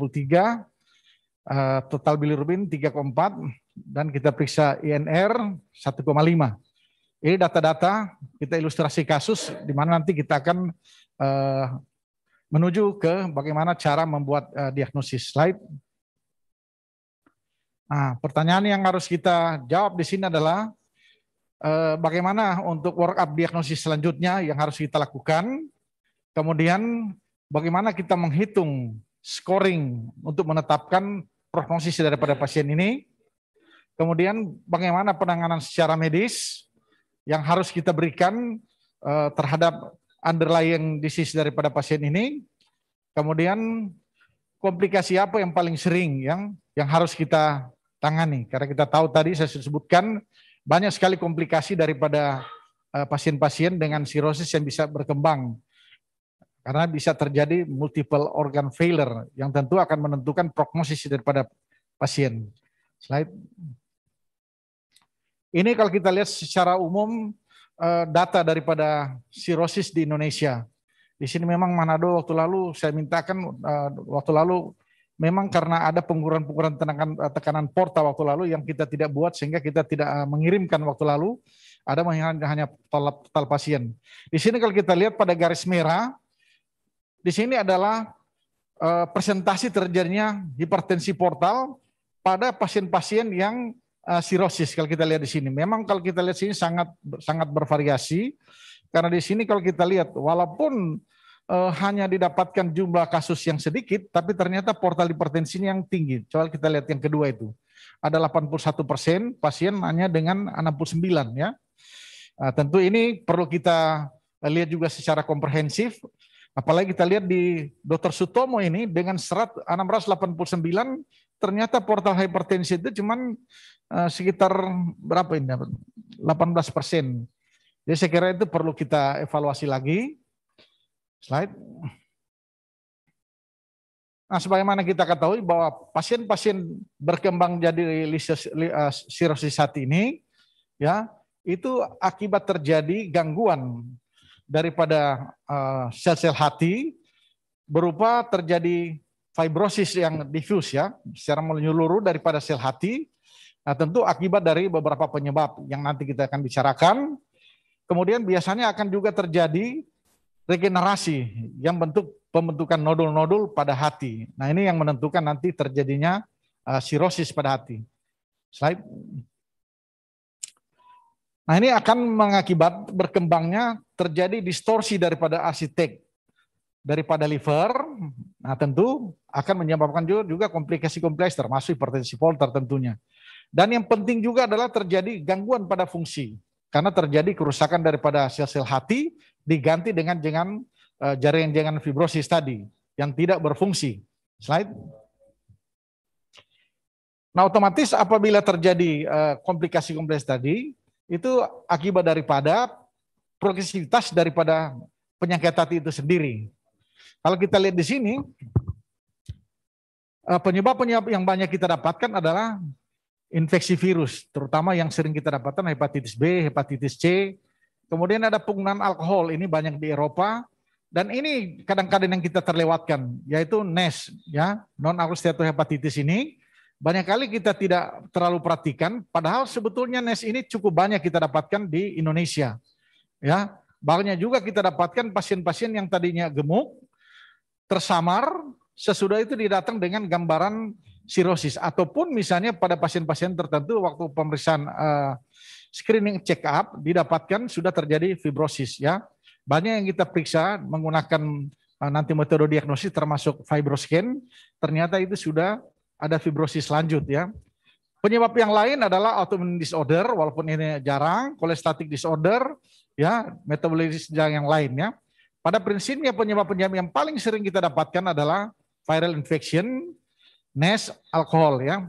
Speaker 2: total bilirubin 3,4 dan kita periksa INR 1,5. Ini data-data kita ilustrasi kasus di mana nanti kita akan menuju ke bagaimana cara membuat diagnosis. Slide. Nah, pertanyaan yang harus kita jawab di sini adalah bagaimana untuk workup diagnosis selanjutnya yang harus kita lakukan. Kemudian bagaimana kita menghitung scoring untuk menetapkan prognosis daripada pasien ini. Kemudian bagaimana penanganan secara medis yang harus kita berikan terhadap underlying disease daripada pasien ini. Kemudian komplikasi apa yang paling sering yang harus kita tangani. Karena kita tahu tadi saya sebutkan banyak sekali komplikasi daripada pasien-pasien dengan sirosis yang bisa berkembang. Karena bisa terjadi multiple organ failure yang tentu akan menentukan prognosis daripada pasien. Slide. Ini kalau kita lihat secara umum data daripada sirosis di Indonesia. Di sini memang Manado waktu lalu saya mintakan waktu lalu memang karena ada pengukuran tekanan porta waktu lalu yang kita tidak buat sehingga kita tidak mengirimkan waktu lalu, ada hanya total pasien. Di sini kalau kita lihat pada garis merah, di sini adalah presentasi terjadinya hipertensi portal pada pasien-pasien yang sirosis. Kalau kita lihat di sini, memang kalau kita lihat sini sangat bervariasi, karena di sini kalau kita lihat walaupun hanya didapatkan jumlah kasus yang sedikit, tapi ternyata portal hipertensinya yang tinggi. Coba kita lihat yang kedua itu. Ada 81% pasien hanya dengan 69 ya. Tentu ini perlu kita lihat juga secara komprehensif. Apalagi kita lihat di Dr. Sutomo ini dengan 689 ternyata portal hipertensi itu cuman sekitar berapa ini? 18%. Jadi saya kira itu perlu kita evaluasi lagi. Slide. Nah, sebagaimana kita ketahui bahwa pasien-pasien berkembang jadi sirosis hati ini, ya, itu akibat terjadi gangguan daripada sel-sel hati berupa terjadi fibrosis yang difus ya, secara menyeluruh daripada sel hati. Nah, tentu akibat dari beberapa penyebab yang nanti kita akan bicarakan. Kemudian biasanya akan juga terjadi regenerasi yang pembentukan nodul-nodul pada hati. Nah, ini yang menentukan nanti terjadinya sirosis pada hati. Slide. Nah, ini akan mengakibat berkembangnya terjadi distorsi daripada arsitek daripada liver. Nah, tentu akan menyebabkan juga komplikasi kompleks termasuk hipertensi portal tentunya. Dan yang penting juga adalah terjadi gangguan pada fungsi. Karena terjadi kerusakan daripada sel-sel hati diganti dengan jaringan fibrosis tadi yang tidak berfungsi. Slide. Nah, otomatis apabila terjadi komplikasi kompleks tadi, itu akibat daripada progresivitas daripada penyakit hati itu sendiri. Kalau kita lihat di sini, penyebab-penyebab yang banyak kita dapatkan adalah infeksi virus, terutama yang sering kita dapatkan hepatitis B, hepatitis C. Kemudian ada penggunaan alkohol, ini banyak di Eropa. Dan ini kadang-kadang yang kita terlewatkan, yaitu NASH, ya, non-acute steatohepatitis ini. Banyak kali kita tidak terlalu perhatikan, padahal sebetulnya NASH ini cukup banyak kita dapatkan di Indonesia. Ya, banyak juga kita dapatkan pasien-pasien yang tadinya gemuk, tersamar, sesudah itu didatang dengan gambaran sirosis, ataupun misalnya pada pasien-pasien tertentu waktu pemeriksaan screening check up didapatkan sudah terjadi fibrosis ya. Banyak yang kita periksa menggunakan nanti metode diagnosis termasuk fibroscan, ternyata itu sudah ada fibrosis lanjut ya. Penyebab yang lain adalah autoimmune disorder, walaupun ini jarang, cholestatic disorder ya, metabolisme yang lain ya. Pada prinsipnya penyebab-penyebab yang paling sering kita dapatkan adalah viral infection, NASH, alkohol ya.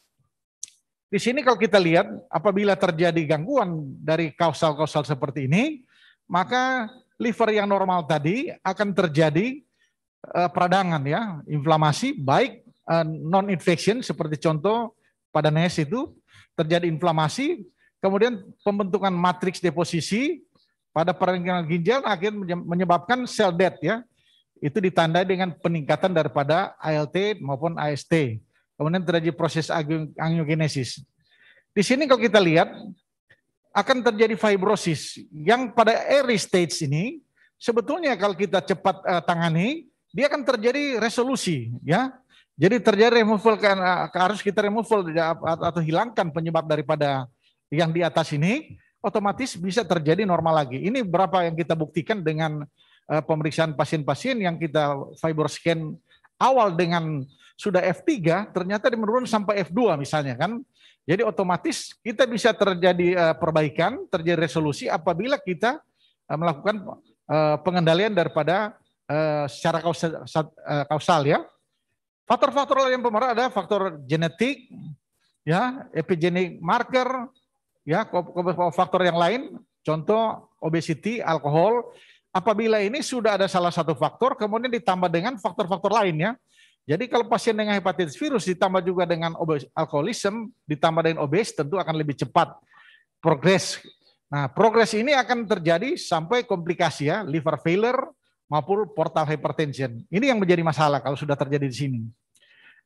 Speaker 2: Di sini kalau kita lihat apabila terjadi gangguan dari kausal-kausal seperti ini, maka liver yang normal tadi akan terjadi peradangan ya, inflamasi baik non-infection seperti contoh pada NASH itu terjadi inflamasi, kemudian pembentukan matriks deposisi pada perenggingan ginjal akhirnya menyebabkan sel death ya. Itu ditandai dengan peningkatan daripada ALT maupun AST. Kemudian terjadi proses angiogenesis. Di sini kalau kita lihat akan terjadi fibrosis yang pada early stage ini sebetulnya kalau kita cepat tangani dia akan terjadi resolusi ya. Jadi terjadi removal harus kita removal atau hilangkan penyebab daripada yang di atas ini, otomatis bisa terjadi normal lagi. Ini berapa yang kita buktikan dengan pemeriksaan pasien-pasien yang kita fibroscan awal dengan sudah F3 ternyata menurun sampai F2 misalnya kan. Jadi otomatis kita bisa terjadi perbaikan, terjadi resolusi apabila kita melakukan pengendalian daripada secara kausal ya. Faktor-faktor yang pemeran ada faktor genetik ya, epigenetic marker ya, faktor yang lain contoh obesity, alkohol. Apabila ini sudah ada salah satu faktor, kemudian ditambah dengan faktor-faktor lain ya. Jadi kalau pasien dengan hepatitis virus ditambah juga dengan alkoholisme, ditambah dengan obes, tentu akan lebih cepat progres. Nah, progres ini akan terjadi sampai komplikasi ya, liver failure maupun portal hypertension. Ini yang menjadi masalah kalau sudah terjadi di sini.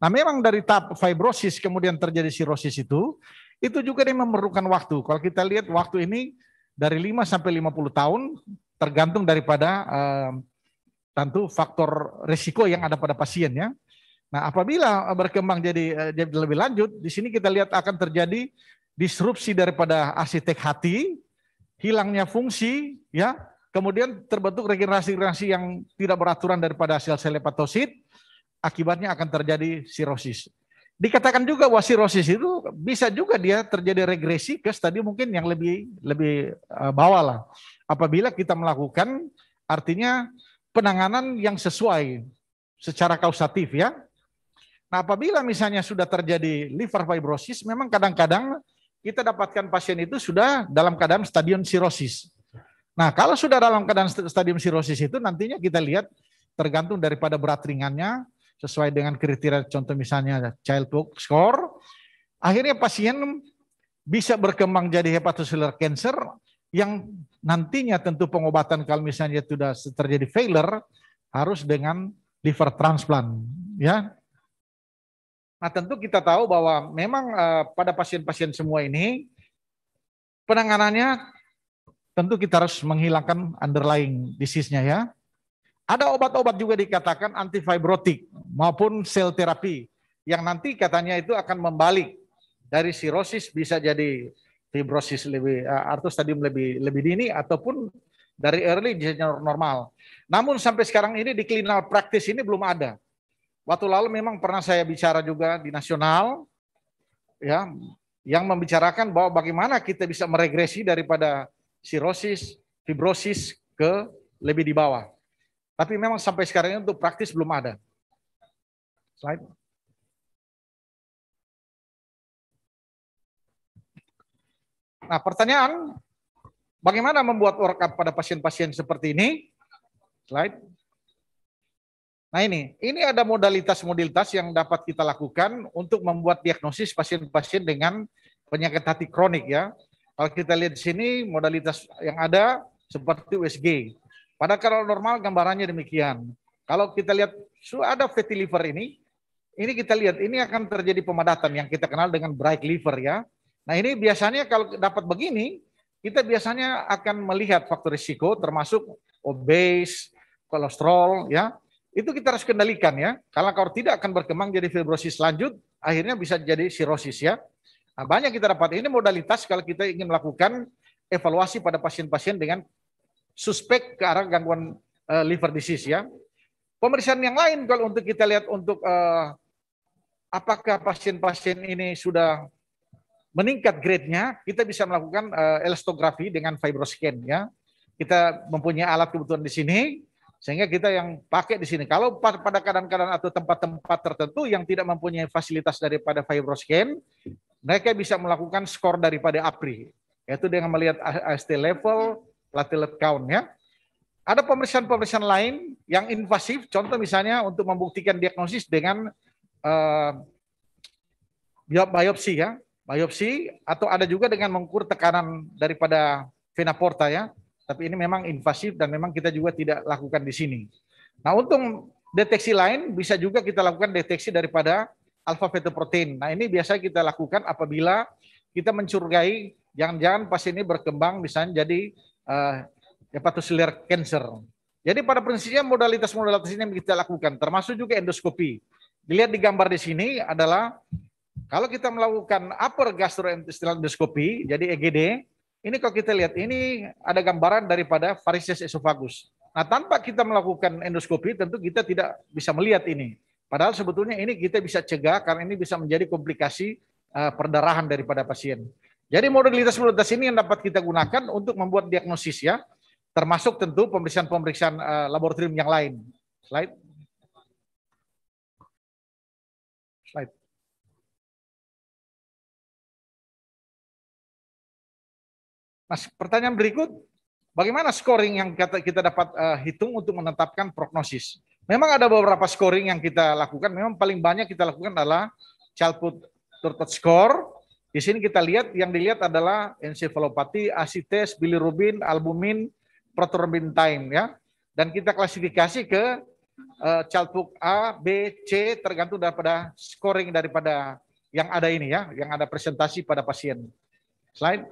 Speaker 2: Nah, memang dari tahap fibrosis kemudian terjadi sirosis itu juga dia memerlukan waktu. Kalau kita lihat waktu ini dari 5 sampai 50 tahun tergantung daripada tentu faktor risiko yang ada pada pasien ya. Nah, apabila berkembang jadi lebih lanjut, di sini kita lihat akan terjadi disrupsi daripada arsitek hati, hilangnya fungsi ya, kemudian terbentuk regenerasi-regenerasi yang tidak beraturan daripada sel-sel hepatosit, akibatnya akan terjadi sirosis. Dikatakan juga bahwa sirosis itu bisa juga dia terjadi regresi ke stadium mungkin yang lebih bawah lah. Apabila kita melakukan artinya penanganan yang sesuai secara kausatif ya. Nah, apabila misalnya sudah terjadi liver fibrosis, memang kadang-kadang kita dapatkan pasien itu sudah dalam keadaan stadium sirosis. Nah, kalau sudah dalam keadaan stadium sirosis itu nantinya kita lihat tergantung daripada berat ringannya, sesuai dengan kriteria contoh misalnya Child-Pugh score, akhirnya pasien bisa berkembang jadi hepatocellular cancer yang nantinya tentu pengobatan kalau misalnya sudah terjadi failure harus dengan liver transplant ya. Nah, tentu kita tahu bahwa memang pada pasien-pasien semua ini penanganannya tentu kita harus menghilangkan underlying disease-nya ya. Ada obat-obat juga dikatakan antifibrotik maupun sel terapi yang nanti katanya itu akan membalik dari sirosis bisa jadi fibrosis lebih atau stadium lebih dini ataupun dari early jadi normal. Namun sampai sekarang ini di clinical practice ini belum ada. Waktu lalu memang pernah saya bicara juga di nasional ya yang membicarakan bahwa bagaimana kita bisa meregresi daripada sirosis, fibrosis ke lebih di bawah. Tapi memang sampai sekarang ini untuk praktis belum ada. Slide. Nah, pertanyaan, bagaimana membuat workup pada pasien-pasien seperti ini? Slide. Nah, ini ada modalitas-modalitas yang dapat kita lakukan untuk membuat diagnosis pasien-pasien dengan penyakit hati kronik ya. Kalau kita lihat di sini modalitas yang ada seperti USG. Pada kalau normal gambarannya demikian. Kalau kita lihat sudah ada fatty liver ini kita lihat ini akan terjadi pemadatan yang kita kenal dengan bright liver ya. Nah, ini biasanya kalau dapat begini, kita biasanya akan melihat faktor risiko termasuk obes, kolesterol ya. Itu kita harus kendalikan ya. Kalau tidak akan berkembang jadi fibrosis lanjut, akhirnya bisa jadi sirosis ya. Nah, banyak kita dapat ini modalitas kalau kita ingin melakukan evaluasi pada pasien-pasien dengan suspek ke arah gangguan liver disease ya. Pemeriksaan yang lain kalau untuk kita lihat untuk apakah pasien-pasien ini sudah meningkat grade-nya, kita bisa melakukan elastografi dengan fibroscan ya. Kita mempunyai alat kebetulan di sini. Sehingga kita yang pakai di sini. Kalau pada keadaan-keadaan atau tempat-tempat tertentu yang tidak mempunyai fasilitas daripada fibroscan, mereka bisa melakukan skor daripada APRI, yaitu dengan melihat AST level, platelet count ya. Ada pemeriksaan-pemeriksaan lain yang invasif, contoh misalnya untuk membuktikan diagnosis dengan biopsi ya, biopsi atau ada juga dengan mengukur tekanan daripada vena porta ya. Tapi ini memang invasif dan memang kita juga tidak lakukan di sini. Nah, untuk deteksi lain bisa juga kita lakukan deteksi daripada alfa fetoprotein. Nah, ini biasa kita lakukan apabila kita mencurigai jangan-jangan pasien ini berkembang misalnya jadi hepatocellular cancer. Jadi pada prinsipnya modalitas-modalitas ini yang kita lakukan termasuk juga endoskopi. Dilihat di gambar di sini adalah kalau kita melakukan upper gastrointestinal endoscopy jadi EGD. Ini kalau kita lihat, ini ada gambaran daripada varises esophagus. Nah, tanpa kita melakukan endoskopi, tentu kita tidak bisa melihat ini. Padahal sebetulnya ini kita bisa cegah, karena ini bisa menjadi komplikasi perdarahan daripada pasien. Jadi modalitas-modalitas ini yang dapat kita gunakan untuk membuat diagnosis ya, termasuk tentu pemeriksaan-pemeriksaan laboratorium yang lain. Slide. Slide. Nah, pertanyaan berikut, bagaimana scoring yang kita dapat hitung untuk menetapkan prognosis? Memang ada beberapa scoring yang kita lakukan, memang paling banyak kita lakukan adalah Child-Pugh score. Di sini kita lihat, yang dilihat adalah encephalopati, asites, bilirubin, albumin, prothrombin time ya. Dan kita klasifikasi ke Child book A, B, C tergantung daripada scoring daripada yang ada ini ya, yang ada presentasi pada pasien. Slide.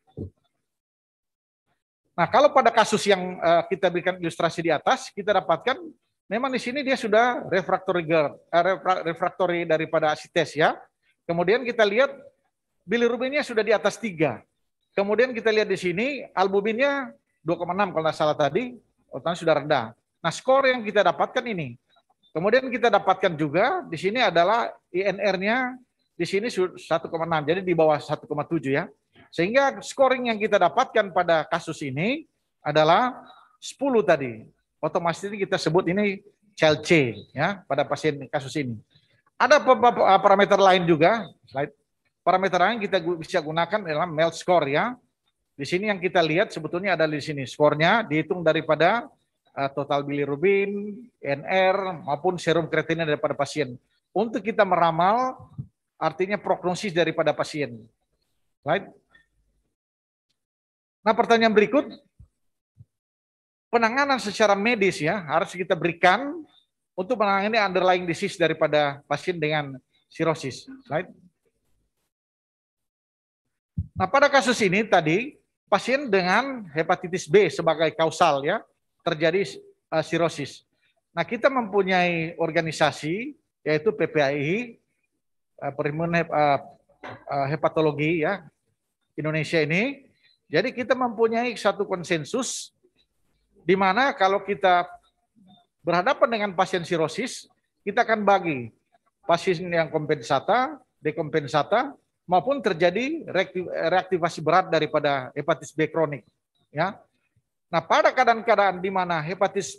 Speaker 2: Nah, kalau pada kasus yang kita berikan ilustrasi di atas, kita dapatkan memang di sini dia sudah refraktori daripada ASI-tes ya. Kemudian kita lihat bilirubinnya sudah di atas 3. Kemudian kita lihat di sini albuminnya 2,6 kalau tidak salah tadi, otaknya sudah rendah. Nah, skor yang kita dapatkan ini. Kemudian kita dapatkan juga di sini adalah INR-nya di sini 1,6, jadi di bawah 1,7 ya. Sehingga scoring yang kita dapatkan pada kasus ini adalah 10 tadi. Otomatis ini kita sebut ini child C ya pada pasien kasus ini. Ada parameter lain juga, slide. Parameter lain kita bisa gunakan dalam MELD score ya. Di sini yang kita lihat sebetulnya ada di sini skornya dihitung daripada total bilirubin, NR maupun serum kreatinina daripada pasien. Untuk kita meramal artinya prognosis daripada pasien. Slide. Nah, pertanyaan berikut, penanganan secara medis ya harus kita berikan untuk menangani underlying disease daripada pasien dengan sirosis. Slide. Nah, pada kasus ini tadi pasien dengan hepatitis B sebagai kausal ya terjadi sirosis. Nah, kita mempunyai organisasi yaitu PPAI, Perhimpunan Hepatologi ya Indonesia ini. Jadi kita mempunyai satu konsensus di mana kalau kita berhadapan dengan pasien sirosis, kita akan bagi pasien yang kompensata, dekompensata, maupun terjadi reaktivasi berat daripada hepatitis B kronik. Ya. Nah, pada keadaan-keadaan di mana hepatitis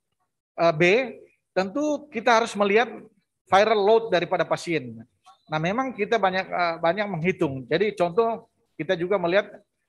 Speaker 2: B, tentu kita harus melihat viral load daripada pasien. Nah, memang kita banyak menghitung. Jadi contoh kita juga melihat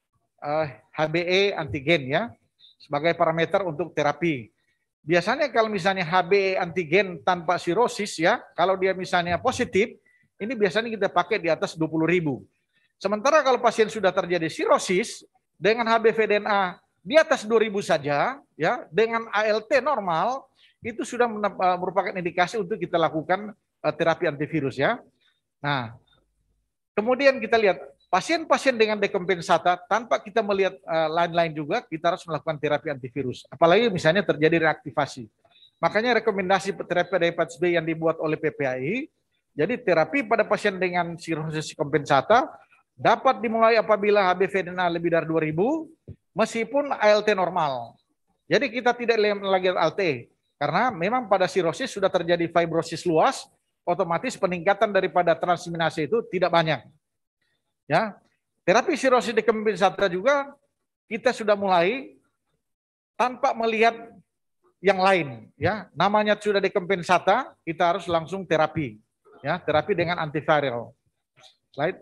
Speaker 2: HbA antigen ya sebagai parameter untuk terapi. Biasanya kalau misalnya HbA antigen tanpa sirosis ya, kalau dia misalnya positif, ini biasanya kita pakai di atas 20.000. Sementara kalau pasien sudah terjadi sirosis dengan HbV-DNA di atas 2.000 saja ya, dengan ALT normal itu sudah merupakan indikasi untuk kita lakukan terapi antivirus ya. Nah, kemudian kita lihat pasien-pasien dengan dekompensata tanpa kita melihat lain-lain juga kita harus melakukan terapi antivirus. Apalagi misalnya terjadi reaktivasi. Makanya rekomendasi terapi hepatitis B yang dibuat oleh PPAI, jadi terapi pada pasien dengan sirosis kompensata dapat dimulai apabila HbV-DNA lebih dari 2.000 meskipun ALT normal. Jadi kita tidak lagi ALT karena memang pada sirosis sudah terjadi fibrosis luas, otomatis peningkatan daripada transminase itu tidak banyak. Ya, terapi sirosis dekompensata juga kita sudah mulai tanpa melihat yang lain. Ya, namanya sudah dekompensata, kita harus langsung terapi. Ya, terapi dengan antiviral. Slide.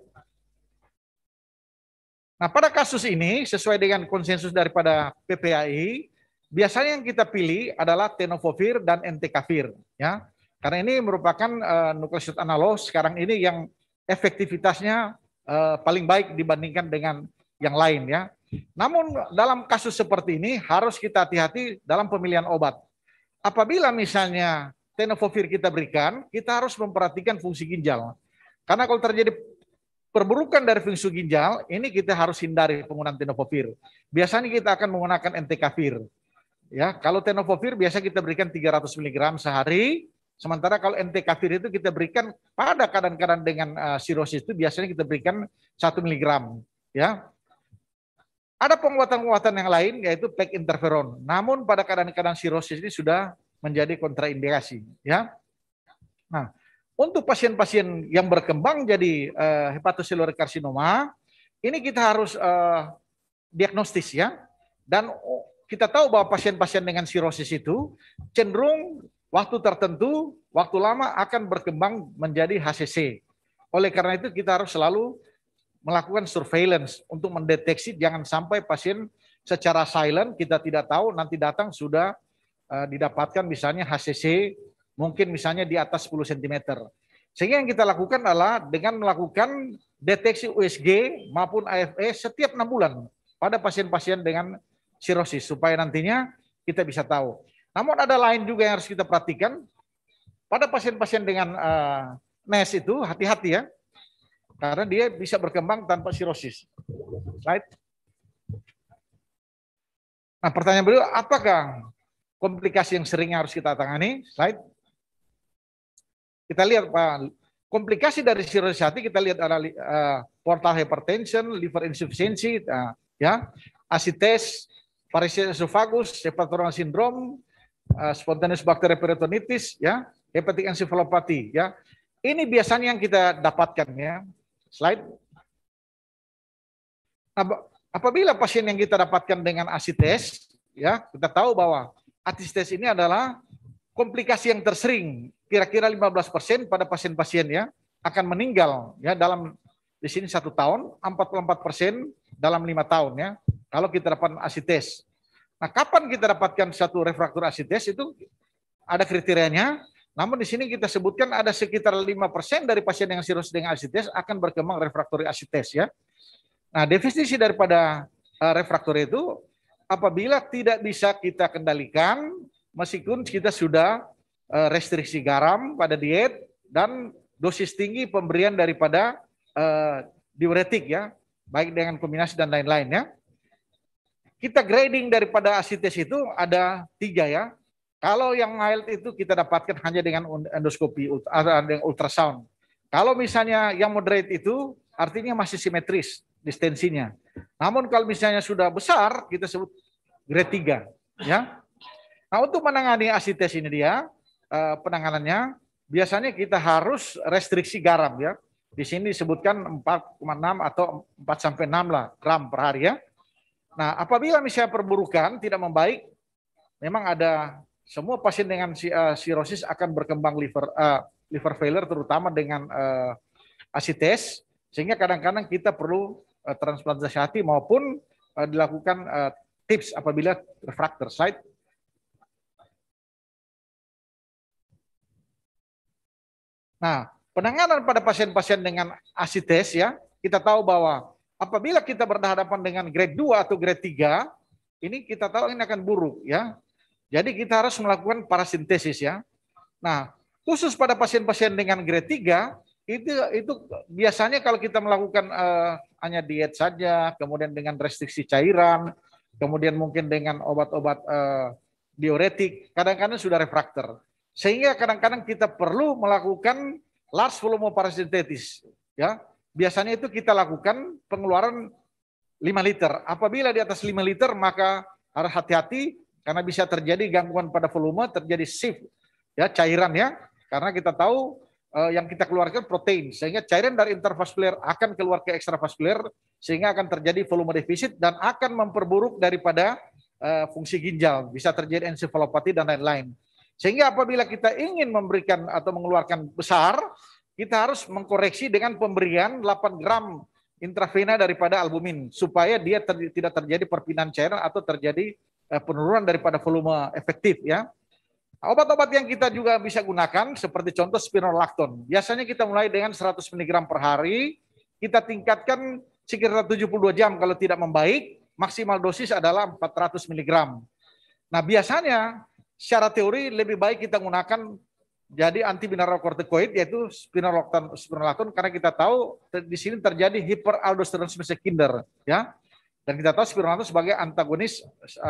Speaker 2: Nah, pada kasus ini sesuai dengan konsensus daripada PPAI, biasanya yang kita pilih adalah tenofovir dan entecavir. Ya, karena ini merupakan nukleosid analog sekarang ini yang efektivitasnya paling baik dibandingkan dengan yang lain ya. Namun dalam kasus seperti ini harus kita hati-hati dalam pemilihan obat. Apabila misalnya tenofovir kita berikan, kita harus memperhatikan fungsi ginjal. Karena kalau terjadi perburukan dari fungsi ginjal, ini kita harus hindari penggunaan tenofovir. Biasanya kita akan menggunakan entecavir. Ya, kalau tenofovir biasa kita berikan 300 mg sehari. Sementara kalau entecavir itu kita berikan pada keadaan-keadaan dengan sirosis itu biasanya kita berikan 1 mg. Ya. Ada penguatan-penguatan yang lain yaitu PEG interferon. Namun pada keadaan-keadaan sirosis ini sudah menjadi kontraindikasi. Ya. Nah, untuk pasien-pasien yang berkembang jadi hepatoselular karsinoma, ini kita harus diagnostis ya. Dan kita tahu bahwa pasien-pasien dengan sirosis itu cenderung waktu tertentu, waktu lama akan berkembang menjadi HCC. Oleh karena itu kita harus selalu melakukan surveillance untuk mendeteksi jangan sampai pasien secara silent kita tidak tahu nanti datang sudah didapatkan misalnya HCC mungkin misalnya di atas 10 cm. Sehingga yang kita lakukan adalah dengan melakukan deteksi USG maupun AFE setiap 6 bulan pada pasien-pasien dengan sirosis supaya nantinya kita bisa tahu. Namun ada lain juga yang harus kita perhatikan. Pada pasien-pasien dengan NASH itu hati-hati ya, karena dia bisa berkembang tanpa sirosis. Slide. Nah, pertanyaan beliau, apakah komplikasi yang sering harus kita tangani? Slide. Kita lihat Pak, komplikasi dari sirosis hati kita lihat ada portal hypertension, liver insufficiency, ya, ascites, varices esophagus, hepatorenal syndrome, spontaneous bacterial peritonitis, ya, hepatic encephalopathy, ya. Ini biasanya yang kita dapatkan, ya. Slide. Apabila pasien yang kita dapatkan dengan ascites, ya, kita tahu bahwa ascites ini adalah komplikasi yang tersering, kira-kira 15% pada pasien-pasien ya akan meninggal ya dalam di sini 1 tahun, 44% dalam 5 tahun ya. Kalau kita dapat ascites. Nah, kapan kita dapatkan satu refraktur ascites itu ada kriterianya. Namun di sini kita sebutkan ada sekitar 5% dari pasien yang sirosis dengan ascites akan berkembang refraktori ascites ya. Nah, definisi daripada refraktori itu apabila tidak bisa kita kendalikan meskipun kita sudah restriksi garam pada diet dan dosis tinggi pemberian daripada diuretik ya, baik dengan kombinasi dan lain-lain ya. Kita grading daripada ascites itu ada 3 ya. Kalau yang mild itu kita dapatkan hanya dengan endoskopi dengan ultrasound. Kalau misalnya yang moderate itu artinya masih simetris distensinya. Namun kalau misalnya sudah besar kita sebut grade 3 ya. Nah, untuk menangani ascites ini dia penanganannya biasanya kita harus restriksi garam ya. Di sini disebutkan 4,6 atau 4 sampai 6 lah gram per hari ya. Nah, apabila misalnya perburukan tidak membaik, memang ada semua pasien dengan sirosis akan berkembang liver failure terutama dengan ascites, sehingga kadang-kadang kita perlu transplantasi hati maupun dilakukan tips apabila refraktor. Slide. Nah, penanganan pada pasien-pasien dengan ascites ya, kita tahu bahwa apabila kita berhadapan dengan grade 2 atau grade 3, ini kita tahu ini akan buruk ya. Jadi kita harus melakukan parasintesis ya. Nah, khusus pada pasien-pasien dengan grade 3, itu biasanya kalau kita melakukan hanya diet saja, kemudian dengan restriksi cairan, kemudian mungkin dengan obat-obat diuretik, kadang-kadang sudah refraktor. Sehingga kadang-kadang kita perlu melakukan large volume parasintesis ya. Biasanya itu kita lakukan pengeluaran 5 liter. Apabila di atas 5 liter maka harus hati-hati karena bisa terjadi gangguan pada volume, terjadi shift ya cairan ya. Karena kita tahu yang kita keluarkan protein sehingga cairan dari intervaskuler akan keluar ke ekstravaskuler sehingga akan terjadi volume defisit dan akan memperburuk daripada fungsi ginjal, bisa terjadi encephalopati dan lain-lain. Sehingga apabila kita ingin memberikan atau mengeluarkan besar, kita harus mengkoreksi dengan pemberian 8 gram intravena daripada albumin supaya dia tidak terjadi perpindahan cairan atau terjadi penurunan daripada volume efektif ya. Obat-obat yang kita juga bisa gunakan seperti contoh spironolactone. Biasanya kita mulai dengan 100 mg per hari, kita tingkatkan sekitar 72 jam kalau tidak membaik, maksimal dosis adalah 400 mg. Nah, biasanya secara teori lebih baik kita gunakan jadi anti mineralocorticoid yaitu spironolactone karena kita tahu di sini terjadi hiperaldosteronisme sekunder ya. Dan kita tahu spironolactone sebagai antagonis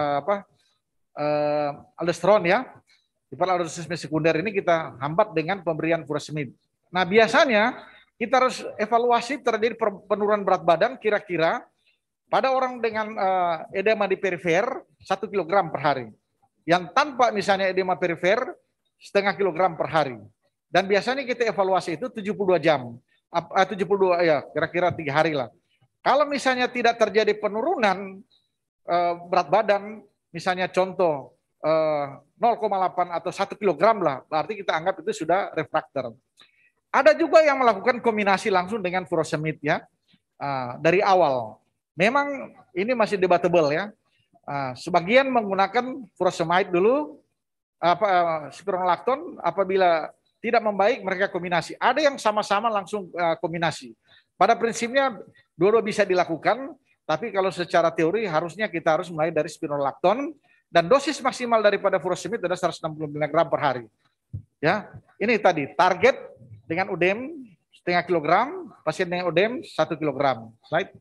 Speaker 2: aldosteron ya. Hiperaldosteronisme sekunder ini kita hambat dengan pemberian furosemid. Nah, biasanya kita harus evaluasi terjadi penurunan berat badan kira-kira pada orang dengan edema di perifer 1 kg per hari. Yang tanpa misalnya edema perifer setengah kilogram per hari. Dan biasanya kita evaluasi itu 72 jam. 72 ya, kira-kira 3 hari lah. Kalau misalnya tidak terjadi penurunan berat badan, misalnya contoh 0,8 atau 1 kilogram lah, berarti kita anggap itu sudah refraktor. Ada juga yang melakukan kombinasi langsung dengan furosemid ya, dari awal. Memang ini masih debatable ya. Sebagian menggunakan furosemide dulu, spironolactone, apabila tidak membaik mereka kombinasi. Ada yang sama-sama langsung kombinasi. Pada prinsipnya dua-dua bisa dilakukan, tapi kalau secara teori harusnya kita harus mulai dari spironolactone dan dosis maksimal daripada furosemid adalah 160 mg per hari. Ya, ini tadi target dengan UDEM setengah kilogram, pasien dengan UDEM 1 kilogram. Slide.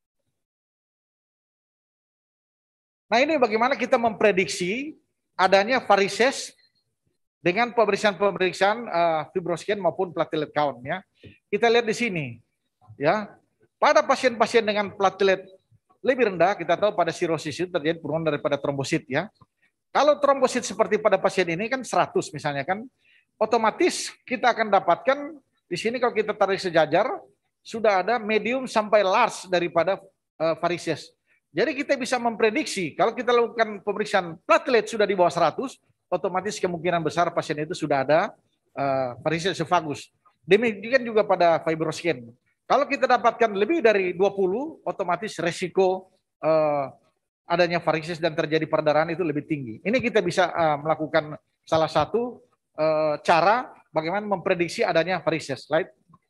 Speaker 2: Nah, ini bagaimana kita memprediksi adanya varises dengan pemeriksaan fibroscan maupun platelet count, ya. Kita lihat di sini, ya. Pada pasien-pasien dengan platelet lebih rendah, kita tahu pada sirosis itu terjadi penurunan daripada trombosit, ya. Kalau trombosit seperti pada pasien ini kan 100 misalnya kan, otomatis kita akan dapatkan di sini kalau kita tarik sejajar sudah ada medium sampai large daripada varises. Jadi kita bisa memprediksi kalau kita lakukan pemeriksaan platelet sudah di bawah 100, otomatis kemungkinan besar pasien itu sudah ada varises esophagus. Demikian juga pada fibroscan. Kalau kita dapatkan lebih dari 20, otomatis resiko adanya varises dan terjadi perdarahan itu lebih tinggi. Ini kita bisa melakukan salah satu cara bagaimana memprediksi adanya varises. Slide.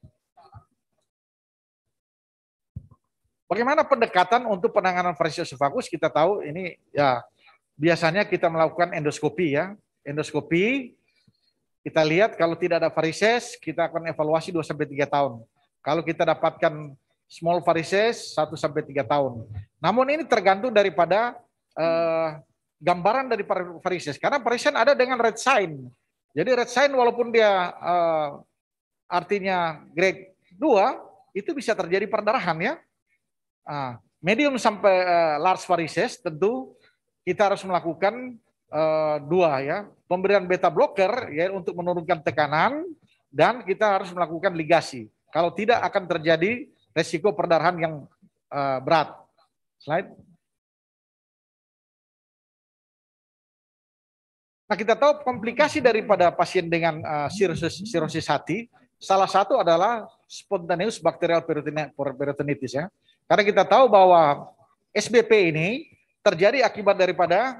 Speaker 2: Bagaimana pendekatan untuk penanganan varises esophagus? Kita tahu ini ya biasanya kita melakukan endoskopi, ya. Endoskopi kita lihat kalau tidak ada varises, kita akan evaluasi 2-3 tahun. Kalau kita dapatkan small varises 1-3 tahun. Namun ini tergantung daripada gambaran dari varises. Karena varises ada dengan red sign. Jadi red sign walaupun dia artinya grade 2, itu bisa terjadi perdarahan, ya. Medium sampai large varises tentu kita harus melakukan 2, ya. Pemberian beta blocker, ya, untuk menurunkan tekanan, dan kita harus melakukan ligasi. Kalau tidak akan terjadi resiko perdarahan yang berat. Slide. Nah, kita tahu komplikasi daripada pasien dengan sirosis hati, salah satu adalah spontaneous bacterial peritonitis, ya. Karena kita tahu bahwa SBP ini terjadi akibat daripada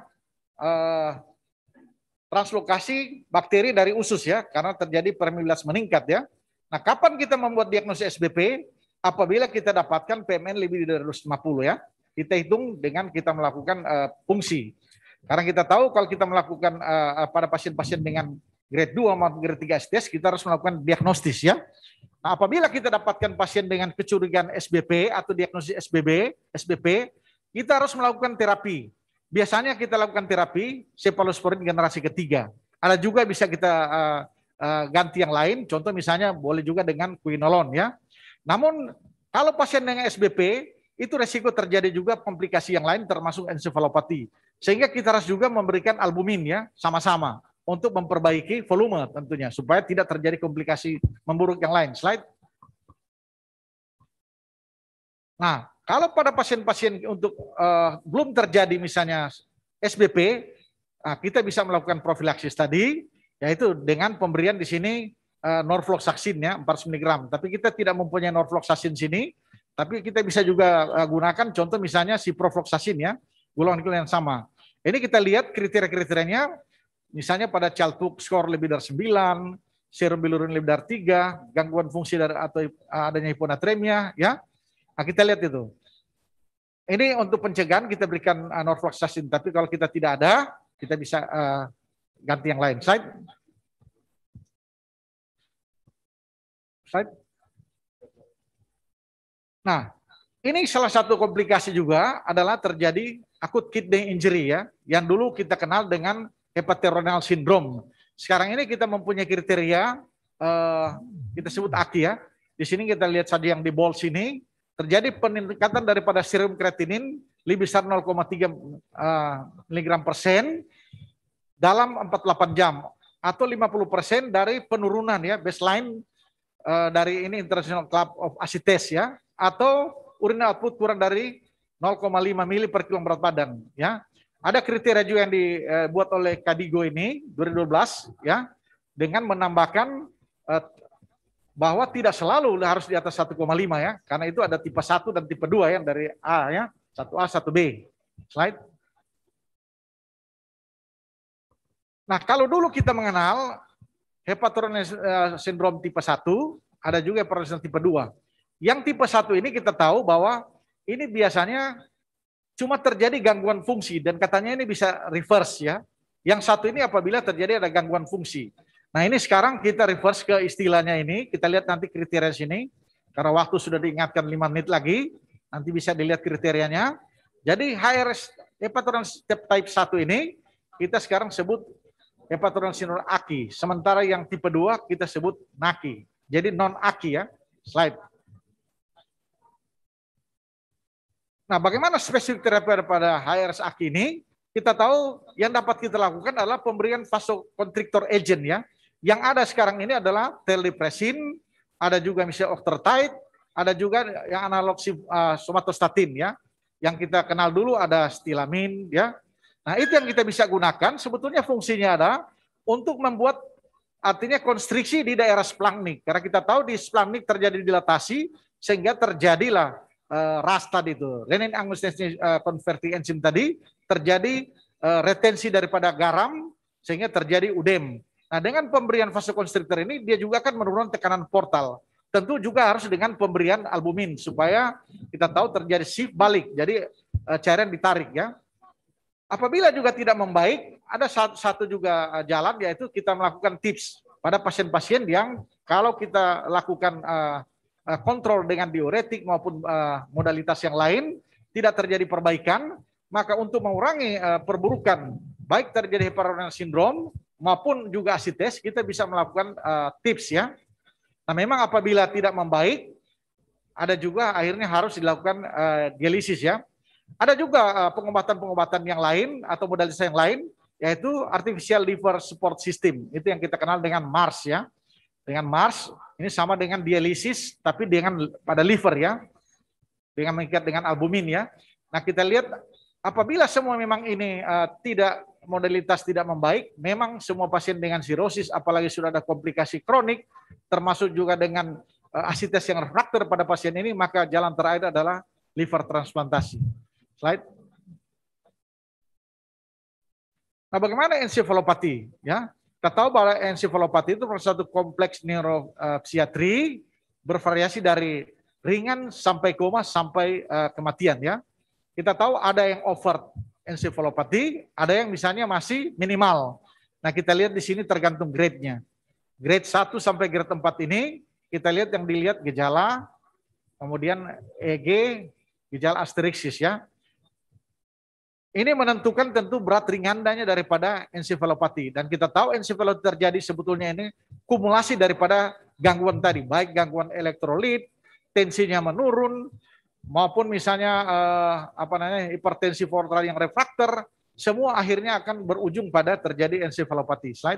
Speaker 2: translokasi bakteri dari usus, ya, karena terjadi permeabilitas meningkat, ya. Nah, kapan kita membuat diagnosis SBP? Apabila kita dapatkan PMN lebih dari 250, ya. Kita hitung dengan kita melakukan fungsi. Karena kita tahu kalau kita melakukan pada pasien-pasien dengan grade 2 maupun grade 3 STS, kita harus melakukan diagnostis, ya. Nah, apabila kita dapatkan pasien dengan kecurigaan SBP atau diagnosis SBP, kita harus melakukan terapi. Biasanya kita lakukan terapi cephalosporin generasi ketiga. Ada juga bisa kita ganti yang lain, contoh misalnya boleh juga dengan quinolone, ya. Namun kalau pasien dengan SBP itu resiko terjadi juga komplikasi yang lain termasuk ensefalopati. Sehingga kita harus juga memberikan albumin, ya, sama-sama untuk memperbaiki volume tentunya supaya tidak terjadi komplikasi memburuk yang lain. Slide. Nah, kalau pada pasien-pasien untuk belum terjadi misalnya SBP, kita bisa melakukan profilaksis tadi, yaitu dengan pemberian di sini norfloxacin, ya, 400 mg. Tapi kita tidak mempunyai norfloxacin sini, tapi kita bisa juga gunakan contoh misalnya ciprofloxacin, ya, golongan yang sama. Ini kita lihat kriteria-kriterianya, misalnya pada Child-Pugh score lebih dari 9, serum bilirubin lebih dari 3, gangguan fungsi atau adanya hiponatremia, ya. Nah, kita lihat itu. Ini untuk pencegahan kita berikan norfloxacin, tapi kalau kita tidak ada, kita bisa ganti yang lain. Slide. Slide. Nah, ini salah satu komplikasi juga adalah terjadi akut kidney injury, ya, yang dulu kita kenal dengan hepatorenal syndrome. Sekarang ini kita mempunyai kriteria, kita sebut AKI, ya. Di sini kita lihat saja yang di bold sini, terjadi peningkatan daripada serum kreatinin lebih besar 0,3 mg/% dalam 48 jam atau 50% dari penurunan, ya, baseline dari ini International Club of Ascites, ya, atau urinary output kurang dari 0,5 mili per kilo berat badan, ya. Ada kriteria juga yang dibuat oleh Kadigo ini 2012, ya, dengan menambahkan bahwa tidak selalu harus di atas 1,5, ya, karena itu ada tipe 1 dan tipe 2, ya, dari A, ya, 1A, 1B. Slide. Nah, kalau dulu kita mengenal hepatorenal syndrome tipe 1, ada juga hepatorenal tipe 2. Yang tipe 1 ini kita tahu bahwa ini biasanya cuma terjadi gangguan fungsi dan katanya ini bisa reverse ya. Yang satu ini apabila terjadi ada gangguan fungsi. Nah ini sekarang kita reverse ke istilahnya ini, kita lihat nanti kriteria sini. Karena waktu sudah diingatkan 5 menit lagi, nanti bisa dilihat kriterianya. Jadi HRS hepatorenal type 1 ini kita sekarang sebut hepatorenal sindrom AKI. Sementara yang tipe 2 kita sebut NAKI. Jadi non-AKI ya. Slide. Nah, bagaimana spesifik terapi pada HRS AKI ini? Kita tahu yang dapat kita lakukan adalah pemberian vasoconstrictor agent ya. Yang ada sekarang ini adalah terlipressin, ada juga misalnya octreotide, ada juga yang analog somatostatin ya. Yang kita kenal dulu ada stilamin ya. Nah, itu yang kita bisa gunakan. Sebetulnya fungsinya adalah untuk membuat artinya konstriksi di daerah splanchnik. Karena kita tahu di splanchnik terjadi dilatasi sehingga terjadilah RAS tadi itu, renin angiotensin converting enzyme tadi, terjadi retensi daripada garam sehingga terjadi udem. Nah, dengan pemberian vasoconstrictor ini dia juga akan menurunkan tekanan portal. Tentu juga harus dengan pemberian albumin supaya kita tahu terjadi shift balik. Jadi cairan ditarik ya. Apabila juga tidak membaik, ada satu juga jalan yaitu kita melakukan tips pada pasien-pasien yang kalau kita lakukan kontrol dengan diuretik maupun modalitas yang lain tidak terjadi perbaikan, maka untuk mengurangi perburukan baik terjadi hepatorenal sindrom maupun juga asites, kita bisa melakukan tips ya. Nah, memang apabila tidak membaik, ada juga akhirnya harus dilakukan dialisis ya. Ada juga pengobatan-pengobatan yang lain atau modalitas yang lain, yaitu artificial liver support system. Itu yang kita kenal dengan MARS ya. Dengan MARS, ini sama dengan dialisis, tapi dengan pada liver ya. Dengan mengikat dengan albumin ya. Nah, kita lihat apabila semua memang ini modalitas tidak membaik, memang semua pasien dengan sirosis, apalagi sudah ada komplikasi kronik, termasuk juga dengan asites yang refraktor pada pasien ini, maka jalan terakhir adalah liver transplantasi. Slide. Nah, bagaimana ensefalopati? Ya, kita tahu bahwa ensefalopati itu satu kompleks neuropsikiatri bervariasi dari ringan sampai koma sampai kematian ya. Kita tahu ada yang overt ensefalopati, ada yang misalnya masih minimal. Nah, kita lihat di sini tergantung grade-nya. Grade 1 sampai grade 4 ini, kita lihat yang dilihat gejala, kemudian EG, gejala asterixis ya. Ini menentukan tentu berat ringannya daripada ensefalopati. Dan kita tahu ensefalopati terjadi sebetulnya ini kumulasi daripada gangguan tadi, baik gangguan elektrolit, tensinya menurun, maupun misalnya hipertensi portal yang refraktor, semua akhirnya akan berujung pada terjadi ensefalopati. Slide.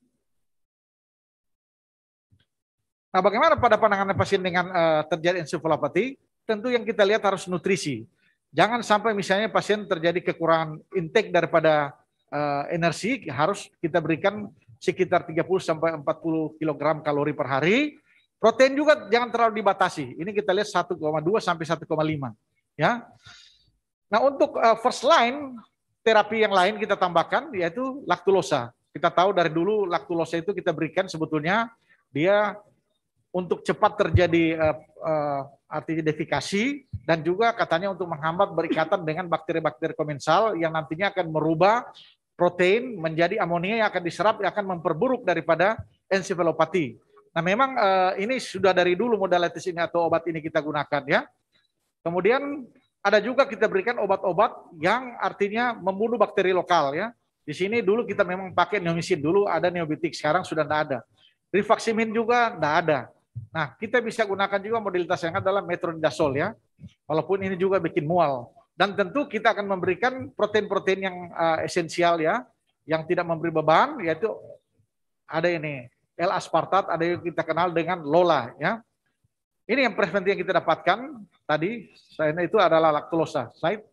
Speaker 2: Nah, bagaimana pada penanganan pasien dengan terjadi ensefalopati? Tentu yang kita lihat harus nutrisi. Jangan sampai misalnya pasien terjadi kekurangan intake daripada energi, harus kita berikan sekitar 30 sampai 40 kg kalori per hari. Protein juga jangan terlalu dibatasi. Ini kita lihat 1,2 sampai 1,5 ya. Nah, untuk first line terapi yang lain kita tambahkan yaitu laktulosa. Kita tahu dari dulu laktulosa itu kita berikan sebetulnya dia untuk cepat terjadi artinya defikasi dan juga katanya untuk menghambat berikatan dengan bakteri-bakteri komensal yang nantinya akan merubah protein menjadi amonia yang akan diserap yang akan memperburuk daripada ensefalopati. Nah, memang ini sudah dari dulu modalitas ini atau obat ini kita gunakan ya. Kemudian ada juga kita berikan obat-obat yang artinya membunuh bakteri lokal ya. Di sini dulu kita memang pakai neomycin, dulu ada neobitik, sekarang sudah tidak ada. Rifaximin juga tidak ada. Nah, kita bisa gunakan juga modalitas yang adalah metronidazole ya. Walaupun ini juga bikin mual. Dan tentu kita akan memberikan protein-protein yang esensial ya, yang tidak memberi beban, yaitu ada ini L-aspartat, ada yang kita kenal dengan LOLA ya. Ini yang preventif yang kita dapatkan tadi, itu adalah laktulosa. Slide.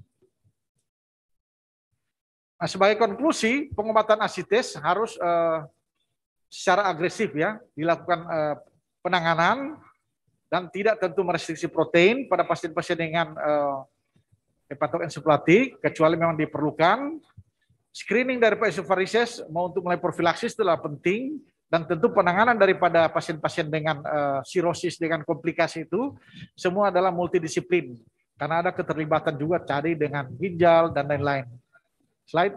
Speaker 2: Nah, sebagai konklusi, pengobatan asites harus secara agresif ya, dilakukan penanganan dan tidak tentu merestriksi protein pada pasien-pasien dengan hepatoensefalopati, kecuali memang diperlukan. Screening dari esophageal mau untuk mulai profilaksis itulah penting. Dan tentu penanganan daripada pasien-pasien dengan sirosis dengan komplikasi itu semua adalah multidisiplin. Karena ada keterlibatan juga tadi dengan ginjal dan lain-lain. Slide.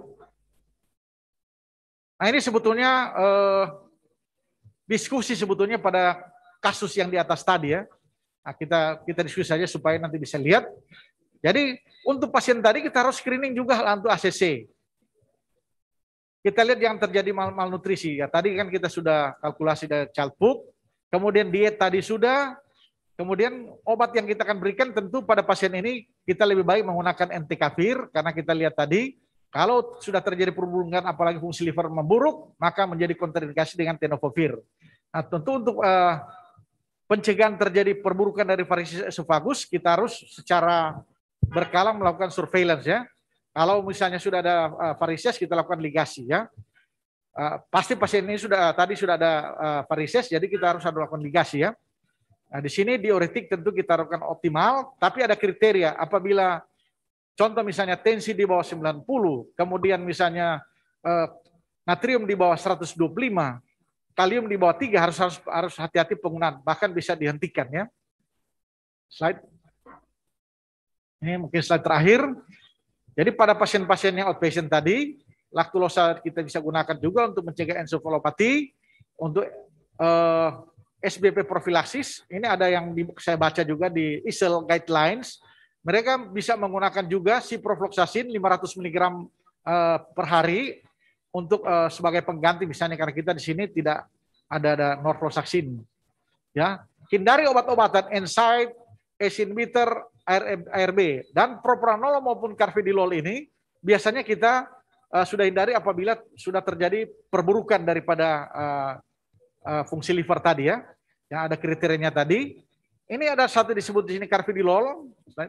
Speaker 2: Nah ini sebetulnya diskusi sebetulnya pada kasus yang di atas tadi ya. Nah, kita diskusi saja supaya nanti bisa lihat. Jadi untuk pasien tadi kita harus screening juga untuk ACC. Kita lihat yang terjadi malnutrisi. Ya, tadi kan kita sudah kalkulasi dari child food, kemudian diet tadi sudah, kemudian obat yang kita akan berikan tentu pada pasien ini kita lebih baik menggunakan entecavir karena kita lihat tadi kalau sudah terjadi perburukan apalagi fungsi liver memburuk maka menjadi kontraindikasi dengan tenofovir. Nah, tentu untuk pencegahan terjadi perburukan dari varises esophagus kita harus secara berkala melakukan surveillance ya. Kalau misalnya sudah ada varises, kita lakukan ligasi ya. Pasti pasien ini tadi sudah ada varises, jadi kita harus melakukan ligasi ya. Nah, di sini diuretik tentu kita lakukan optimal, tapi ada kriteria. Apabila contoh misalnya tensi di bawah 90, kemudian misalnya natrium di bawah 125, kalium di bawah 3 harus hati-hati penggunaan, bahkan bisa dihentikan ya. Slide. Ini mungkin slide terakhir. Jadi pada pasien-pasien yang outpatient tadi, laktulosa kita bisa gunakan juga untuk mencegah ensefalopati, untuk SBP profilaksis. Ini ada yang saya baca juga di ISL guidelines. Mereka bisa menggunakan juga ciprofloxacin 500 mg per hari untuk sebagai pengganti misalnya karena kita di sini tidak ada norfloxacin. Ya, hindari obat-obatan NSAID, ACE inhibitor, ARB dan propranolol maupun carvedilol ini biasanya kita sudah hindari apabila sudah terjadi perburukan daripada fungsi liver tadi ya. Yang ada kriterianya tadi. Ini ada satu disebut di sini carvedilol.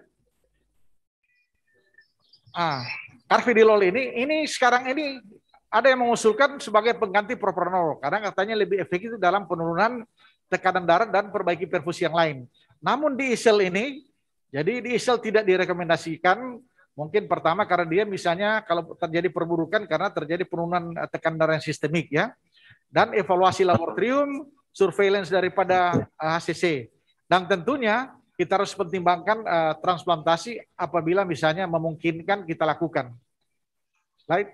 Speaker 2: Carvedilol ini sekarang ini ada yang mengusulkan sebagai pengganti propranolol karena katanya lebih efektif dalam penurunan tekanan darah dan perbaiki perfusi yang lain. Namun di ISL ini, jadi di ISL tidak direkomendasikan, mungkin pertama karena dia misalnya kalau terjadi perburukan karena terjadi penurunan tekanan darah yang sistemik ya, dan evaluasi laboratorium, surveillance daripada HCC, dan tentunya kita harus pertimbangkan transplantasi apabila misalnya memungkinkan kita lakukan. Slide.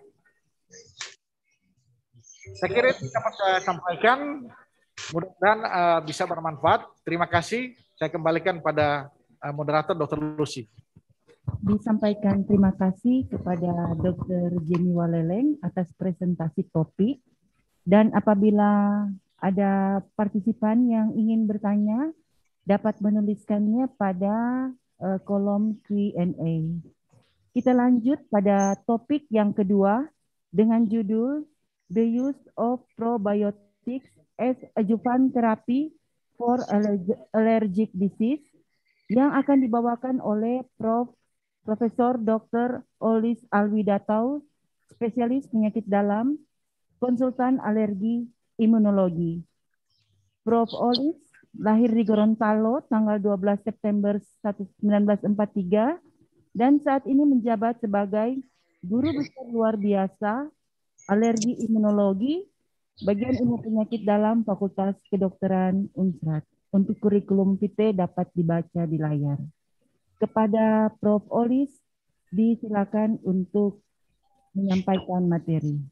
Speaker 2: Saya kira itu dapat saya sampaikan, mudah-mudahan bisa bermanfaat. Terima kasih. Saya kembalikan pada moderator Dr. Lucy.
Speaker 8: Disampaikan terima kasih kepada Dr. Jenny Waleleng atas presentasi topik. Dan apabila ada partisipan yang ingin bertanya, dapat menuliskannya pada kolom Q&A. Kita lanjut pada topik yang kedua dengan judul The Use of Probiotics as Adjuvant Therapy for Allergic Disease yang akan dibawakan oleh Profesor Dr. Olis Alwidatau, spesialis penyakit dalam, konsultan alergi imunologi. Prof. Olis lahir di Gorontalo tanggal 12 September 1943 dan saat ini menjabat sebagai guru besar luar biasa alergi imunologi bagian ilmu penyakit dalam Fakultas Kedokteran Unsrat. Untuk kurikulum vitae dapat dibaca di layar. Kepada Prof. Olis, disilakan untuk menyampaikan materi.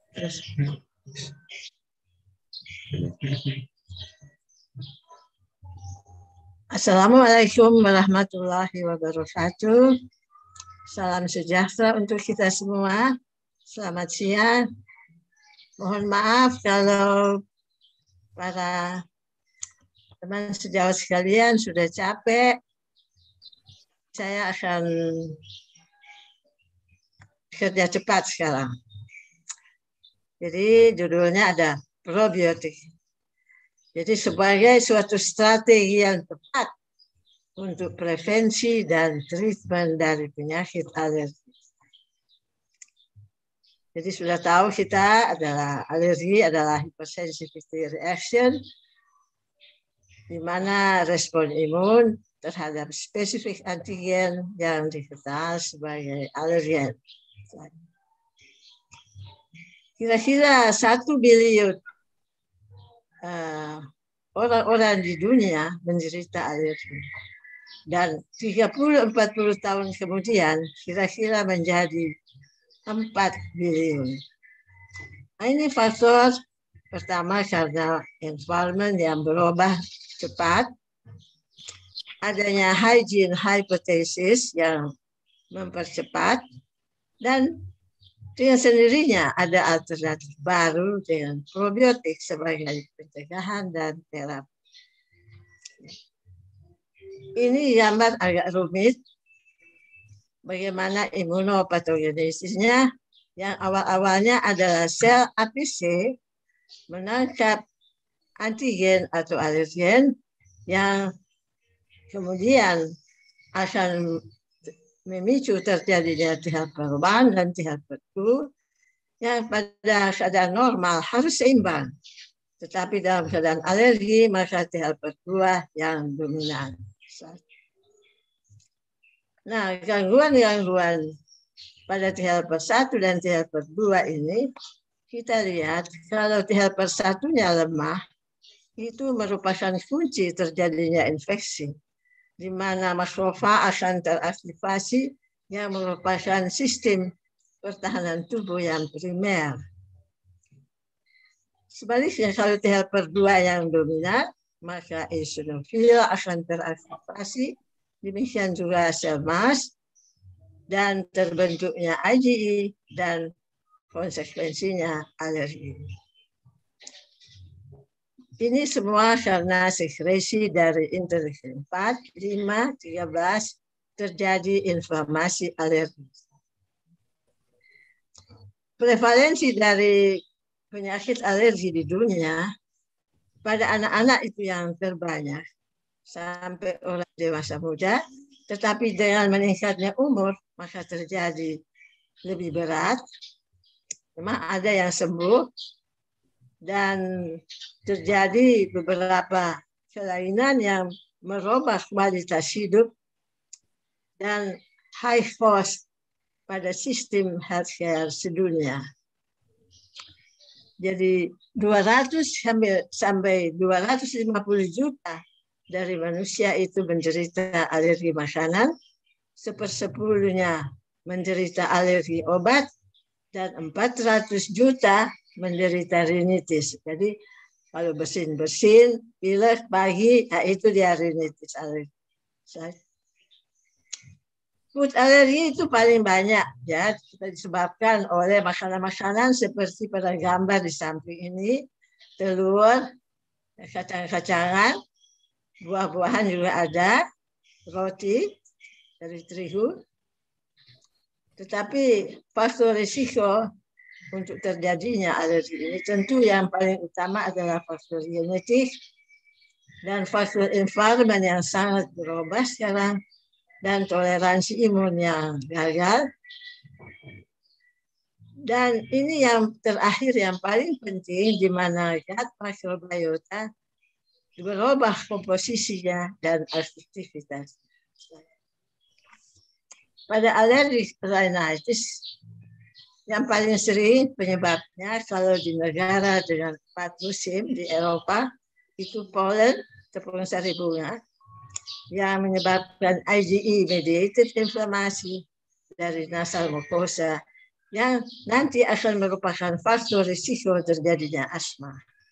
Speaker 9: Assalamualaikum warahmatullahi wabarakatuh. Salam sejahtera untuk kita semua. Selamat siang. Mohon maaf kalau para teman sejawat sekalian sudah capek. Saya akan kerja cepat sekarang. Jadi judulnya ada probiotik. Jadi sebagai suatu strategi yang tepat untuk prevensi dan treatment dari penyakit alergi. Jadi sudah tahu kita adalah alergi adalah hypersensitivity reaction, di mana respon imun terhadap spesifik antigen yang dikenal sebagai alergen. Kira-kira 1 bilion orang-orang di dunia menderita alergi. dan 30-40 tahun kemudian kira-kira menjadi 4 bilion. Nah, ini faktor pertama karena environment yang berubah cepat, adanya hygiene hypothesis yang mempercepat, dan dengan sendirinya ada alternatif baru dengan probiotik sebagai pencegahan dan terapi. Ini gambar agak rumit, bagaimana imunopatogenesisnya, yang awal-awalnya adalah sel APC menangkap antigen atau alergen yang kemudian akan memicu terjadinya T helper 1 dan T helper 2 yang pada keadaan normal harus seimbang. Tetapi dalam keadaan alergi maka T helper 2 yang dominan. Nah, gangguan-gangguan pada T helper 1 dan T helper 2 ini kita lihat kalau T helper 1-nya lemah itu merupakan kunci terjadinya infeksi, di mana makrofag akan teraktivasi yang merupakan sistem pertahanan tubuh yang primer. Sebaliknya kalau T helper 2 yang dominan, maka eosinofil akan teraktivasi, demikian juga sel mast, dan terbentuknya IgE dan konsekuensinya alergi. Ini semua karena sekresi dari interleukin 4, 5, 13 terjadi inflamasi alergi. Prevalensi dari penyakit alergi di dunia pada anak-anak itu yang terbanyak sampai orang dewasa muda, tetapi dengan meningkatnya umur maka terjadi lebih berat. Memang ada yang sembuh dan terjadi beberapa kelainan yang merubah kualitas hidup dan high cost pada sistem healthcare sedunia. Jadi 200 sampai 250 juta dari manusia itu menderita alergi makanan, 1/10-nya menderita alergi obat, dan 400 juta menderita rinitis. Jadi kalau bersin-bersin, pilek pagi, nah itu dia rinitis alergi. Food alergi itu paling banyak ya, disebabkan oleh makanan-makanan seperti pada gambar di samping ini, telur, kacang-kacangan, buah-buahan juga ada, roti dari terigu. Tetapi faktor risiko untuk terjadinya alergi ini tentu yang paling utama adalah faktor genetik dan faktor environment yang sangat berubah sekarang, dan toleransi imun yang gagal. Dan ini yang terakhir yang paling penting, di mana gut microbiota berubah komposisinya dan aktivitas. Pada alergi rhinitis, yang paling sering penyebabnya kalau di negara dengan 4 musim di Eropa, itu pollen, tepung sari bunga, yang menyebabkan IgE-mediated inflamasi dari nasal mucosa, yang nanti akan merupakan faktor risiko terjadinya asma.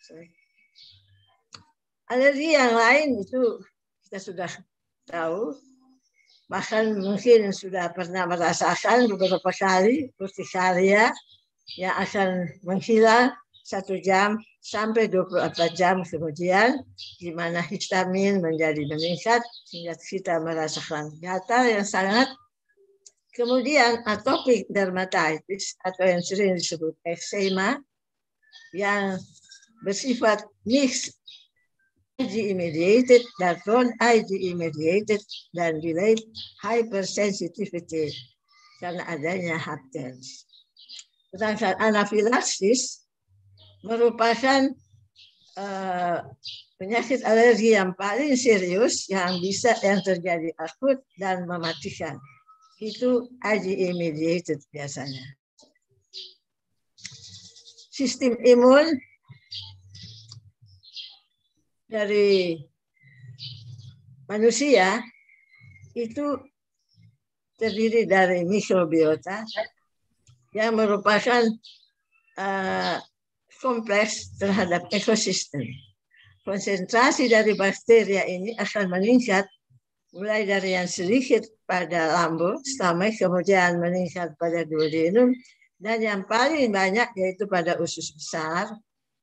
Speaker 9: Alergi yang lain itu kita sudah tahu, bahkan mungkin sudah pernah merasakan beberapa kali urtikaria yang akan menghilang 1 jam sampai 24 jam kemudian, di mana histamin menjadi meningkat sehingga kita merasakan gatal yang sangat. Kemudian atopic dermatitis atau yang sering disebut eczema yang bersifat mixed IgE-mediated dan non-IgE-mediated dan delayed hypersensitivity karena adanya haptens. Sedangkan anafilaksis merupakan penyakit alergi yang paling serius yang terjadi akut dan mematikan. Itu IgE-mediated biasanya. Sistem imun dari manusia itu terdiri dari mikrobiota yang merupakan kompleks terhadap ekosistem. Konsentrasi dari bakteria ini akan meningkat mulai dari yang sedikit pada lambung, stomach, kemudian meningkat pada duodenum, dan yang paling banyak yaitu pada usus besar.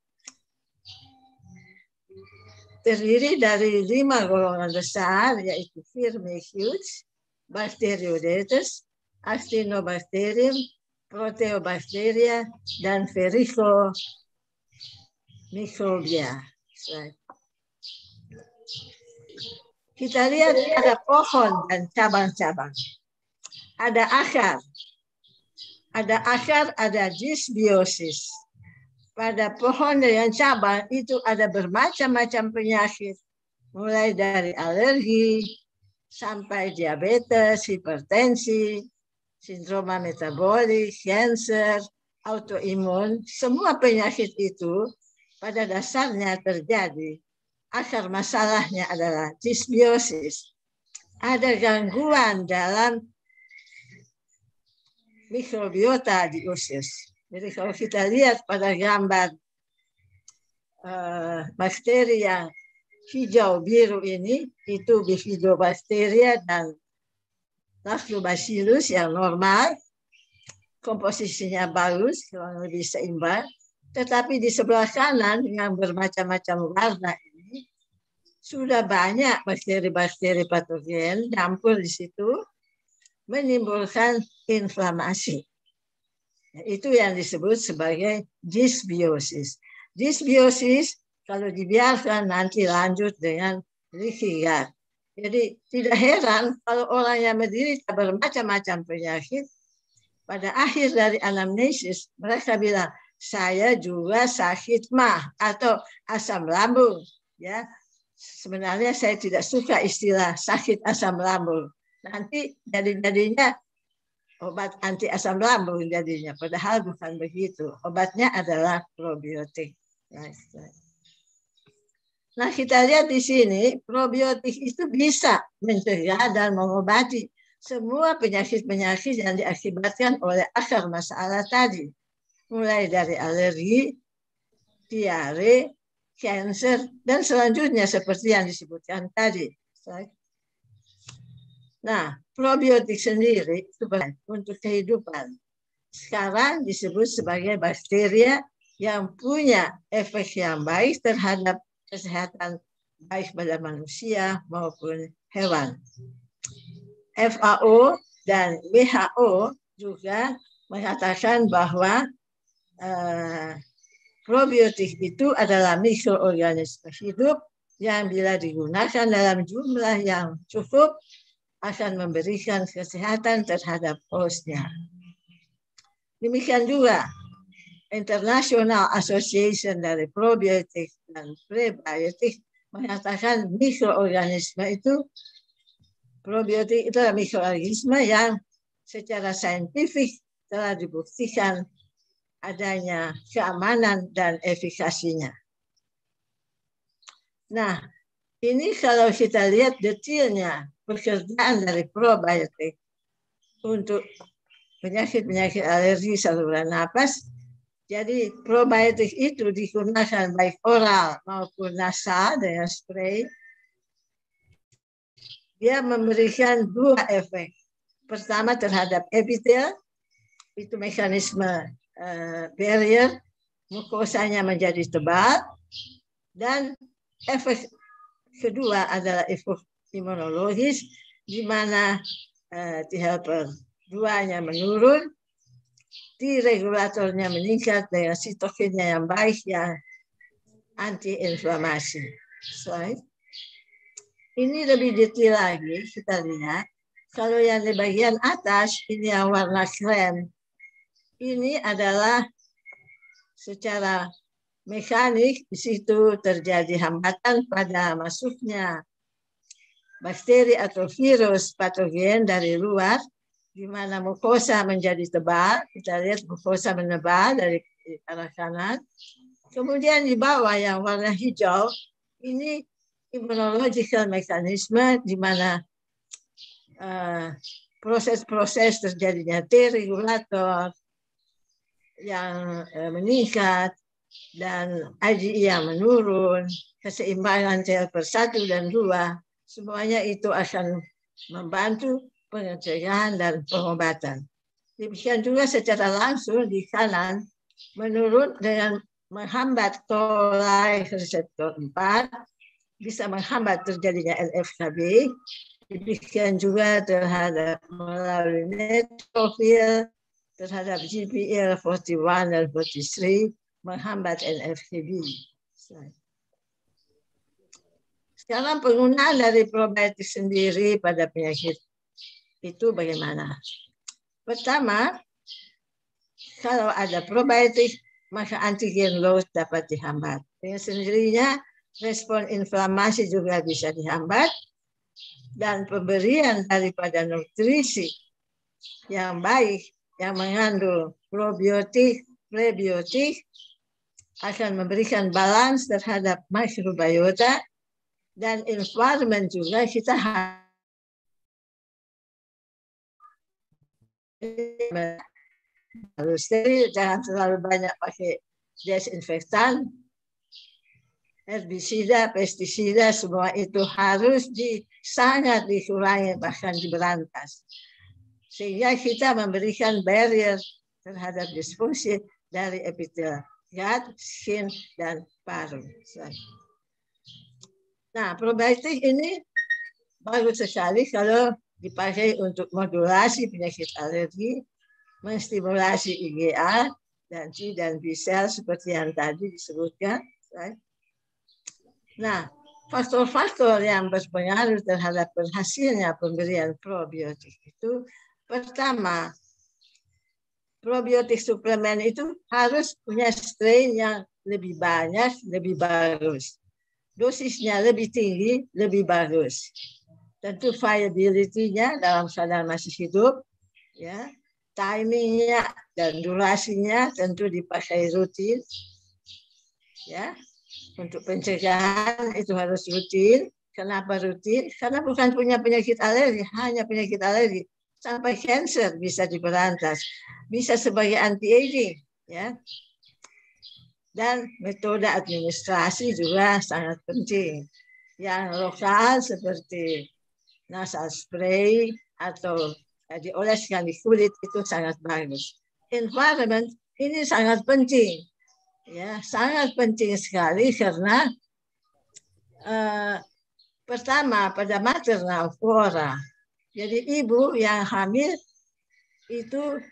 Speaker 9: Terdiri dari 5 golongan besar, yaitu Firmicutes, Bacteroidetes, Actinobacterium, Proteobacteria, dan Vericomicrobia. Kita lihat ada pohon dan cabang-cabang. Ada akar, ada dysbiosis. Pada pohon dan cabang itu ada bermacam-macam penyakit, mulai dari alergi sampai diabetes, hipertensi, sindroma metabolik, kanker, autoimun. Semua penyakit itu pada dasarnya terjadi. Akar masalahnya adalah dysbiosis. Ada gangguan dalam mikrobiota di usus. Jadi kalau kita lihat pada gambar bakteri yang hijau biru ini, itu bifidobacteria dan lactobacillus yang normal, komposisinya bagus, kurang lebih seimbang. Tetapi di sebelah kanan yang bermacam-macam warna ini, sudah banyak bakteri-bakteri patogen campur di situ, menimbulkan inflamasi. Itu yang disebut sebagai dysbiosis. Dysbiosis kalau dibiarkan nanti lanjut dengan leaky gut. Jadi tidak heran kalau orang yang menderita bermacam-macam penyakit, pada akhir dari anamnesis mereka bilang, saya juga sakit mah atau asam lambung. Ya, sebenarnya saya tidak suka istilah sakit asam lambung. Nanti jadinya obat anti asam lambung jadinya, padahal bukan begitu. Obatnya adalah probiotik. Nah, kita lihat di sini, probiotik itu bisa mencegah dan mengobati semua penyakit-penyakit yang diakibatkan oleh akar masalah tadi. Mulai dari alergi, diare, kanker, dan selanjutnya seperti yang disebutkan tadi. Nah, probiotik sendiri itu untuk kehidupan. Sekarang disebut sebagai bakteria yang punya efek yang baik terhadap kesehatan baik pada manusia maupun hewan. FAO dan WHO juga mengatakan bahwa probiotik itu adalah mikroorganisme hidup yang bila digunakan dalam jumlah yang cukup akan memberikan kesehatan terhadap hostnya. Demikian juga International Association dari Probiotik dan Prebiotik mengatakan mikroorganisme itu, probiotik itu adalah mikroorganisme yang secara saintifik telah dibuktikan adanya keamanan dan efikasinya. Nah, ini kalau kita lihat detailnya pekerjaan dari probiotik untuk penyakit-penyakit alergi saluran napas. Jadi probiotik itu digunakan baik oral maupun nasal dengan spray. Dia memberikan 2 efek. Pertama terhadap epitel, itu mekanisme barrier, mukosanya menjadi tebal, dan efek kedua adalah efek imunologis, di mana T helper 2-nya menurun, T regulatornya meningkat dengan sitokinnya yang baik yang anti-inflamasi. Slide. Ini lebih detail lagi, kita lihat. Kalau yang di bagian atas, ini yang warna krem. Ini adalah secara mekanik, di situ terjadi hambatan pada masuknya bakteri atau virus patogen dari luar, di mana mukosa menjadi tebal. Kita lihat mukosa menebal dari arah kanan. Kemudian di bawah yang warna hijau, ini immunological mechanism, di mana proses-proses terjadinya T regulator yang meningkat dan IgE yang menurun, keseimbangan TLP1 dan 2, semuanya itu akan membantu pencegahan dan pengobatan. Demikian juga secara langsung di kanan menurun dengan menghambat toll-like reseptor 4, bisa menghambat terjadinya NF-kB. Demikian juga terhadap melalui neutrofil terhadap GPR41 dan 43 menghambat NF-kB. Sekarang penggunaan dari probiotik sendiri pada penyakit itu bagaimana? Pertama, kalau ada probiotik, maka antigen load dapat dihambat. Dengan sendirinya, respon inflamasi juga bisa dihambat, dan pemberian daripada nutrisi yang baik, yang mengandung probiotik, prebiotik, akan memberikan balans terhadap mikrobiota, dan environment juga kita harus steril, jangan terlalu banyak pakai desinfektan, herbisida, pestisida, semua itu harus sangat dikurangi, bahkan diberantas. Sehingga kita memberikan barrier terhadap disfungsi dari epitel gut, skin, dan paru. Nah, probiotik ini bagus sekali kalau dipakai untuk modulasi penyakit alergi, menstimulasi IgA dan T dan B sel seperti yang tadi disebutkan. Nah, faktor-faktor yang berpengaruh terhadap berhasilnya pemberian probiotik itu, pertama, probiotik suplemen itu harus punya strain yang lebih banyak, lebih bagus. Dosisnya lebih tinggi, lebih bagus. Tentu viability-nya dalam keadaan masih hidup, ya, timingnya dan durasinya tentu dipakai rutin, ya. Untuk pencegahan itu harus rutin. Kenapa rutin? Karena bukan punya penyakit alergi, hanya penyakit alergi. Sampai cancer bisa diberantas, bisa sebagai anti-aging, ya. Dan metode administrasi juga sangat penting. Yang lokal seperti nasal spray atau dioleskan di kulit itu sangat bagus. Environment ini sangat penting, ya, sangat penting sekali karena pertama pada maternal flora. Jadi ibu yang hamil itu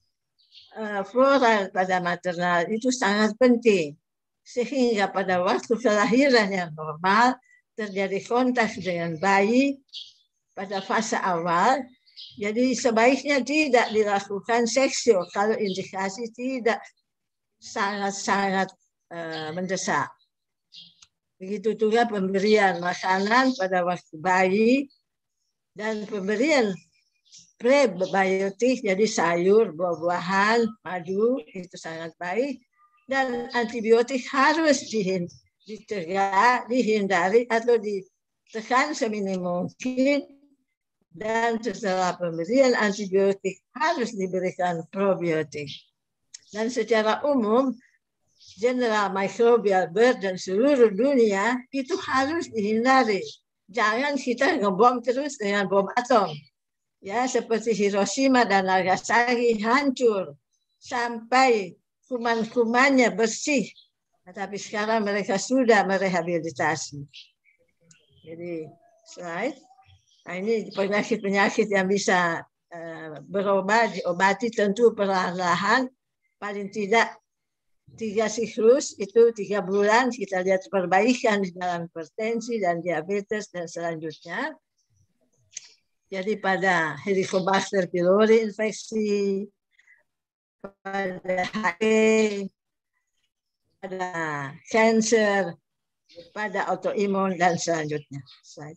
Speaker 9: flora pada maternal itu sangat penting sehingga pada waktu kelahiran yang normal terjadi kontak dengan bayi pada fase awal. Jadi sebaiknya tidak dilakukan seksual kalau indikasi tidak sangat-sangat mendesak. Begitu juga pemberian makanan pada waktu bayi dan pemberian prebiotik, jadi sayur, buah-buahan, madu itu sangat baik, dan antibiotik harus dicegah, dihindari atau ditekan seminim mungkin. Dan setelah pemberian antibiotik harus diberikan probiotik. Dan secara umum, general microbial burden seluruh dunia itu harus dihindari. Jangan kita ngebom terus dengan bom atom. Ya, seperti Hiroshima dan Nagasaki hancur sampai kuman-kumannya bersih. Tapi sekarang mereka sudah merehabilitasi. Jadi, slide. Nah, ini penyakit-penyakit yang bisa berobat, diobati tentu perlahan-lahan, paling tidak 3 siklus, itu 3 bulan kita lihat perbaikan di dalam hipertensi dan diabetes dan selanjutnya. Jadi pada Helicobacter pylori infeksi, pada HE, pada cancer, pada autoimun dan selanjutnya.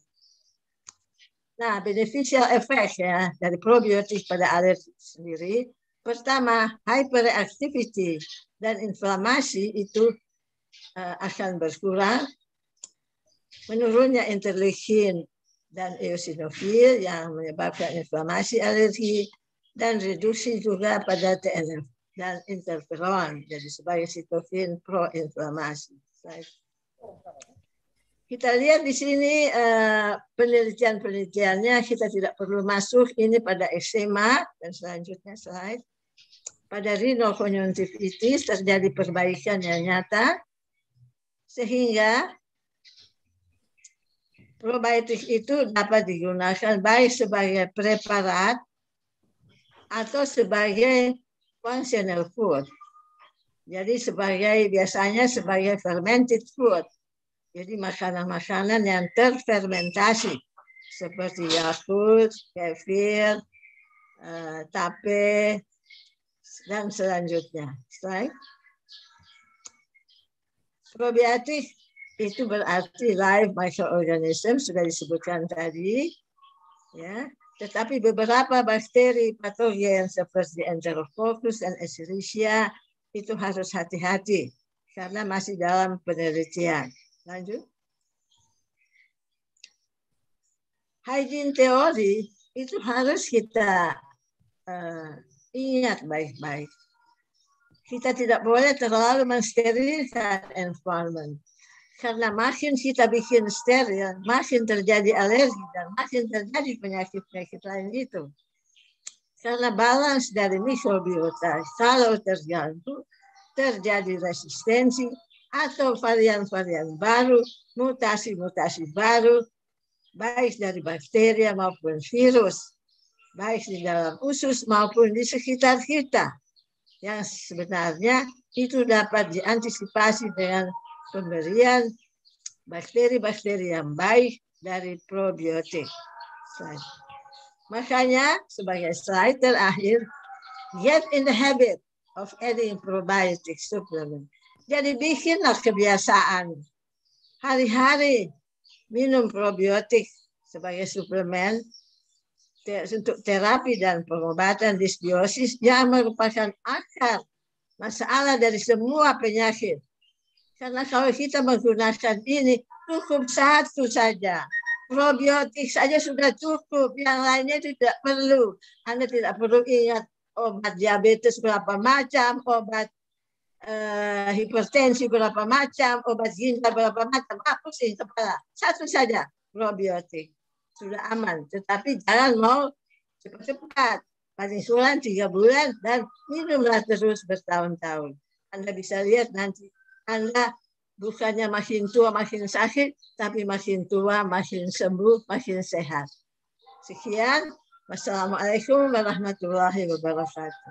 Speaker 9: Nah, beneficial effect ya dari probiotik pada alergi sendiri. Pertama, hyperreactivity dan inflamasi itu akan berkurang. Menurunnya interleukin dan eosinofil yang menyebabkan inflamasi alergi, dan reduksi juga pada TNF dan interferon, jadi sebagai sitokine pro-inflamasi. Kita lihat di sini penelitian-penelitiannya, kita tidak perlu masuk ini pada eksema, dan selanjutnya slide. Pada rinokonjungtivitis terjadi perbaikan yang nyata, sehingga probiotik itu dapat digunakan baik sebagai preparat atau sebagai functional food. Jadi biasanya sebagai fermented food. Jadi makanan-makanan yang terfermentasi seperti Yakult, kefir, tape, dan selanjutnya. Slide. Probiotik itu berarti live microorganism, sudah disebutkan tadi, ya. Tetapi beberapa bakteri patogen seperti Enterococcus dan Escherichia itu harus hati-hati karena masih dalam penelitian. Lanjut. Hygiene teori itu harus kita ingat baik-baik. Kita tidak boleh terlalu mensterilkan environment. Karena makin kita bikin steril, makin terjadi alergi dan makin terjadi penyakit-penyakit lain itu. Karena balance dari mikrobiota kalau terganggu, terjadi resistensi atau varian-varian baru, mutasi-mutasi baru, baik dari bakteri maupun virus, baik di dalam usus maupun di sekitar kita. Yang sebenarnya itu dapat diantisipasi dengan pemberian bakteri-bakteri yang baik dari probiotik. Makanya sebagai slide terakhir, get in the habit of adding probiotic supplement. Jadi bikinlah kebiasaan hari-hari minum probiotik sebagai suplemen untuk terapi dan pengobatan disbiosis yang merupakan akar masalah dari semua penyakit. Karena kalau kita menggunakan ini, cukup satu saja. Probiotik saja sudah cukup, yang lainnya tidak perlu. Anda tidak perlu ingat obat diabetes berapa macam, obat hipertensi berapa macam, obat ginjal berapa macam. Pusing kepala. Satu saja, probiotik. Sudah aman. Tetapi jangan mau cepat-cepat. Paling sulit 3 bulan dan minumlah terus bertahun-tahun. Anda bisa lihat nanti Anda bukannya makin tua makin sakit, tapi makin tua makin sembuh, makin sehat. Sekian. Wassalamualaikum warahmatullahi wabarakatuh.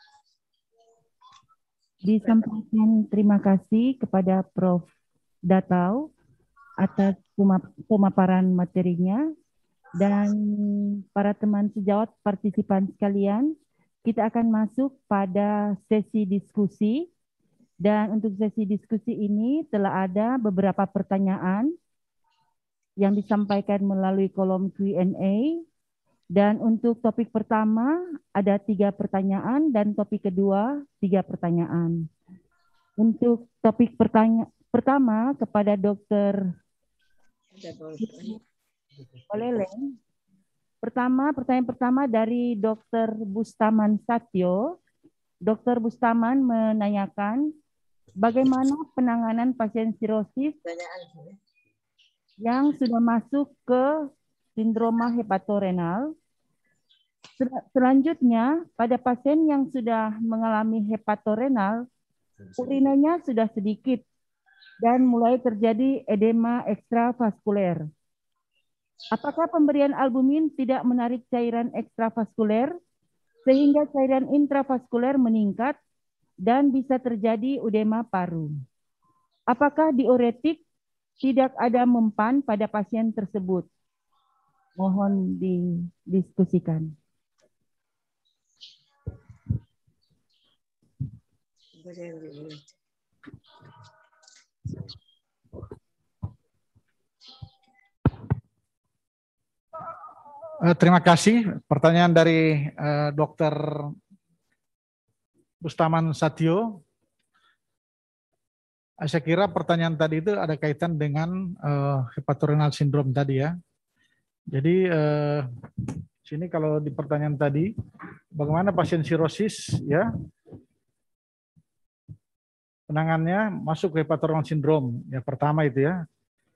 Speaker 8: Disampaikan terima kasih kepada Prof. Datau atas pemaparan materinya, dan para teman sejawat partisipan sekalian, kita akan masuk pada sesi diskusi. Dan untuk sesi diskusi ini telah ada beberapa pertanyaan yang disampaikan melalui kolom Q&A. Dan untuk topik pertama ada 3 pertanyaan dan topik kedua 3 pertanyaan. Untuk topik pertama kepada Dr. Oleleng. Pertanyaan pertama dari Dr. Bustaman Satyo. Dr. Bustaman menanyakan, bagaimana penanganan pasien sirosis yang sudah masuk ke sindroma hepatorenal? Selanjutnya, pada pasien yang sudah mengalami hepatorenal, urinanya sudah sedikit dan mulai terjadi edema ekstravaskuler. Apakah pemberian albumin tidak menarik cairan ekstravaskuler sehingga cairan intravaskuler meningkat dan bisa terjadi edema paru? Apakah diuretik tidak ada mempan pada pasien tersebut? Mohon didiskusikan.
Speaker 2: Terima kasih. Pertanyaan dari Dr. Bustaman Satyo. Saya kira pertanyaan tadi itu ada kaitan dengan hepatorenal syndrome tadi ya. Jadi sini kalau di pertanyaan tadi, bagaimana pasien sirosis ya penanganannya masuk ke hepatorenal syndrome ya pertama itu ya.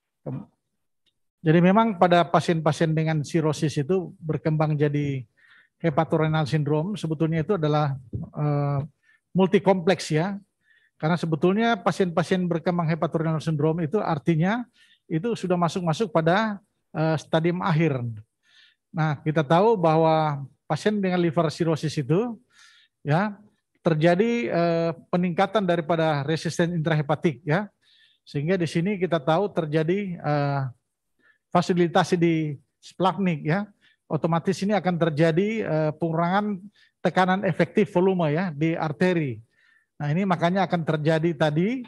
Speaker 2: Jadi memang pada pasien-pasien dengan sirosis itu berkembang jadi hepatorenal syndrome sebetulnya itu adalah multikompleks ya. Karena sebetulnya pasien-pasien berkembang hepatorenal syndrome itu artinya itu sudah masuk pada stadium akhir. Nah, kita tahu bahwa pasien dengan liver cirrhosis itu ya terjadi peningkatan daripada resisten intrahepatik ya. Sehingga di sini kita tahu terjadi fasilitasi di splanchnik ya. Otomatis ini akan terjadi pengurangan tekanan efektif volume ya di arteri. Nah, ini makanya akan terjadi tadi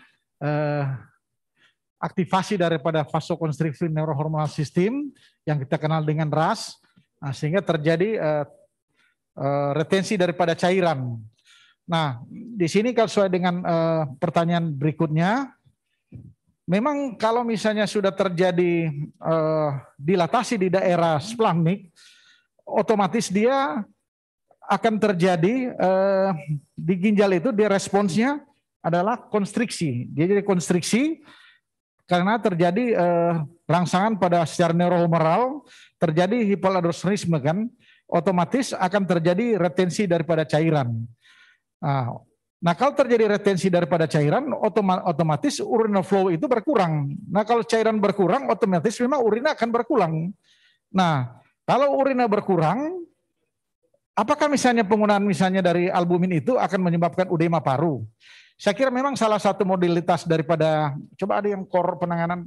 Speaker 2: aktivasi daripada vasokonstriksi neurohormonal sistem yang kita kenal dengan RAS, nah, sehingga terjadi retensi daripada cairan. Nah, di sini kalau sesuai dengan pertanyaan berikutnya, memang kalau misalnya sudah terjadi dilatasi di daerah splanchnik, otomatis dia akan terjadi di ginjal itu dia responsnya adalah konstriksi. Dia jadi konstriksi karena terjadi rangsangan pada secara neurohumoral, terjadi hipoaldosteronisme kan, otomatis akan terjadi retensi daripada cairan. Nah, kalau terjadi retensi daripada cairan, otomatis urinary flow itu berkurang. Nah, kalau cairan berkurang, otomatis memang urina akan berkurang. Nah, kalau urina berkurang, apakah misalnya penggunaan misalnya dari albumin itu akan menyebabkan edema paru? Saya kira memang salah satu modalitas daripada, coba ada yang core penanganan.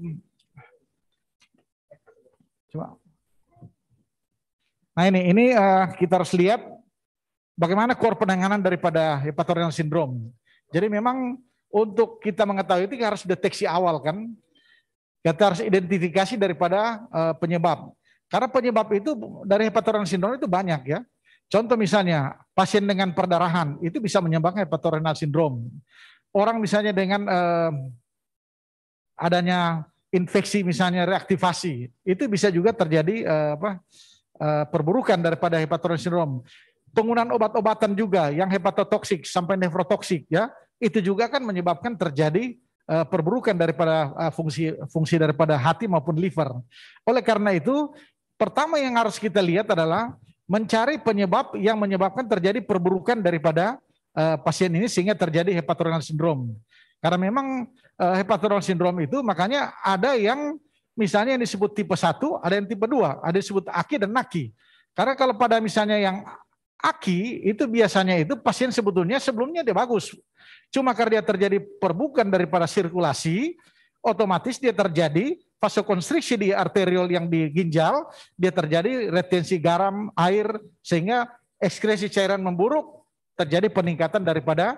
Speaker 2: Coba. Nah ini kita harus lihat bagaimana core penanganan daripada hepatorenal syndrome. Jadi memang untuk kita mengetahui itu harus deteksi awal kan. Kita harus identifikasi daripada penyebab. Karena penyebab itu dari hepatorenal syndrome itu banyak ya. Contoh misalnya pasien dengan perdarahan itu bisa menyebabkan hepatorenal syndrome. Orang misalnya dengan adanya infeksi misalnya reaktivasi itu bisa juga terjadi perburukan daripada hepatorenal syndrome. Penggunaan obat-obatan juga yang hepatotoksik sampai nefrotoksik ya itu juga kan menyebabkan terjadi perburukan daripada fungsi daripada hati maupun liver. Oleh karena itu pertama yang harus kita lihat adalah mencari penyebab yang menyebabkan terjadi perburukan daripada pasien ini sehingga terjadi hepatorenal syndrome. Karena memang hepatorenal syndrome itu makanya ada yang misalnya yang disebut tipe 1, ada yang tipe 2, ada yang disebut AKI dan NAKI. Karena kalau pada misalnya yang AKI itu biasanya itu pasien sebetulnya sebelumnya dia bagus. Cuma karena dia terjadi perburukan daripada sirkulasi, otomatis dia terjadi vasokonstriksi di arteriol yang di ginjal, dia terjadi retensi garam, air, sehingga ekskresi cairan memburuk, terjadi peningkatan daripada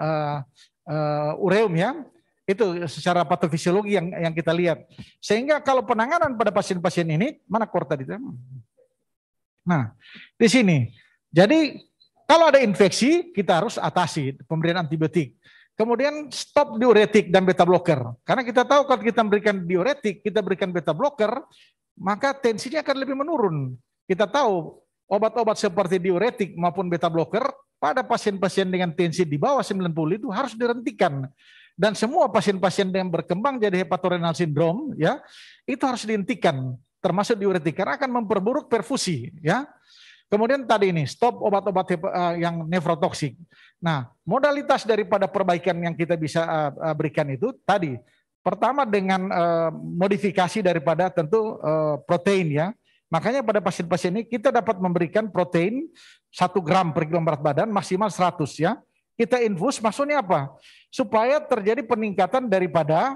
Speaker 2: ureum ya. Itu secara patofisiologi yang kita lihat. Sehingga kalau penanganan pada pasien-pasien ini, mana core tadi? Nah, di sini. Jadi kalau ada infeksi, kita harus atasi pemberian antibiotik. Kemudian stop diuretik dan beta blocker. Karena kita tahu kalau kita memberikan diuretik, kita berikan beta blocker, maka tensinya akan lebih menurun. Kita tahu obat-obat seperti diuretik maupun beta blocker pada pasien-pasien dengan tensi di bawah 90 itu harus dihentikan. Dan semua pasien-pasien yang berkembang jadi hepatorenal syndrome ya, itu harus dihentikan, termasuk diuretik karena akan memperburuk perfusi ya. Kemudian tadi ini stop obat-obat yang nefrotoksik. Nah, modalitas daripada perbaikan yang kita bisa berikan itu tadi pertama dengan modifikasi daripada tentu protein ya. Makanya pada pasien-pasien ini kita dapat memberikan protein 1 gram per kilo berat badan maksimal 100 ya. Kita infus maksudnya apa? Supaya terjadi peningkatan daripada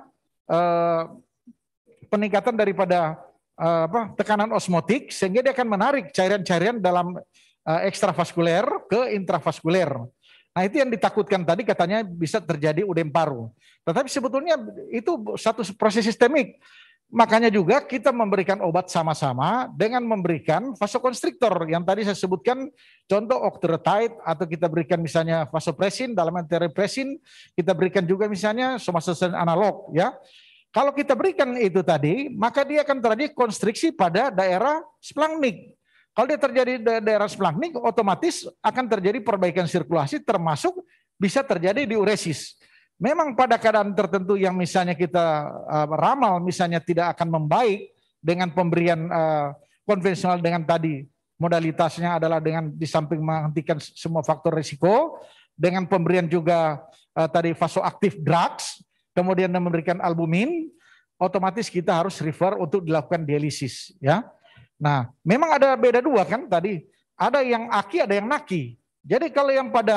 Speaker 2: tekanan osmotik sehingga dia akan menarik cairan-cairan dalam ekstravaskuler ke intravaskuler. Nah, itu yang ditakutkan tadi katanya bisa terjadi udem paru. Tetapi sebetulnya itu satu proses sistemik. Makanya juga kita memberikan obat sama-sama dengan memberikan vasokonstriktor yang tadi saya sebutkan, contoh octreotide atau kita berikan misalnya vasopressin dalam antirepresin, kita berikan juga misalnya somatostatin analog ya. Kalau kita berikan itu tadi, maka dia akan terjadi konstriksi pada daerah splagnik. Kalau dia terjadi daerah splagnik, otomatis akan terjadi perbaikan sirkulasi, termasuk bisa terjadi diuresis. Memang pada keadaan tertentu yang misalnya kita ramal, misalnya tidak akan membaik dengan pemberian konvensional dengan tadi, modalitasnya adalah dengan di samping menghentikan semua faktor risiko, dengan pemberian juga tadi vasoaktif drugs, kemudian memberikan albumin, otomatis kita harus refer untuk dilakukan dialisis, ya. Nah, memang ada beda dua kan tadi, ada yang aki, ada yang naki. Jadi kalau yang pada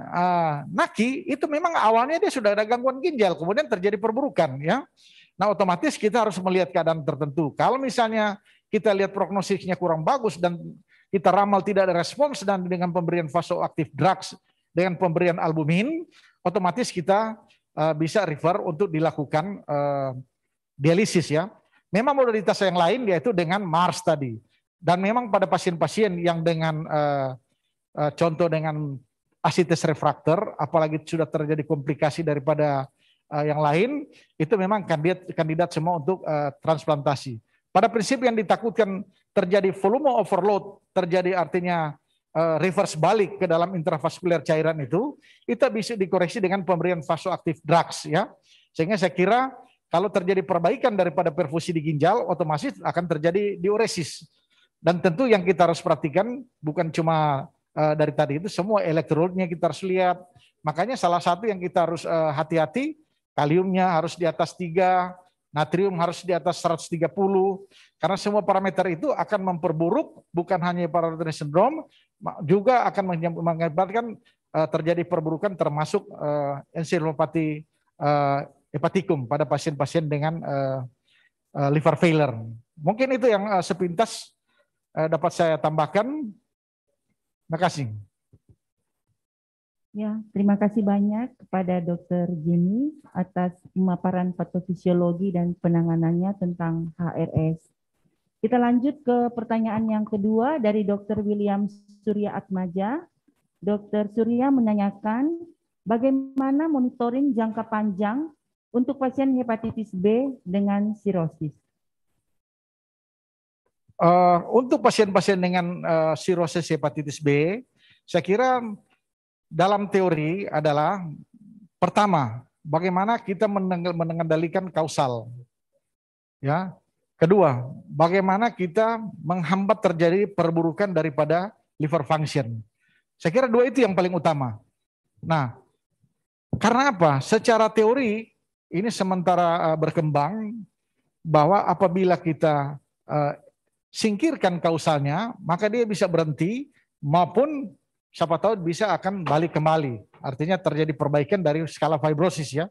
Speaker 2: naki itu memang awalnya dia sudah ada gangguan ginjal, kemudian terjadi perburukan, ya. Nah, otomatis kita harus melihat keadaan tertentu. Kalau misalnya kita lihat prognosisnya kurang bagus dan kita ramal tidak ada respons dan dengan pemberian vasoaktif drugs, dengan pemberian albumin, otomatis kita bisa refer untuk dilakukan dialisis, ya. Memang modalitas yang lain yaitu dengan MARS tadi. Dan memang pada pasien-pasien yang dengan contoh dengan asites refraktor, apalagi sudah terjadi komplikasi daripada yang lain, itu memang kandidat semua untuk transplantasi. Pada prinsip yang ditakutkan terjadi volume overload, terjadi artinya reverse balik ke dalam intravaskuler cairan itu bisa dikoreksi dengan pemberian vasoaktif drugs, ya. Sehingga saya kira kalau terjadi perbaikan daripada perfusi di ginjal, otomatis akan terjadi diuresis. Dan tentu yang kita harus perhatikan bukan cuma dari tadi itu, semua elektrolitnya kita harus lihat. Makanya salah satu yang kita harus hati-hati, kaliumnya harus di atas 3, natrium harus di atas 130, karena semua parameter itu akan memperburuk bukan hanya Bartter syndrome, juga akan mengakibatkan terjadi perburukan termasuk ensefalopati hepatikum pada pasien-pasien dengan liver failure. Mungkin itu yang sepintas dapat saya tambahkan. Terima kasih.
Speaker 8: Ya, terima kasih banyak kepada Dr. Jenny atas pemaparan patofisiologi dan penanganannya tentang HRS. Kita lanjut ke pertanyaan yang kedua dari Dr. William Surya Atmaja. Dr. Surya menanyakan bagaimana monitoring jangka panjang untuk pasien hepatitis B dengan sirosis.
Speaker 2: Untuk pasien-pasien dengan sirosis hepatitis B, saya kira dalam teori adalah pertama, bagaimana kita mengendalikan kausal. Ya. Kedua, bagaimana kita menghambat terjadi perburukan daripada liver function. Saya kira dua itu yang paling utama. Nah, karena apa? Secara teori ini sementara berkembang bahwa apabila kita singkirkan kausalnya, maka dia bisa berhenti maupun siapa tahu bisa akan balik kembali. Artinya terjadi perbaikan dari skala fibrosis, ya.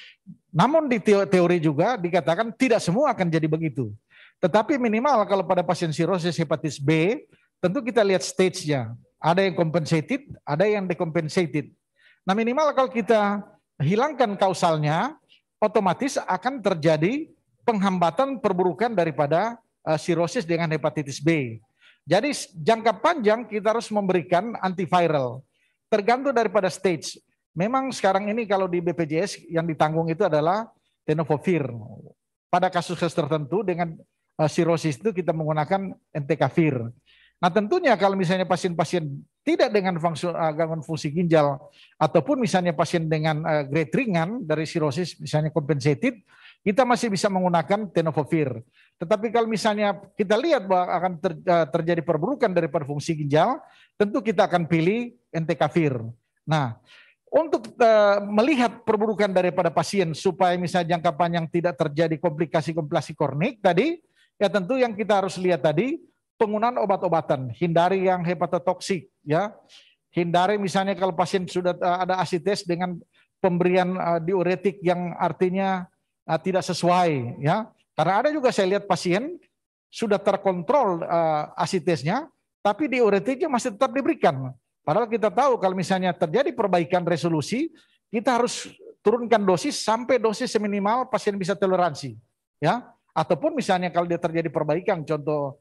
Speaker 2: Namun di teori juga dikatakan tidak semua akan jadi begitu. Tetapi minimal kalau pada pasien sirosis hepatitis B, tentu kita lihat stage-nya. Ada yang compensated, ada yang decompensated. Nah, minimal kalau kita hilangkan kausalnya, otomatis akan terjadi penghambatan perburukan daripada sirosis dengan hepatitis B. Jadi jangka panjang kita harus memberikan antiviral. Tergantung daripada stage. Memang sekarang ini kalau di BPJS yang ditanggung itu adalah tenofovir. Pada kasus-kasus tertentu dengan sirosis itu kita menggunakan entecavir. Nah, tentunya kalau misalnya pasien-pasien tidak dengan gangguan fungsi ginjal ataupun misalnya pasien dengan grade ringan dari sirosis misalnya compensated, kita masih bisa menggunakan tenofovir. Tetapi kalau misalnya kita lihat bahwa akan terjadi perburukan daripada fungsi ginjal, tentu kita akan pilih entecavir. Nah, untuk melihat perburukan daripada pasien supaya misalnya jangka panjang tidak terjadi komplikasi-komplikasi kronik tadi, ya tentu yang kita harus lihat tadi penggunaan obat-obatan, hindari yang hepatotoksik, ya. Hindari misalnya kalau pasien sudah ada asites dengan pemberian diuretik yang artinya tidak sesuai, ya. Karena ada juga saya lihat pasien sudah terkontrol asitesnya, tapi diuretiknya masih tetap diberikan. Padahal kita tahu kalau misalnya terjadi perbaikan resolusi, kita harus turunkan dosis sampai dosis seminimal pasien bisa toleransi, ya. Ataupun misalnya kalau dia terjadi perbaikan, contoh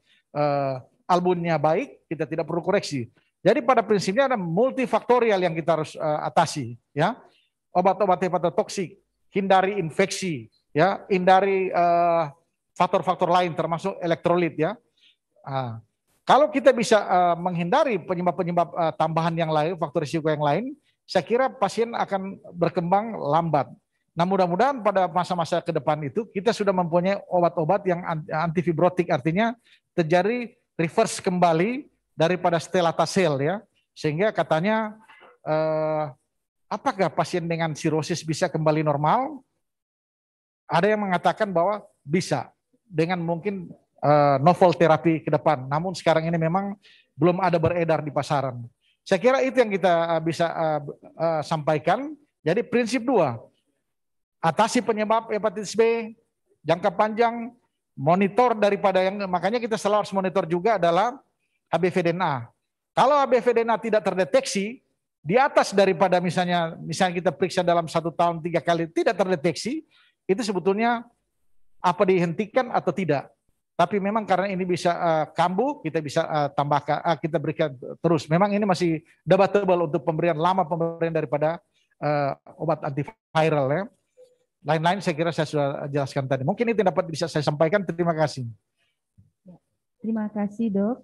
Speaker 2: albumnya baik, kita tidak perlu koreksi. Jadi pada prinsipnya ada multifaktorial yang kita harus atasi, ya. Obat-obat hepatotoksik, hindari infeksi, ya, hindari faktor-faktor lain termasuk elektrolit ya. Kalau kita bisa menghindari penyebab-penyebab tambahan yang lain, faktor risiko yang lain, saya kira pasien akan berkembang lambat. Nah, mudah-mudahan pada masa-masa ke depan itu kita sudah mempunyai obat-obat yang antifibrotik, artinya terjadi reverse kembali daripada stelatasil ya. Sehingga katanya apakah pasien dengan sirosis bisa kembali normal? Ada yang mengatakan bahwa bisa dengan mungkin novel terapi ke depan. Namun sekarang ini memang belum ada beredar di pasaran. Saya kira itu yang kita bisa sampaikan. Jadi prinsip 2, atasi penyebab hepatitis B, jangka panjang, monitor daripada yang, makanya kita selalu harus monitor juga adalah HBV-DNA. Kalau HBV-DNA tidak terdeteksi, di atas daripada misalnya kita periksa dalam 1 tahun 3 kali tidak terdeteksi, itu sebetulnya apa dihentikan atau tidak. Tapi memang karena ini bisa kambuh, kita bisa tambahkan, kita berikan terus. Memang ini masih debatable untuk pemberian daripada obat antiviral ya. Lain-lain saya kira saya sudah jelaskan tadi. Mungkin itu dapat bisa saya sampaikan. Terima kasih.
Speaker 8: Terima kasih, Dok.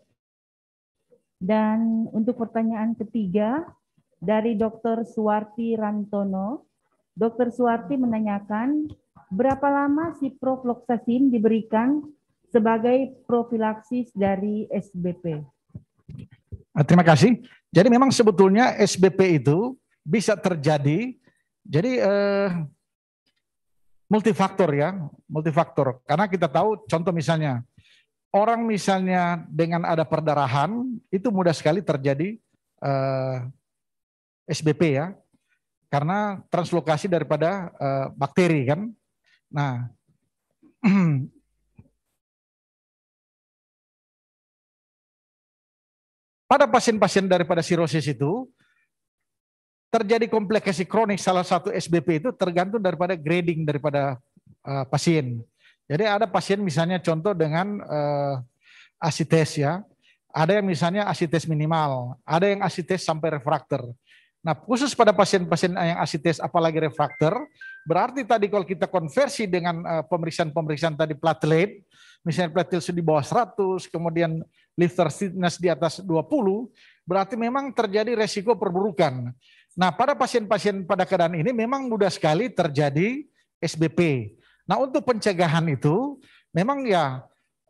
Speaker 8: Dan untuk pertanyaan ketiga dari Dr. Suwarti Rantono. Dr. Suwarti menanyakan, berapa lama ciprofloxacin diberikan sebagai profilaksis dari SBP?
Speaker 2: Terima kasih. Jadi memang sebetulnya SBP itu bisa terjadi, jadi multifaktor ya, multifaktor. Karena kita tahu contoh misalnya, orang misalnya dengan ada perdarahan, itu mudah sekali terjadi SBP ya. Karena translokasi daripada bakteri kan. Nah, pada pasien-pasien daripada sirosis itu, terjadi komplikasi kronik salah satu SBP itu tergantung daripada grading daripada pasien. Jadi ada pasien misalnya contoh dengan asites ya, ada yang misalnya asites minimal, ada yang asites sampai refrakter. Nah, khusus pada pasien-pasien yang asites apalagi refrakter, berarti tadi kalau kita konversi dengan pemeriksaan-pemeriksaan tadi platelet, misalnya platelet di bawah 100, kemudian liver stiffness di atas 20, berarti memang terjadi resiko perburukan. Nah, pada pasien-pasien pada keadaan ini memang mudah sekali terjadi SBP. Nah, untuk pencegahan itu memang ya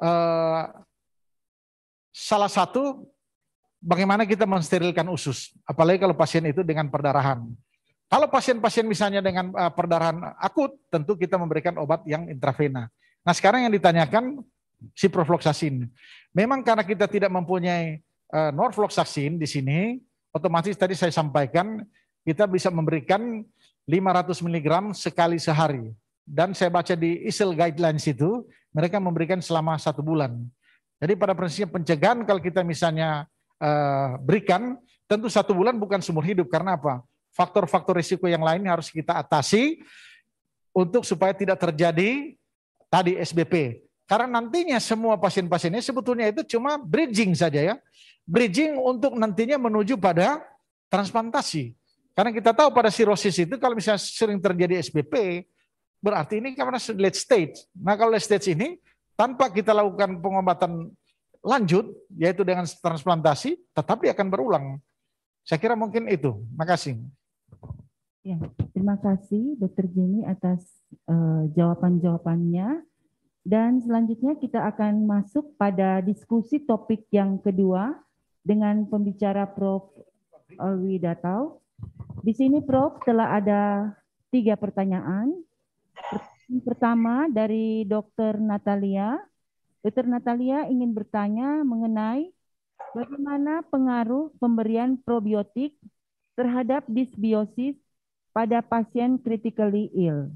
Speaker 2: salah satu bagaimana kita mensterilkan usus, apalagi kalau pasien itu dengan perdarahan. Kalau pasien-pasien misalnya dengan perdarahan akut, tentu kita memberikan obat yang intravena. Nah, sekarang yang ditanyakan ciprofloxacin. Memang karena kita tidak mempunyai norfloxacin di sini, otomatis tadi saya sampaikan kita bisa memberikan 500 mg sekali sehari. Dan saya baca di ISIL guidelines itu, mereka memberikan selama 1 bulan. Jadi pada prinsipnya pencegahan kalau kita misalnya berikan, tentu 1 bulan bukan seumur hidup. Karena apa? Faktor-faktor risiko yang lain harus kita atasi untuk supaya tidak terjadi tadi SBP. Karena nantinya semua pasien-pasiennya sebetulnya itu cuma bridging saja ya. Bridging untuk nantinya menuju pada transplantasi. Karena kita tahu pada sirosis itu kalau misalnya sering terjadi SBP, berarti ini karena late stage. Nah, kalau late stage ini tanpa kita lakukan pengobatan lanjut, yaitu dengan transplantasi, tetap dia akan berulang. Saya kira mungkin itu. Makasih.
Speaker 8: Ya, terima kasih Dr. Jenny atas jawaban-jawabannya. Dan selanjutnya kita akan masuk pada diskusi topik yang kedua dengan pembicara Prof. Alwi Datau. Di sini Prof telah ada 3 pertanyaan. Pertama dari Dr. Natalia. Dr. Natalia ingin bertanya mengenai bagaimana pengaruh pemberian probiotik terhadap dysbiosis pada pasien critically ill.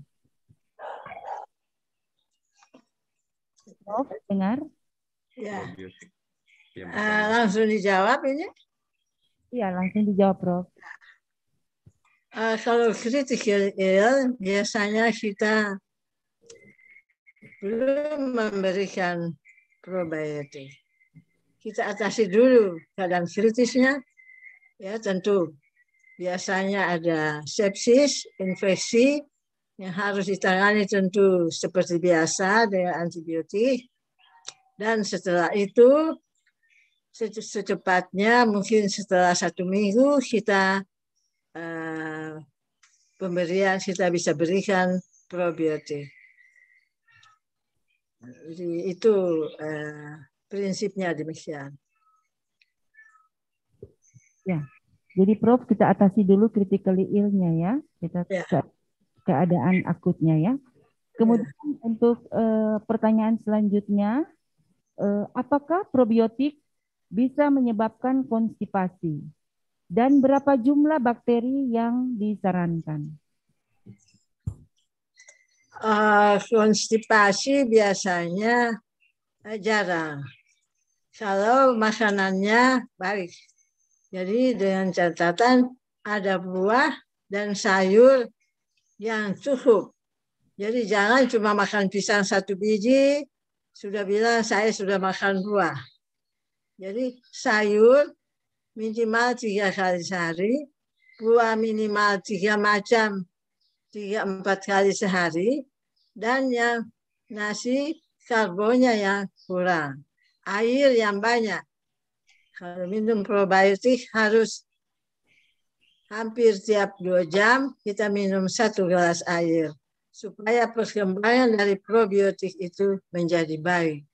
Speaker 8: Prof, dengar?
Speaker 9: Ya. Langsung dijawab ini?
Speaker 8: Iya, langsung dijawab, Prof.
Speaker 9: Kalau critical ill, biasanya kita belum memberikan probiotik. Kita atasi dulu keadaan kritisnya. Ya, tentu biasanya ada sepsis, infeksi, Yang harus ditangani tentu seperti biasa dengan antibiotik. Dan setelah itu secepatnya mungkin setelah 1 minggu kita kita bisa berikan probiotik. Jadi itu prinsipnya demikian.
Speaker 8: Ya, jadi Prof kita atasi dulu critically ill-nya ya, kita keadaan akutnya ya. Kemudian untuk pertanyaan selanjutnya, apakah probiotik bisa menyebabkan konstipasi? Dan berapa jumlah bakteri yang disarankan?
Speaker 9: Konstipasi biasanya jarang. Kalau makanannya baik. Jadi dengan catatan ada buah dan sayur yang cukup. Jadi jangan cuma makan pisang 1 biji, sudah bilang saya sudah makan buah. Jadi sayur minimal 3 kali sehari, buah minimal 3 macam 3-4 kali sehari, dan yang nasi karbonnya yang kurang, air yang banyak. Kalau minum probiotik harus hampir tiap 2 jam kita minum 1 gelas air supaya perkembangan dari probiotik itu menjadi baik.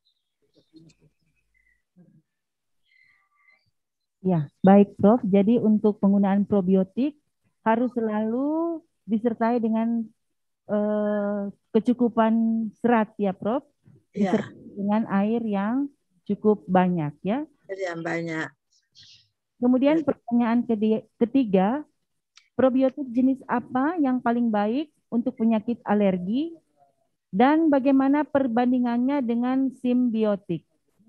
Speaker 8: Ya, baik Prof. Jadi untuk penggunaan probiotik harus selalu disertai dengan kecukupan serat ya Prof.
Speaker 9: Ya.
Speaker 8: Dengan air yang cukup banyak ya.
Speaker 9: Air yang banyak.
Speaker 8: Kemudian pertanyaan ketiga, probiotik jenis apa yang paling baik untuk penyakit alergi dan bagaimana perbandingannya dengan simbiotik?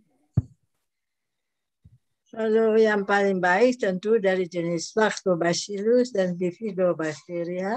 Speaker 9: Kalau yang paling baik tentu dari jenis Lactobacillus dan Bifidobacteria.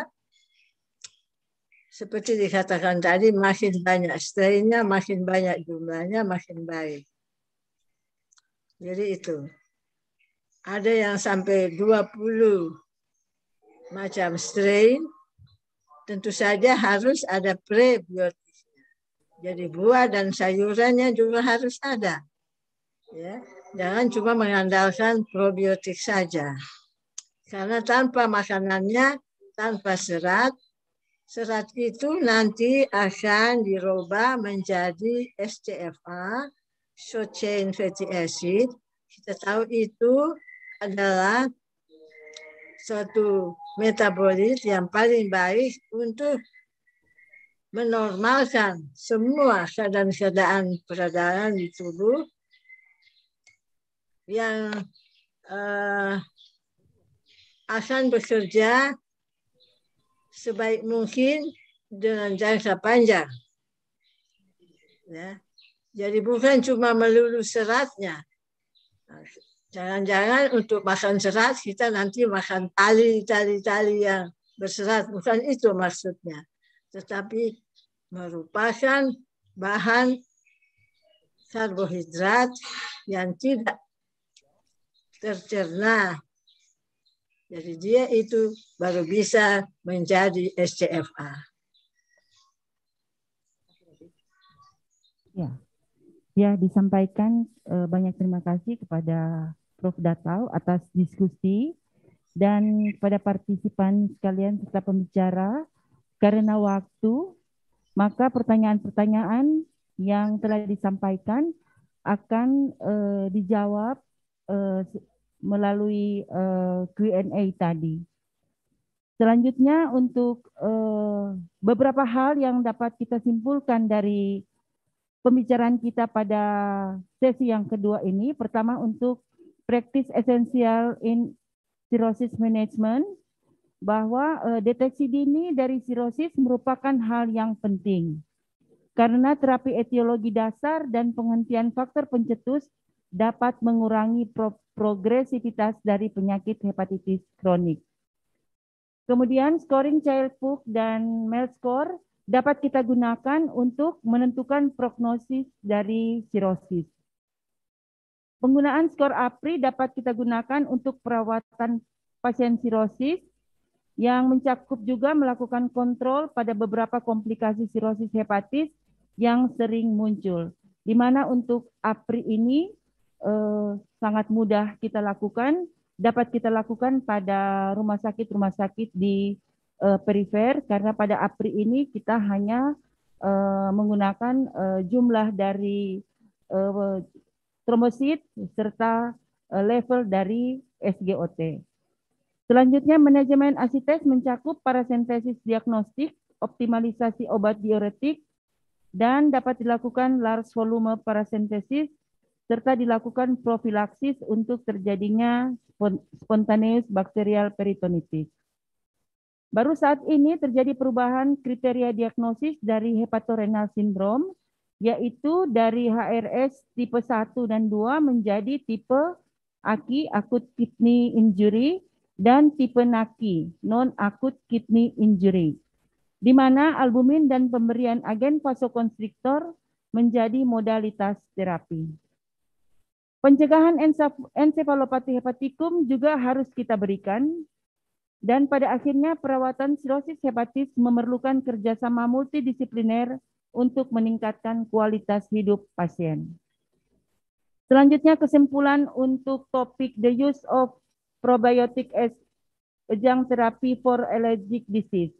Speaker 9: Seperti dikatakan tadi, makin banyak strainnya, makin banyak jumlahnya, makin baik. Jadi itu. Ada yang sampai 20 macam strain, tentu saja harus ada prebiotik. Jadi buah dan sayurannya juga harus ada. Ya, jangan cuma mengandalkan probiotik saja. Karena tanpa makanannya, tanpa serat, serat itu nanti akan dirubah menjadi SCFA, short chain fatty acid. Kita tahu itu adalah suatu metabolit yang paling baik untuk menormalkan semua keadaan-keadaan peredaran di tubuh yang akan bekerja sebaik mungkin dengan jangka panjang. Ya. Jadi bukan cuma melulu seratnya. Jangan-jangan untuk makan serat kita nanti makan tali yang berserat. Bukan itu maksudnya. Tetapi merupakan bahan karbohidrat yang tidak tercerna. Jadi dia itu baru bisa menjadi SCFA.
Speaker 8: Ya, disampaikan banyak terima kasih kepada Prof. Datau atas diskusi dan kepada partisipan sekalian serta pembicara. Karena waktu, maka pertanyaan-pertanyaan yang telah disampaikan akan dijawab melalui Q&A tadi. Selanjutnya untuk beberapa hal yang dapat kita simpulkan dari pembicaraan kita pada sesi yang kedua ini. Pertama untuk practice essential in cirrhosis management, bahwa deteksi dini dari sirosis merupakan hal yang penting. Karena terapi etiologi dasar dan penghentian faktor pencetus dapat mengurangi progresivitas dari penyakit hepatitis kronik. Kemudian scoring Child-Pugh dan MELD score dapat kita gunakan untuk menentukan prognosis dari sirosis. Penggunaan skor APRI dapat kita gunakan untuk perawatan pasien sirosis yang mencakup juga melakukan kontrol pada beberapa komplikasi sirosis hepatis yang sering muncul. Di mana untuk APRI ini sangat mudah kita lakukan, dapat kita lakukan pada rumah sakit di perifer, karena pada APRI ini kita hanya menggunakan jumlah dari trombosit serta level dari SGOT. Selanjutnya, manajemen ASITES mencakup parasentesis diagnostik, optimalisasi obat diuretik, dan dapat dilakukan large volume parasentesis, serta dilakukan profilaksis untuk terjadinya spontaneous bacterial peritonitis. Baru saat ini terjadi perubahan kriteria diagnosis dari hepatorenal syndrome, yaitu dari HRS tipe 1 dan 2 menjadi tipe AKI, acute kidney injury, dan tipe NAKI, non-acute kidney injury, di mana albumin dan pemberian agen vasokonstriktor menjadi modalitas terapi. Pencegahan ensefalopati hepatikum juga harus kita berikan, dan pada akhirnya perawatan sirosis hepatis memerlukan kerjasama multidisipliner untuk meningkatkan kualitas hidup pasien. Selanjutnya, kesimpulan untuk topik the use of probiotic as adjunct therapy for allergic disease.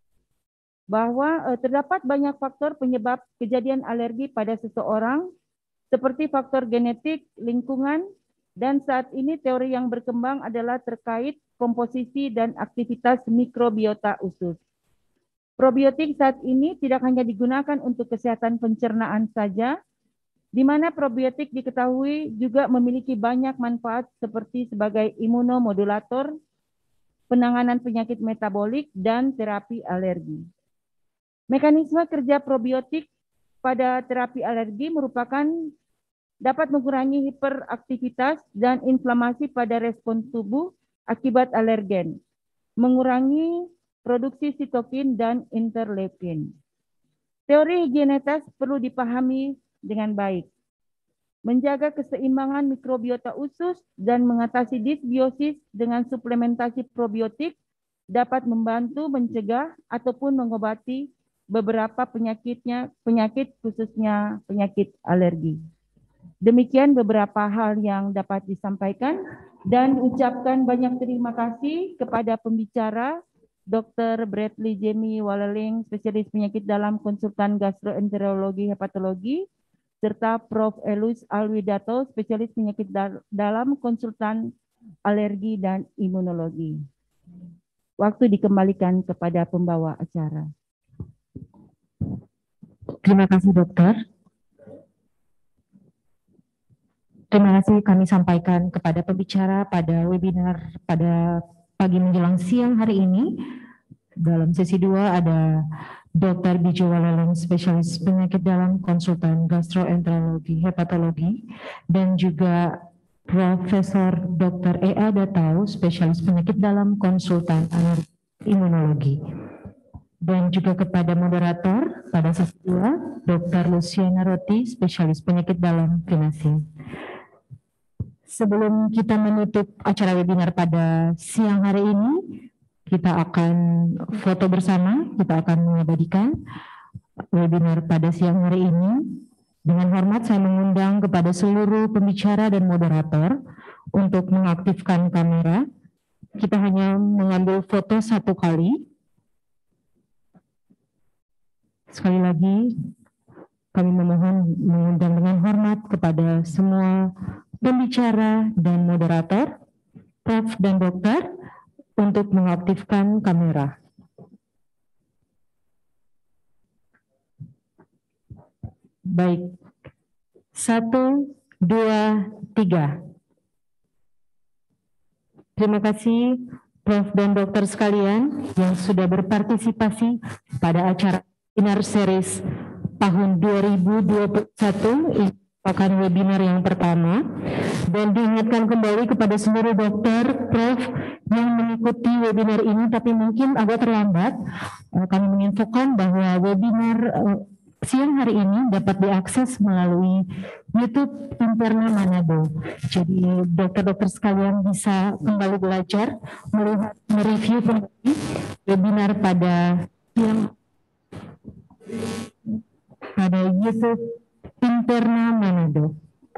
Speaker 8: Bahwa terdapat banyak faktor penyebab kejadian alergi pada seseorang, seperti faktor genetik, lingkungan, dan saat ini teori yang berkembang adalah terkait komposisi dan aktivitas mikrobiota usus. Probiotik saat ini tidak hanya digunakan untuk kesehatan pencernaan saja, di mana probiotik diketahui juga memiliki banyak manfaat seperti sebagai imunomodulator, penanganan penyakit metabolik, dan terapi alergi. Mekanisme kerja probiotik pada terapi alergi merupakan dapat mengurangi hiperaktivitas dan inflamasi pada respon tubuh akibat alergen, mengurangi produksi sitokin dan interleukin. Teori higienetas perlu dipahami dengan baik. Menjaga keseimbangan mikrobiota usus dan mengatasi disbiosis dengan suplementasi probiotik dapat membantu mencegah ataupun mengobati beberapa penyakit khususnya penyakit alergi. Demikian beberapa hal yang dapat disampaikan, dan ucapkan banyak terima kasih kepada pembicara Dr. Bradley Jamie Waleling, spesialis penyakit dalam konsultan gastroenterologi hepatologi, serta Prof. Elus Alwidato, spesialis penyakit dalam konsultan alergi dan imunologi. Waktu dikembalikan kepada pembawa acara.
Speaker 1: Terima kasih, dokter. Terima kasih kami sampaikan kepada pembicara pada webinar pada pagi menjelang siang hari ini. Dalam sesi 2 ada Dr. Bijo Waleling, spesialis penyakit dalam konsultan gastroenterologi hepatologi, dan juga Profesor Dr. E.A. Datau, spesialis penyakit dalam konsultan imunologi. Dan juga kepada moderator pada sesi 2, Dr. Luciana Roti, spesialis penyakit dalam venasi. Sebelum kita menutup acara webinar pada siang hari ini, kita akan foto bersama, kita akan mengabadikan webinar pada siang hari ini. Dengan hormat saya mengundang kepada seluruh pembicara dan moderator untuk mengaktifkan kamera. Kita hanya mengambil foto 1 kali. Sekali lagi, kami memohon mengundang dengan hormat kepada semua pembicara dan moderator, Prof dan Dokter, untuk mengaktifkan kamera. Baik, 1, 2, 3. Terima kasih Prof dan Dokter sekalian yang sudah berpartisipasi pada acara webinar series tahun 2021. Akan webinar yang pertama, dan diingatkan kembali kepada seluruh dokter, Prof yang mengikuti webinar ini tapi mungkin agak terlambat. Kami menginfokan bahwa webinar siang hari ini dapat diakses melalui YouTube Interna Manado. Jadi dokter-dokter sekalian bisa kembali belajar, melihat, mereview kembali webinar pada YouTube Interna Manado.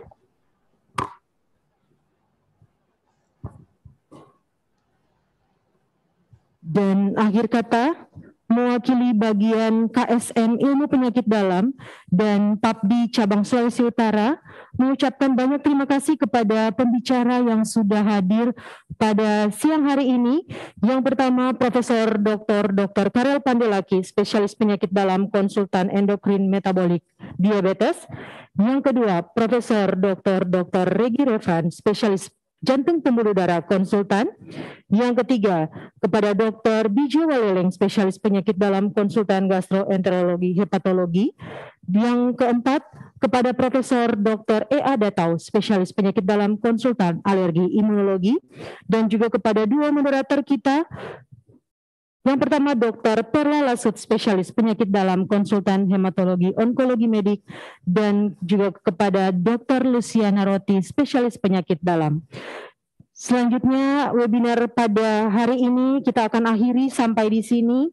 Speaker 1: Dan akhir kata, mewakili bagian KSM Ilmu Penyakit Dalam dan PAPDI Cabang Sulawesi Utara, mengucapkan banyak terima kasih kepada pembicara yang sudah hadir pada siang hari ini. Yang pertama, Profesor Dr. Karel Pandelaki, spesialis penyakit dalam, konsultan endokrin metabolik diabetes. Yang kedua, Profesor Dr. Regi Revan, spesialis jantung pembuluh darah, konsultan. Yang ketiga, kepada Dr. Bijo Waleleng, spesialis penyakit dalam, konsultan gastroenterologi hepatologi. Yang keempat, kepada Profesor Dr. E.A. Datau, spesialis penyakit dalam, konsultan alergi imunologi. Dan juga kepada dua moderator kita. Yang pertama, Dr. Perla Lasut, spesialis penyakit dalam, konsultan hematologi onkologi medik, dan juga kepada Dr. Luciana Roti, spesialis penyakit dalam. Selanjutnya, webinar pada hari ini kita akan akhiri sampai di sini.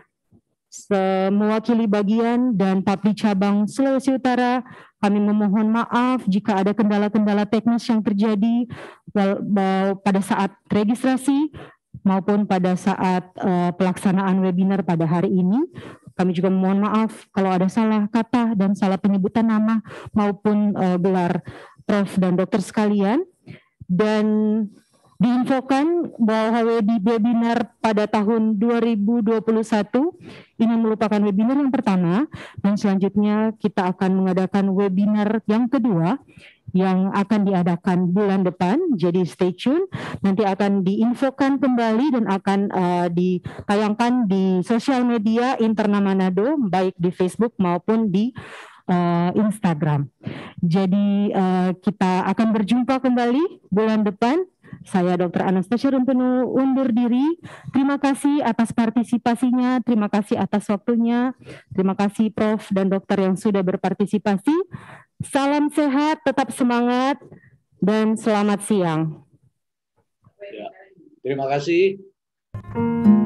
Speaker 1: Mewakili bagian dan PAPDI Cabang Sulawesi Utara, kami memohon maaf jika ada kendala-kendala teknis yang terjadi pada saat registrasi maupun pada saat pelaksanaan webinar pada hari ini. Kami juga memohon maaf kalau ada salah kata dan salah penyebutan nama maupun gelar Prof dan Dokter sekalian. Dan diinfokan bahwa webinar pada tahun 2021 ini merupakan webinar yang pertama, dan selanjutnya kita akan mengadakan webinar yang kedua yang akan diadakan bulan depan. Jadi stay tune, nanti akan diinfokan kembali dan akan ditayangkan di sosial media Interna Manado, baik di Facebook maupun di Instagram. Jadi kita akan berjumpa kembali bulan depan. Saya Dr. Anastasia Rumpenu undur diri. Terima kasih atas partisipasinya, terima kasih atas waktunya, terima kasih Prof dan Dokter yang sudah berpartisipasi. Salam sehat, tetap semangat, dan selamat siang.
Speaker 6: Ya, terima kasih.